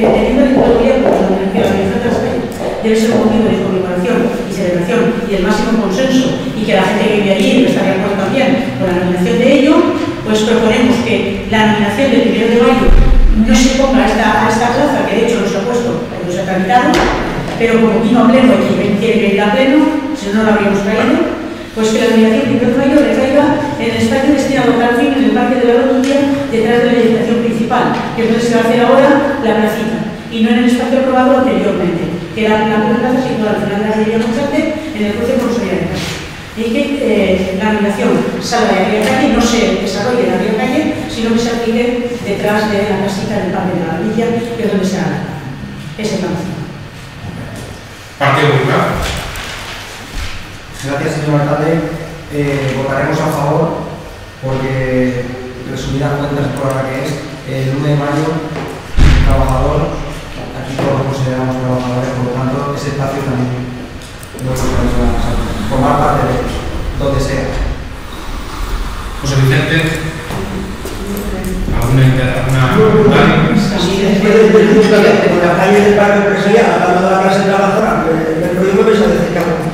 la organización de las calles debe ser un motivo de conmemoración y celebración y el máximo consenso y que la gente que vive allí está de acuerdo también con la nominación de ello, pues proponemos que la nominación del 1 de mayo no se ponga a esta plaza, que de hecho no se ha puesto, no se ha tramitado, pero como vino a pleno y quien quiere venir a pleno, si no lo habríamos traído, pues que la nominación del 1 de mayo recaiga en el espacio destinado a tal fin en el Parque de la Rodilla, detrás de la edificación principal, que es donde se va a hacer ahora la placita, y no en el espacio aprobado anteriormente, que era la plaza situada al final de la Galería Monchante, en el cruce con Rosalía de Castro. Y que la nominación salga de aquella calle, no se desarrolle en aquella calle, sino que se aplique detrás de la casita del Parque de la Rodilla, que es donde se haga. Esa es la moción. Partido Popular. Gracias, señor alcalde. Votaremos a favor porque, resumidas cuentas por ahora que es, el 1 de mayo, trabajador, aquí todos consideramos trabajadores, por lo tanto, ese espacio también no es formar parte de ellos, donde sea. José Vicente, ¿alguna sí, después de la calle del Parque Empresarial, hablando de la clase trabajadora, el rollo me pensaba decir que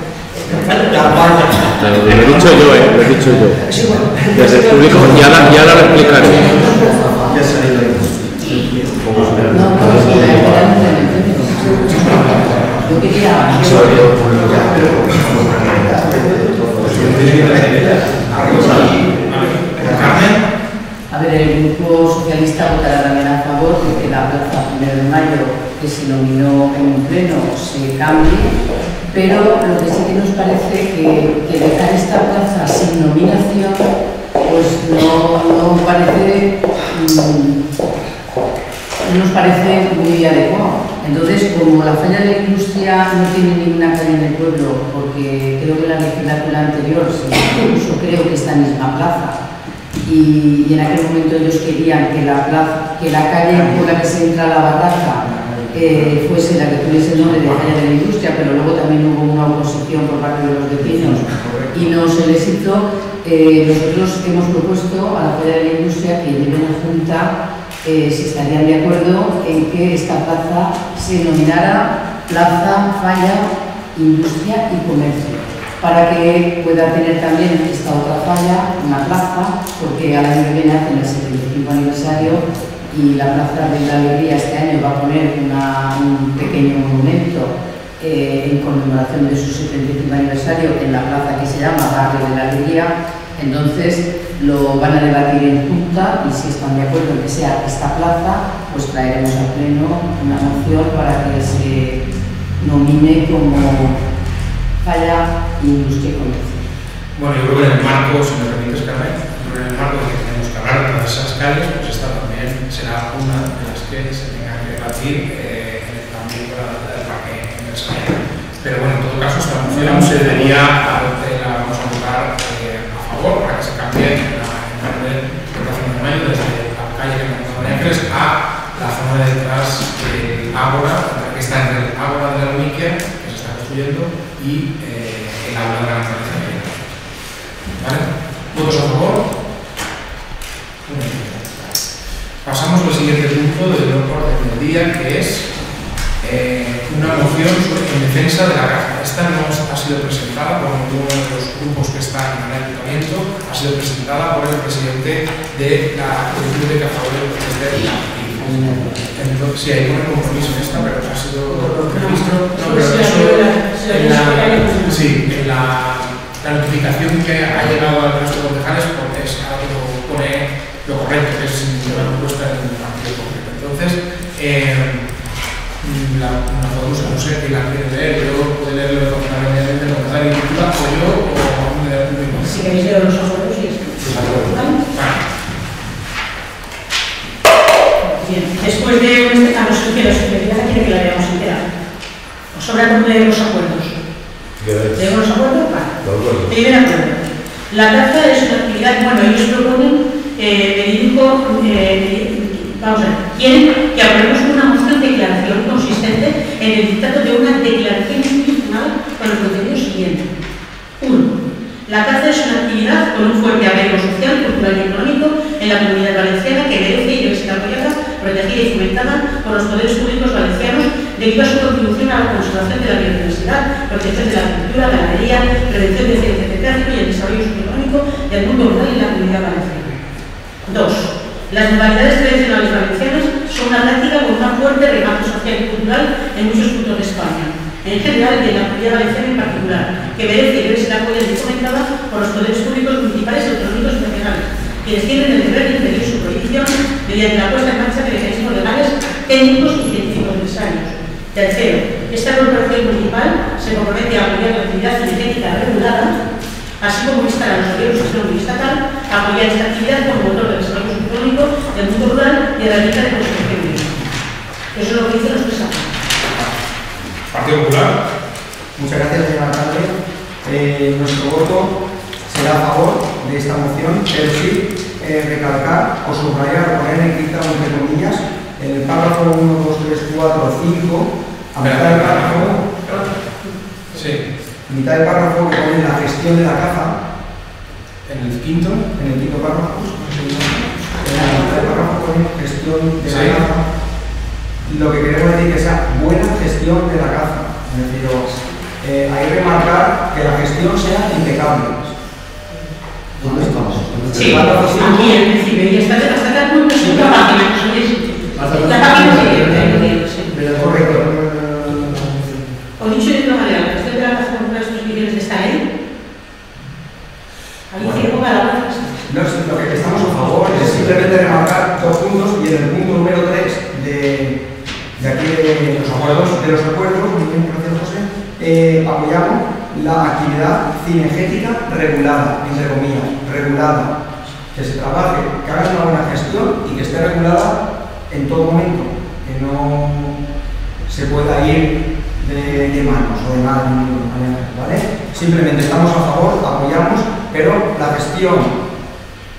lo he dicho yo, lo he dicho yo. Desde el público, ya la explicaré. Ya se ha ido. Yo quería... A ver, el Grupo Socialista votará también a favor de que la plaza 1 de mayo, que se nominó en un pleno, se cambie, pero lo que sí que nos parece que dejar esta plaza sin nominación, pues no nos parece muy adecuado. Entonces, como la Falla de la Industria no tiene ninguna calle en el pueblo, porque creo que la legislatura anterior se puso, creo que esta misma plaza, y en aquel momento ellos querían que la calle por la que se entra a la barraca fuese la que tuviese el nombre de Falla de la Industria, pero luego también hubo una oposición por parte de los vecinos y no se les hizo. Nosotros hemos propuesto a la Falla de la Industria que lleven a Junta si estarían de acuerdo en que esta plaza se denominara Plaza Falla, Industria y Comercio, para que pueda tener también esta otra falla, una plaza, porque al año que viene hacen el 75 aniversario y la Plaza de la Alegría este año va a poner un pequeño monumento en conmemoración de su 75 aniversario en la plaza que se llama Barrio de la Alegría. Entonces lo van a debatir en Junta y si están de acuerdo en que sea esta plaza, pues traeremos al Pleno una moción para que se nomine como Falla, Industria y Comercio. Bueno, yo creo que en el marco, si me permites, Carmen, en el marco de que tenemos que hablar de todas esas calles, pues esta también será una de las que se tenga que debatir en el cambio del parque empresarial. Pero bueno, en todo caso, esta moción se debería, la vamos a votar a favor para que se cambie el nombre de Plaza de Mayo desde la calle que me Ángeles a la zona de detrás del Ágora, que está entre el Ágora de la Ubiquia, que se está construyendo, y el aula de la naturaleza. ¿Vale? ¿Todos a favor? Pasamos al siguiente punto del orden del día, que es una moción en defensa de la caza. Esta no ha sido presentada por ninguno de los grupos que están en el ayuntamiento, ha sido presentada por el presidente de la Colectiva de Cazadores de la. Entonces, sí, hay un compromiso en esta, pero ha sido previsto. En la notificación que ha llegado al resto de concejales, porque es algo pone lo correcto, que es una propuesta de un partido concreto. Entonces, no sé quién la quiere leer, yo puedo leerlo rápidamente, lo que da en titular, o yo, o algún de la pública. Si queréis leer los acuerdos, sí. Bien, después de este cambio social, la secretaria quiere que la veamos entera. ¿Os sobra por leer los acuerdos? ¿Leemos los acuerdos? Vale. Primer acuerdo. La caza es una actividad, bueno, ellos proponen, vamos a ver, quieren que aprobemos una moción de declaración consistente en el dictado de una declaración institucional con el contenido siguiente. 1. La caza es una actividad con un fuerte arraigo social, cultural y económico en la comunidad valenciana que merece y debe ser apoyada, protegida y fomentada por los poderes públicos valencianos debido a su contribución a la conservación de la biodiversidad, protección de la cultura, la ganadería, prevención de accidentes de tráfico y el desarrollo socioeconómico del mundo rural y la comunidad valenciana. 2. Las modalidades tradicionales valencianas son una práctica con una fuerte regate social y cultural en muchos puntos de España, en general y en la comunidad valenciana en particular, que merece y debe ser apoyada y fomentada por los poderes públicos municipales, autonómicos y nacionales, quienes tienen el deber de impedir su prohibición mediante la puesta en marcha de mecanismos legales, técnicos y científicos necesarios. Tercero, esta corporación municipal se compromete a apoyar la actividad cinegética regulada, así como instar a los gobiernos autónomos y estatal a apoyar esta actividad como motor del desarrollo socioeconómico del mundo rural y herramienta de conservación biológica. Eso es lo que dicen los tres acuerdos. Partido Popular. Muchas gracias, señor alcalde. Nuestro voto será a favor de esta moción, pero sí recalcar o subrayar, poner en negrita entre comillas, en el párrafo 1, 2, 3, 4, 5, a mitad del párrafo. Sí. Mitad del párrafo que pone la gestión de la caza. En el quinto párrafo. En la mitad del párrafo pone gestión de la caza. Lo que queremos decir que sea buena gestión de la caza. Es decir, hay que remarcar que la gestión sea impecable. ¿Dónde estamos? Sí, aquí en principio, y hasta acá no es una página. La página siguiente. Correcto. O dicho de otra manera, ¿usted de la caza con las millones de esta ley? ¿Alguien que ponga la balanza? No, lo que estamos a favor es simplemente remarcar dos puntos y en el punto número 3 de aquí de los acuerdos, gracias José, apoyamos la actividad cinegética regulada, entre comillas, regulada, que se trabaje, que haga una buena gestión y que esté regulada en todo momento, que no se pueda ir de manos o de manos, ¿vale? Simplemente estamos a favor, apoyamos, pero la gestión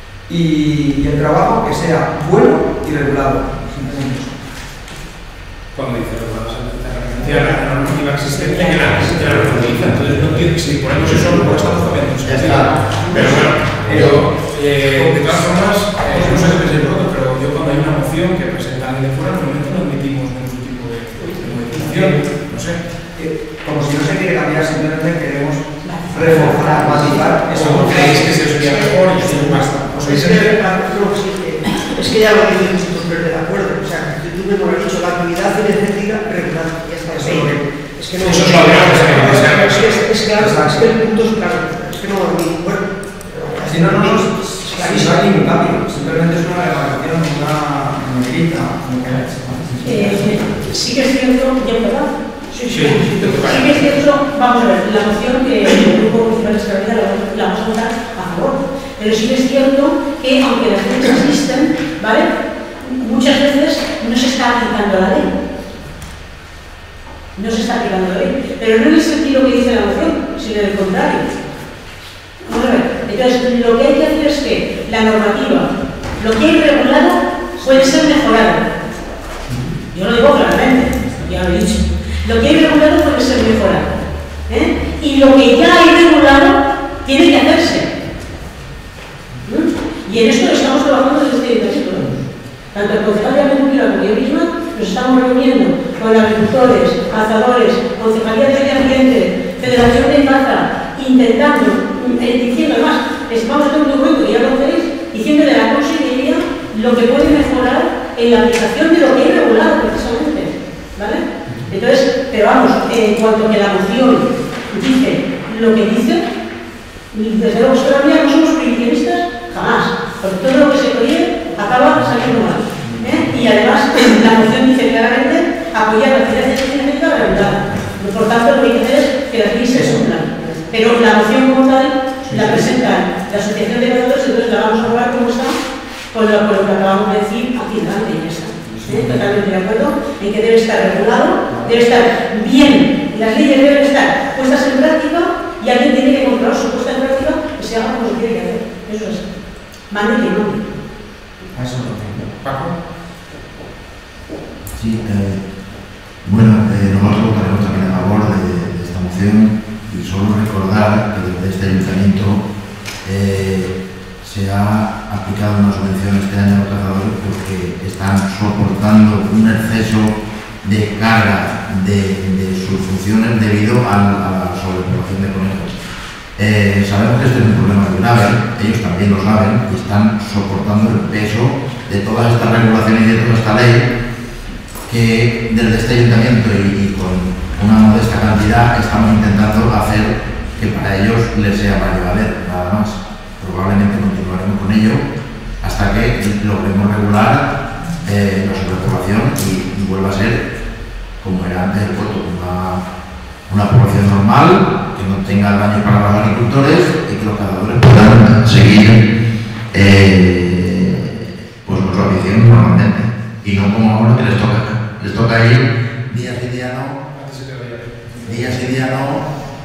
y el trabajo que sea bueno y regulado. cuando dice la normativa existente que la utiliza. Entonces no entiendo si ponemos eso no estamos cambiando su sentido. Pero bueno, de todas formas, no sé qué pensáis vosotros, pero yo cuando hay una moción que presenta alguien de fuera, normalmente no admitimos ningún tipo de modificación, no sé. Como si no se quiere cambiar, simplemente queremos reforzar, matizar. Eso creéis que se os sería mejor y así basta. Es que ya lo dice nosotros, pero de acuerdo. O sea, tú me has dicho la actividad energética regular. Ya está. Es que no. Eso es lo es que el punto es claro. Es que no va bien. Bueno. Si no hay ningún cambio. Simplemente es una reglamentación, una negrita. Sí que es cierto, ¿ya verdad? Sí que es cierto, vamos a ver, la moción que el Grupo Municipal de Esclavida la vamos a votar a favor. Pero sí que es cierto que, aunque las leyes existen, ¿vale? Muchas veces no se está aplicando la ley. No se está aplicando la ley. Pero no en el sentido que dice la moción, sino en el contrario. Vamos a ver. Entonces, lo que hay que hacer es que la normativa, lo que hay regulado, puede ser mejorado. Yo lo digo claramente, ya lo he dicho. Lo que hay regulado puede ser mejorado. Y lo que ya hay regulado tiene que hacerse. Y en esto estamos trabajando desde este ayuntamiento. Tanto el concejal de Agricultura como yo misma nos estamos reuniendo con agricultores, cazadores, Concejalía de Medio Ambiente, Federación de Caza, intentando, diciendo además, vamos a hacer un documento que ya lo conocéis, diciendo de la consejería lo que puede mejorar en la aplicación de lo que hay regulado precisamente. ¿Vale? Entonces, pero vamos, en cuanto a que la moción dice lo que dice, desde luego todavía no somos prohibicionistas, jamás, porque todo lo que se prohíbe acaba saliendo mal. Y además, la moción dice claramente apoyar la actividad energética regulada. Por tanto, lo que hay que hacer es que las leyes se cumplan. Pero la moción como tal la presenta la Asociación de Cazadores, entonces la vamos a probar como está, con lo que acabamos de decir aquí delante y ya está. Totalmente de acuerdo en que debe estar regulado, debe estar bien, las leyes deben estar puestas en práctica y alguien tiene que controlar su puesta en práctica que se haga como se tiene que hacer. Eso es. Mande que mande. Eso lo tengo. Paco. Sí, bueno, nosotros votaremos también a favor de esta moción y solo recordar que desde este ayuntamiento se ha aplicado una subvención este año a los cazadores porque están soportando un exceso de carga de sus funciones debido a la sobrepoblación de conejos. Sabemos que este es un problema grave, ellos también lo saben y están soportando el peso de todas estas regulaciones y de toda esta ley que desde este ayuntamiento y con una modesta cantidad estamos intentando hacer que para ellos les sea más llevadero, nada más. Probablemente continuaremos con ello hasta que logremos regular la sobrepoblación y vuelva a ser como era antes el puerto, una población normal, que no tenga daño para los agricultores y que los cazadores puedan seguir pues su afición normalmente y no como ahora que les toca ir día sí día no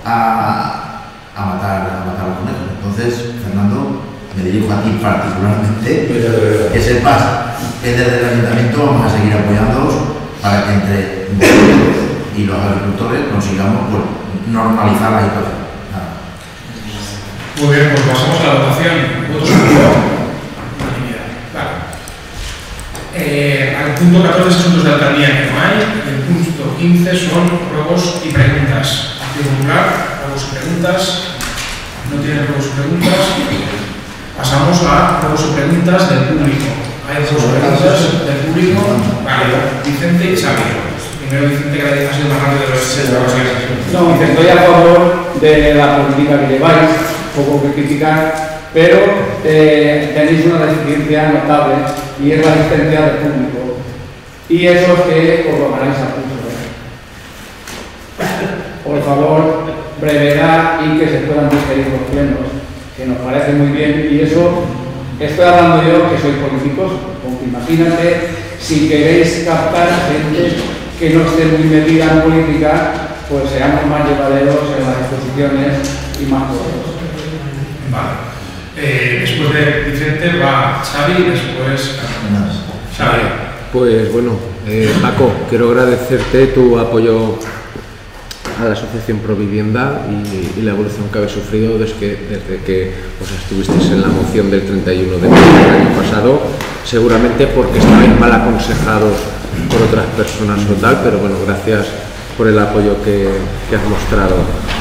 a matar a los conejos. Entonces, Fernando, me dirijo a ti particularmente, que sepas que desde el ayuntamiento vamos a seguir apoyándoos para que entre vosotros y los agricultores consigamos pues, normalizar la situación. Muy bien, pues pasamos a la votación. ¿Votos a favor? Unanimidad. Vale. Al punto 14 asuntos de alcaldía que no hay. El punto 15 son ruegos y preguntas. Partido Popular, ruegos y preguntas. No tiene ruegos y preguntas. Pasamos a ruegos y preguntas del público. Hay ruegos y preguntas del público. Vale, Vicente y Xavi. Primero Vicente, que ha sido más rápido de los 60 ocasiones. No, Vicente, estoy a favor de la política que lleváis, poco que criticar, pero tenéis una deficiencia notable y es la asistencia del público. Y eso es que os lo ganáis a pulso. Por favor, brevedad y que se puedan digerir los plenos, que nos parece muy bien. Y eso, estoy hablando yo, que soy político, porque imagínate si queréis captar gente que no esté muy metida en política, pues seamos más llevaderos en las exposiciones y más poderosos. Vale. Después de Vicente va Xavi y después Xavi. Pues bueno, Paco, quiero agradecerte tu apoyo a la Asociación Provivienda y la evolución que habéis sufrido desde que estuvisteis en la moción del 31 de mayo del año pasado, seguramente porque estabais mal aconsejados por otras personas o tal, pero bueno, gracias por el apoyo que has mostrado.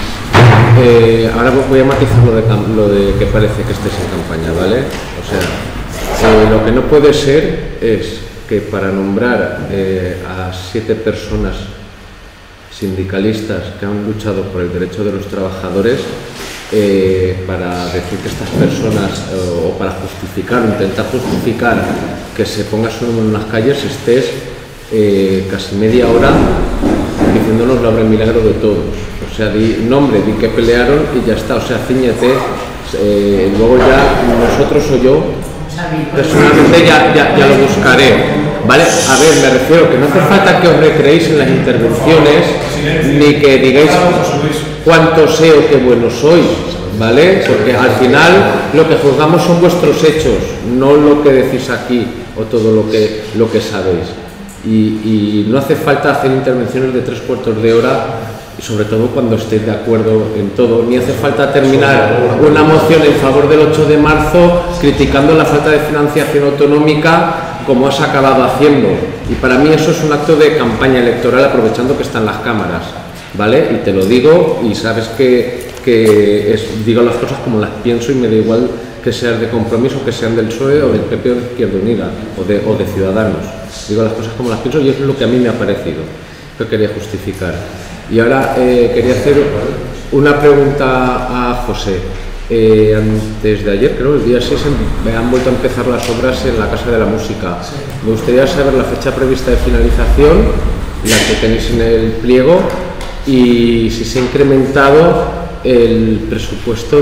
Ahora voy a matizar lo de que parece que estés en campaña, ¿vale? O sea, lo que no puede ser es que para nombrar a 7 personas sindicalistas que han luchado por el derecho de los trabajadores, para decir que estas personas, o para justificar, o intentar justificar que se ponga su nombre en las calles, estés casi media hora diciéndonos la obra milagro de todos. O sea, di nombre, di que pelearon y ya está. O sea, cíñete. Luego ya nosotros o yo personalmente ya lo buscaré. ¿Vale? A ver, me refiero que no hace falta que os recreéis en las intervenciones ni que digáis cuánto sé o qué bueno sois, ¿vale? Porque al final lo que juzgamos son vuestros hechos, no lo que decís aquí o todo lo que sabéis. Y no hace falta hacer intervenciones de 3/4 de hora, y sobre todo cuando estéis de acuerdo en todo, ni hace falta terminar una moción en favor del 8 de marzo criticando la falta de financiación autonómica como has acabado haciendo. Y para mí eso es un acto de campaña electoral, aprovechando que están las cámaras, ¿vale? Y te lo digo, y sabes que digo las cosas como las pienso, y me da igual que sean de Compromís o que sean del PSOE o del PP o de Izquierda Unida o de Ciudadanos. Digo las cosas como las pienso y eso es lo que a mí me ha parecido, que quería justificar. Y ahora quería hacer una pregunta a José. Antes de ayer, creo, el día 6, han vuelto a empezar las obras en la Casa de la Música. Me gustaría saber la fecha prevista de finalización, la que tenéis en el pliego, y si se ha incrementado el presupuesto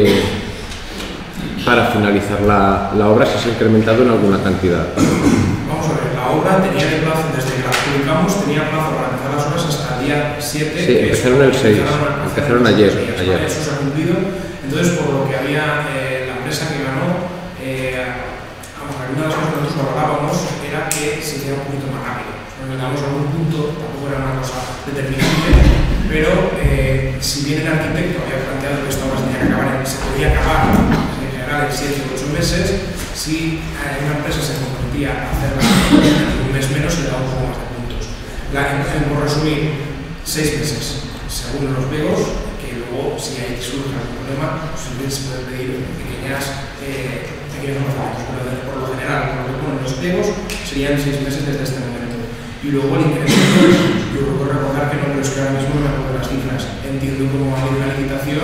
para finalizar la obra, si se ha incrementado en alguna cantidad. Vamos a ver, la obra tenía el plazo, desde que la publicamos, tenía plazo para empezar las obras hasta el día 7. Sí, empezaron el 6, empezaron ayer. Eso se ha cumplido. Entonces, por lo que había la empresa que ganó, una de las cosas que nosotros valorábamos era que se hiciera un poquito más rápido. Nos llegamos a algún punto, tampoco era una cosa determinante, pero si bien el arquitecto había planteado que esta obra se podía acabar en general en 7 o 8 meses, si una empresa se comprometía a hacerla en un mes menos, se le daba un poco más de puntos. Por resumir, 6 meses, según los pliegos, que luego, si hay surge algún problema, siempre se pueden pedir pequeños modificaciones, pero por lo general, por lo que ponen los pliegos, serían 6 meses desde este momento. Y luego el incremento, yo recuerdo recordar que no, pero es que ahora mismo no me acuerdo las cifras. Entiendo como hay una licitación,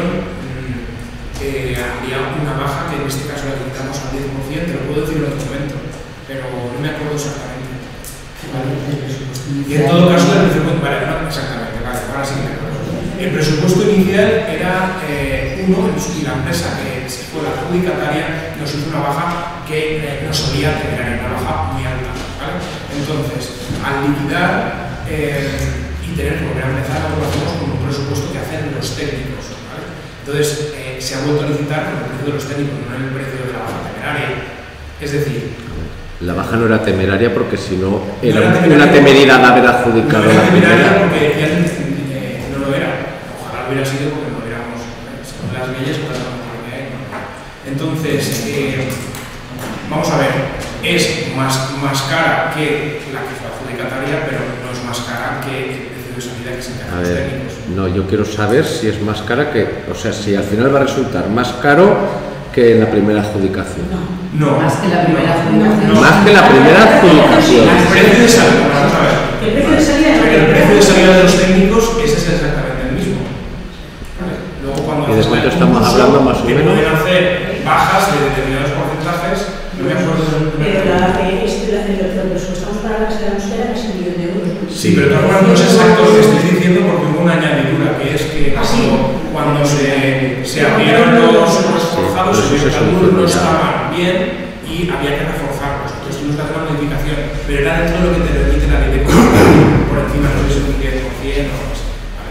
había una baja que en este caso la limitamos al 10%, te lo puedo decir en otro momento, pero no me acuerdo exactamente. ¿Vale? Y en todo caso, el presupuesto, vale, no exactamente, vale, ahora sí me acuerdo. El presupuesto inicial era 1, y la empresa que fue la adjudicataria nos hizo una baja que no solía tener, una baja muy alta. ¿Vale? Entonces, al liquidar y tener que volver a empezar, lo hacemos con un presupuesto que hacen los técnicos. ¿Vale? Entonces, se ha vuelto a licitar con el precio de los técnicos, no en el precio de la baja temeraria. Es decir, la baja no era temeraria porque si no era una temeridad haber adjudicado no era la primera. Porque ya no lo era. Ojalá lo hubiera sido porque no hubiéramos, según las leyes, pues no lo que hay. Entonces, vamos a ver, es más cara que la que fue adjudicataria, pero no es más cara que el precio de salida que se encarga los técnicos. No, yo quiero saber si es más cara que, o sea, si al final va a resultar más caro que en la primera adjudicación. No. Más que la primera adjudicación. No. Más que la primera adjudicación. El precio de salida, vamos a ver. El precio de salida de los técnicos, ese es exactamente el mismo. ¿Vale? Luego cuando ¿Y de cuánto estamos hablando más o menos? Pueden hacer bajas de determinados porcentajes, no me acuerdo del pero lo que estamos para la Casa de la Música era casi 1 millón de euros. Sí, pero no es exacto lo que estoy diciendo porque hubo una añadidura, que es que cuando se abrieron los forzados, algunos no estaban bien y había que reforzarlos. Entonces tuvimos que hacer una modificación, pero era dentro de lo que te permite la ley de contratación, por encima no sé si un 10% o algo así.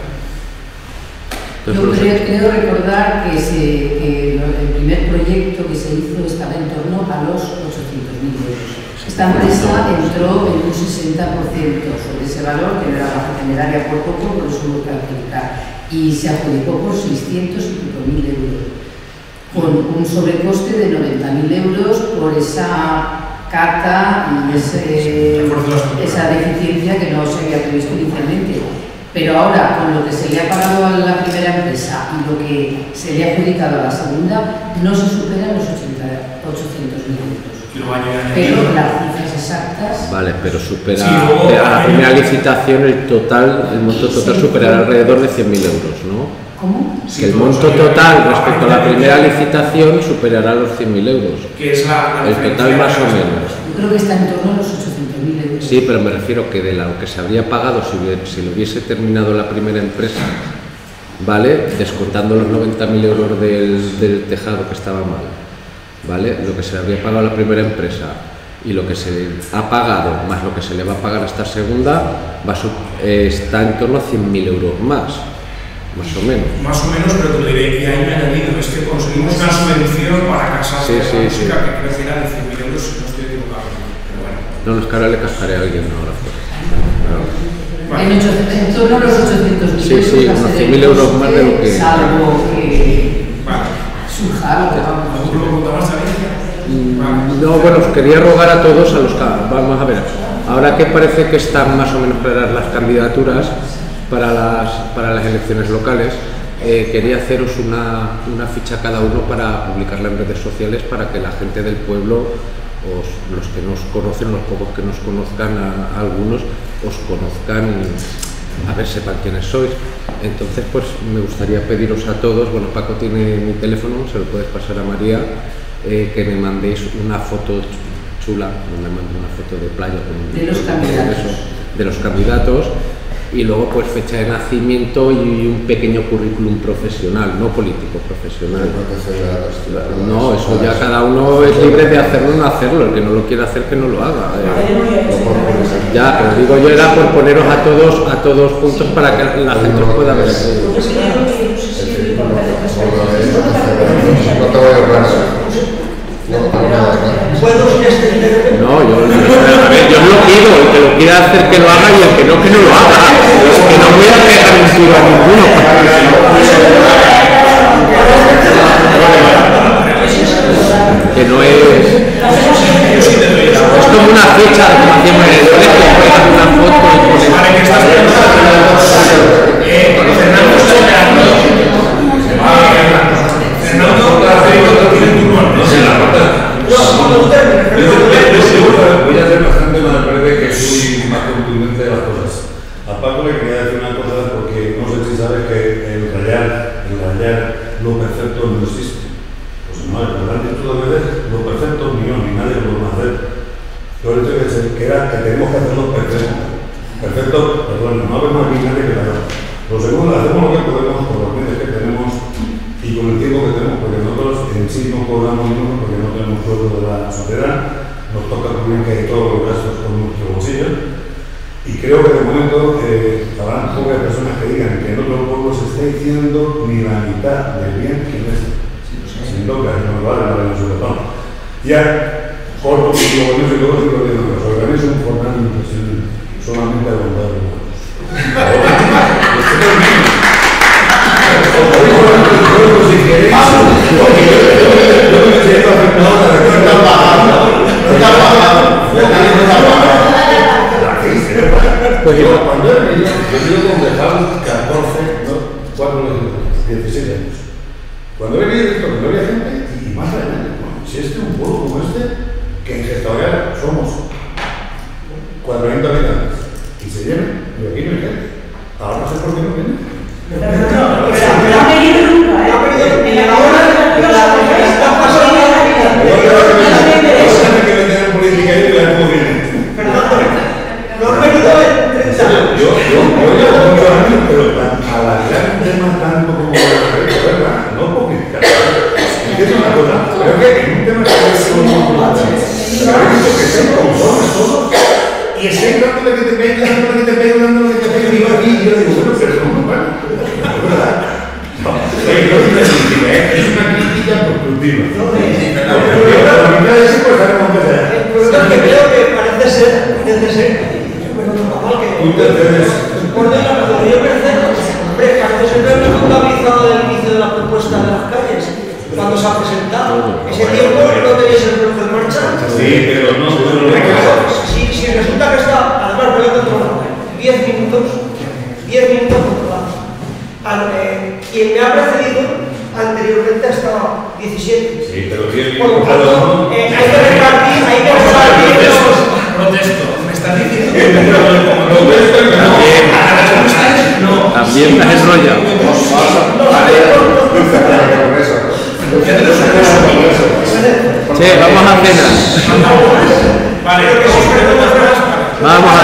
Yo creo recordar que el primer proyecto que se hizo estaba en torno a los 800.000 euros. Esta empresa entró en un 60% sobre ese valor, que no era baja temeraria por poco, por eso hubo que adjudicar. Y se adjudicó por 600 y pico mil euros, con un sobrecoste de 90.000 euros por esa carta y esa deficiencia que no se había previsto inicialmente. Pero ahora, con lo que se le ha pagado a la primera empresa y lo que se le ha adjudicado a la segunda, no se superan los 800.000 euros. Pero las cifras exactas... Vale, pero supera... Sí, luego, a la primera licitación el monto total superará alrededor de 100.000 euros, ¿no? ¿Cómo? Que el monto total respecto a la primera licitación superará los 100.000 euros. Que es el total más o menos. Yo creo que está en torno a los 800.000 euros. Sí, pero me refiero que de lo que se habría pagado si lo hubiese terminado la primera empresa, ¿vale? Descontando los 90.000 euros del tejado que estaba mal, ¿vale? Lo que se habría pagado a la primera empresa y lo que se ha pagado más lo que se le va a pagar a esta segunda está en torno a 100.000 euros más o menos. Más o menos, pero te lo diré, y ahí me he añadido, es que conseguimos una subvención para casarse de la música que creo que era de 100.000 euros, si no estoy equivocado. Pero bueno. No, es que ahora le cascaré a alguien ahora. En torno a los 800.000 sí, sí, unos 100.000 euros más de lo que... Salvo que surja algo. ¿Algún punto más también? No, bueno, os quería rogar a todos, vamos a ver, ahora que parece que están más o menos claras las candidaturas para las elecciones locales, quería haceros una ficha cada uno para publicarla en redes sociales para que la gente del pueblo, los que nos conocen, los pocos que nos conozcan, a algunos, os conozcan y a ver, sepan quiénes sois. Entonces, pues me gustaría pediros a todos, bueno, Paco tiene mi teléfono, se lo puedes pasar a María, que me mandéis una foto chula, me mandéis una foto de playa de los candidatos y luego pues fecha de nacimiento y un pequeño currículum profesional, no político, profesional. No, eso ya cada uno es libre de hacerlo o no hacerlo, el que no lo quiera hacer que no lo haga. Ya, pero digo yo era por poneros a todos juntos para que la gente os pueda ver. No te voy a hablar. No, yo lo pido, el que lo quiera hacer que lo haga y el que no lo haga. Que no voy a pegar un tiro a ninguno. Que no es como una fecha como hacíamos en el colegio, pegar una foto y voy a hacer bastante más breve que soy más contundente de las cosas. A Paco le quería decir una cosa porque no sé si sabes que en rayar lo perfecto no existe. Pues no, me lo han dicho dos veces, lo perfecto ni nadie lo va a hacer. Yo he dicho que tenemos que hacerlo perfecto. Perfecto, perdón, no habemos ni nadie que lo haga. Lo segundo, hacemos lo que podemos con los medios que tenemos y con el tiempo que tenemos, porque nosotros en sí no cobramos ninguno porque no tenemos sueldo de la sociedad, nos toca cubrir que todos los gastos con nuestro bolsillo y creo que de momento habrá pocas personas que digan que en otro pueblo se está diciendo ni la mitad del bien que es sin toca, no me vale la resolución. Ya, corto, digo, no sé cómo digo, los organismos un formal impresionante, solamente aguantar los huevos. Cuando he venido, yo concejal 16 años. Cuando he venido, he visto que no había gente y más adelante. Si este es un pueblo como este, que en Gestorial somos 40 habitantes y se llenan, y aquí no hay gente. Ahora no sé por qué no vienen. No ha venido nunca, ¿eh? Y estoy dándole que te pegue, dándole que te pegue, y yo aquí, y yo digo, bueno, pero ¿cómo? Por la metodología perfecta, hombre, Carlos siempre me ha contabilizado del inicio de la propuesta de las calles, cuando se ha presentado. Ese tiempo no tenéis el reloj en marcha. Sí, pero no. Si resulta que está, además voy a controlar, 10 minutos controlados. Quien me ha precedido anteriormente ha estado 17. Sí, pero 10 Por lo minutos. tanto, hay que repartir los... Protesto, me estás diciendo que También te has enrollado. Che, vamos a cenar. Vale, Vamos a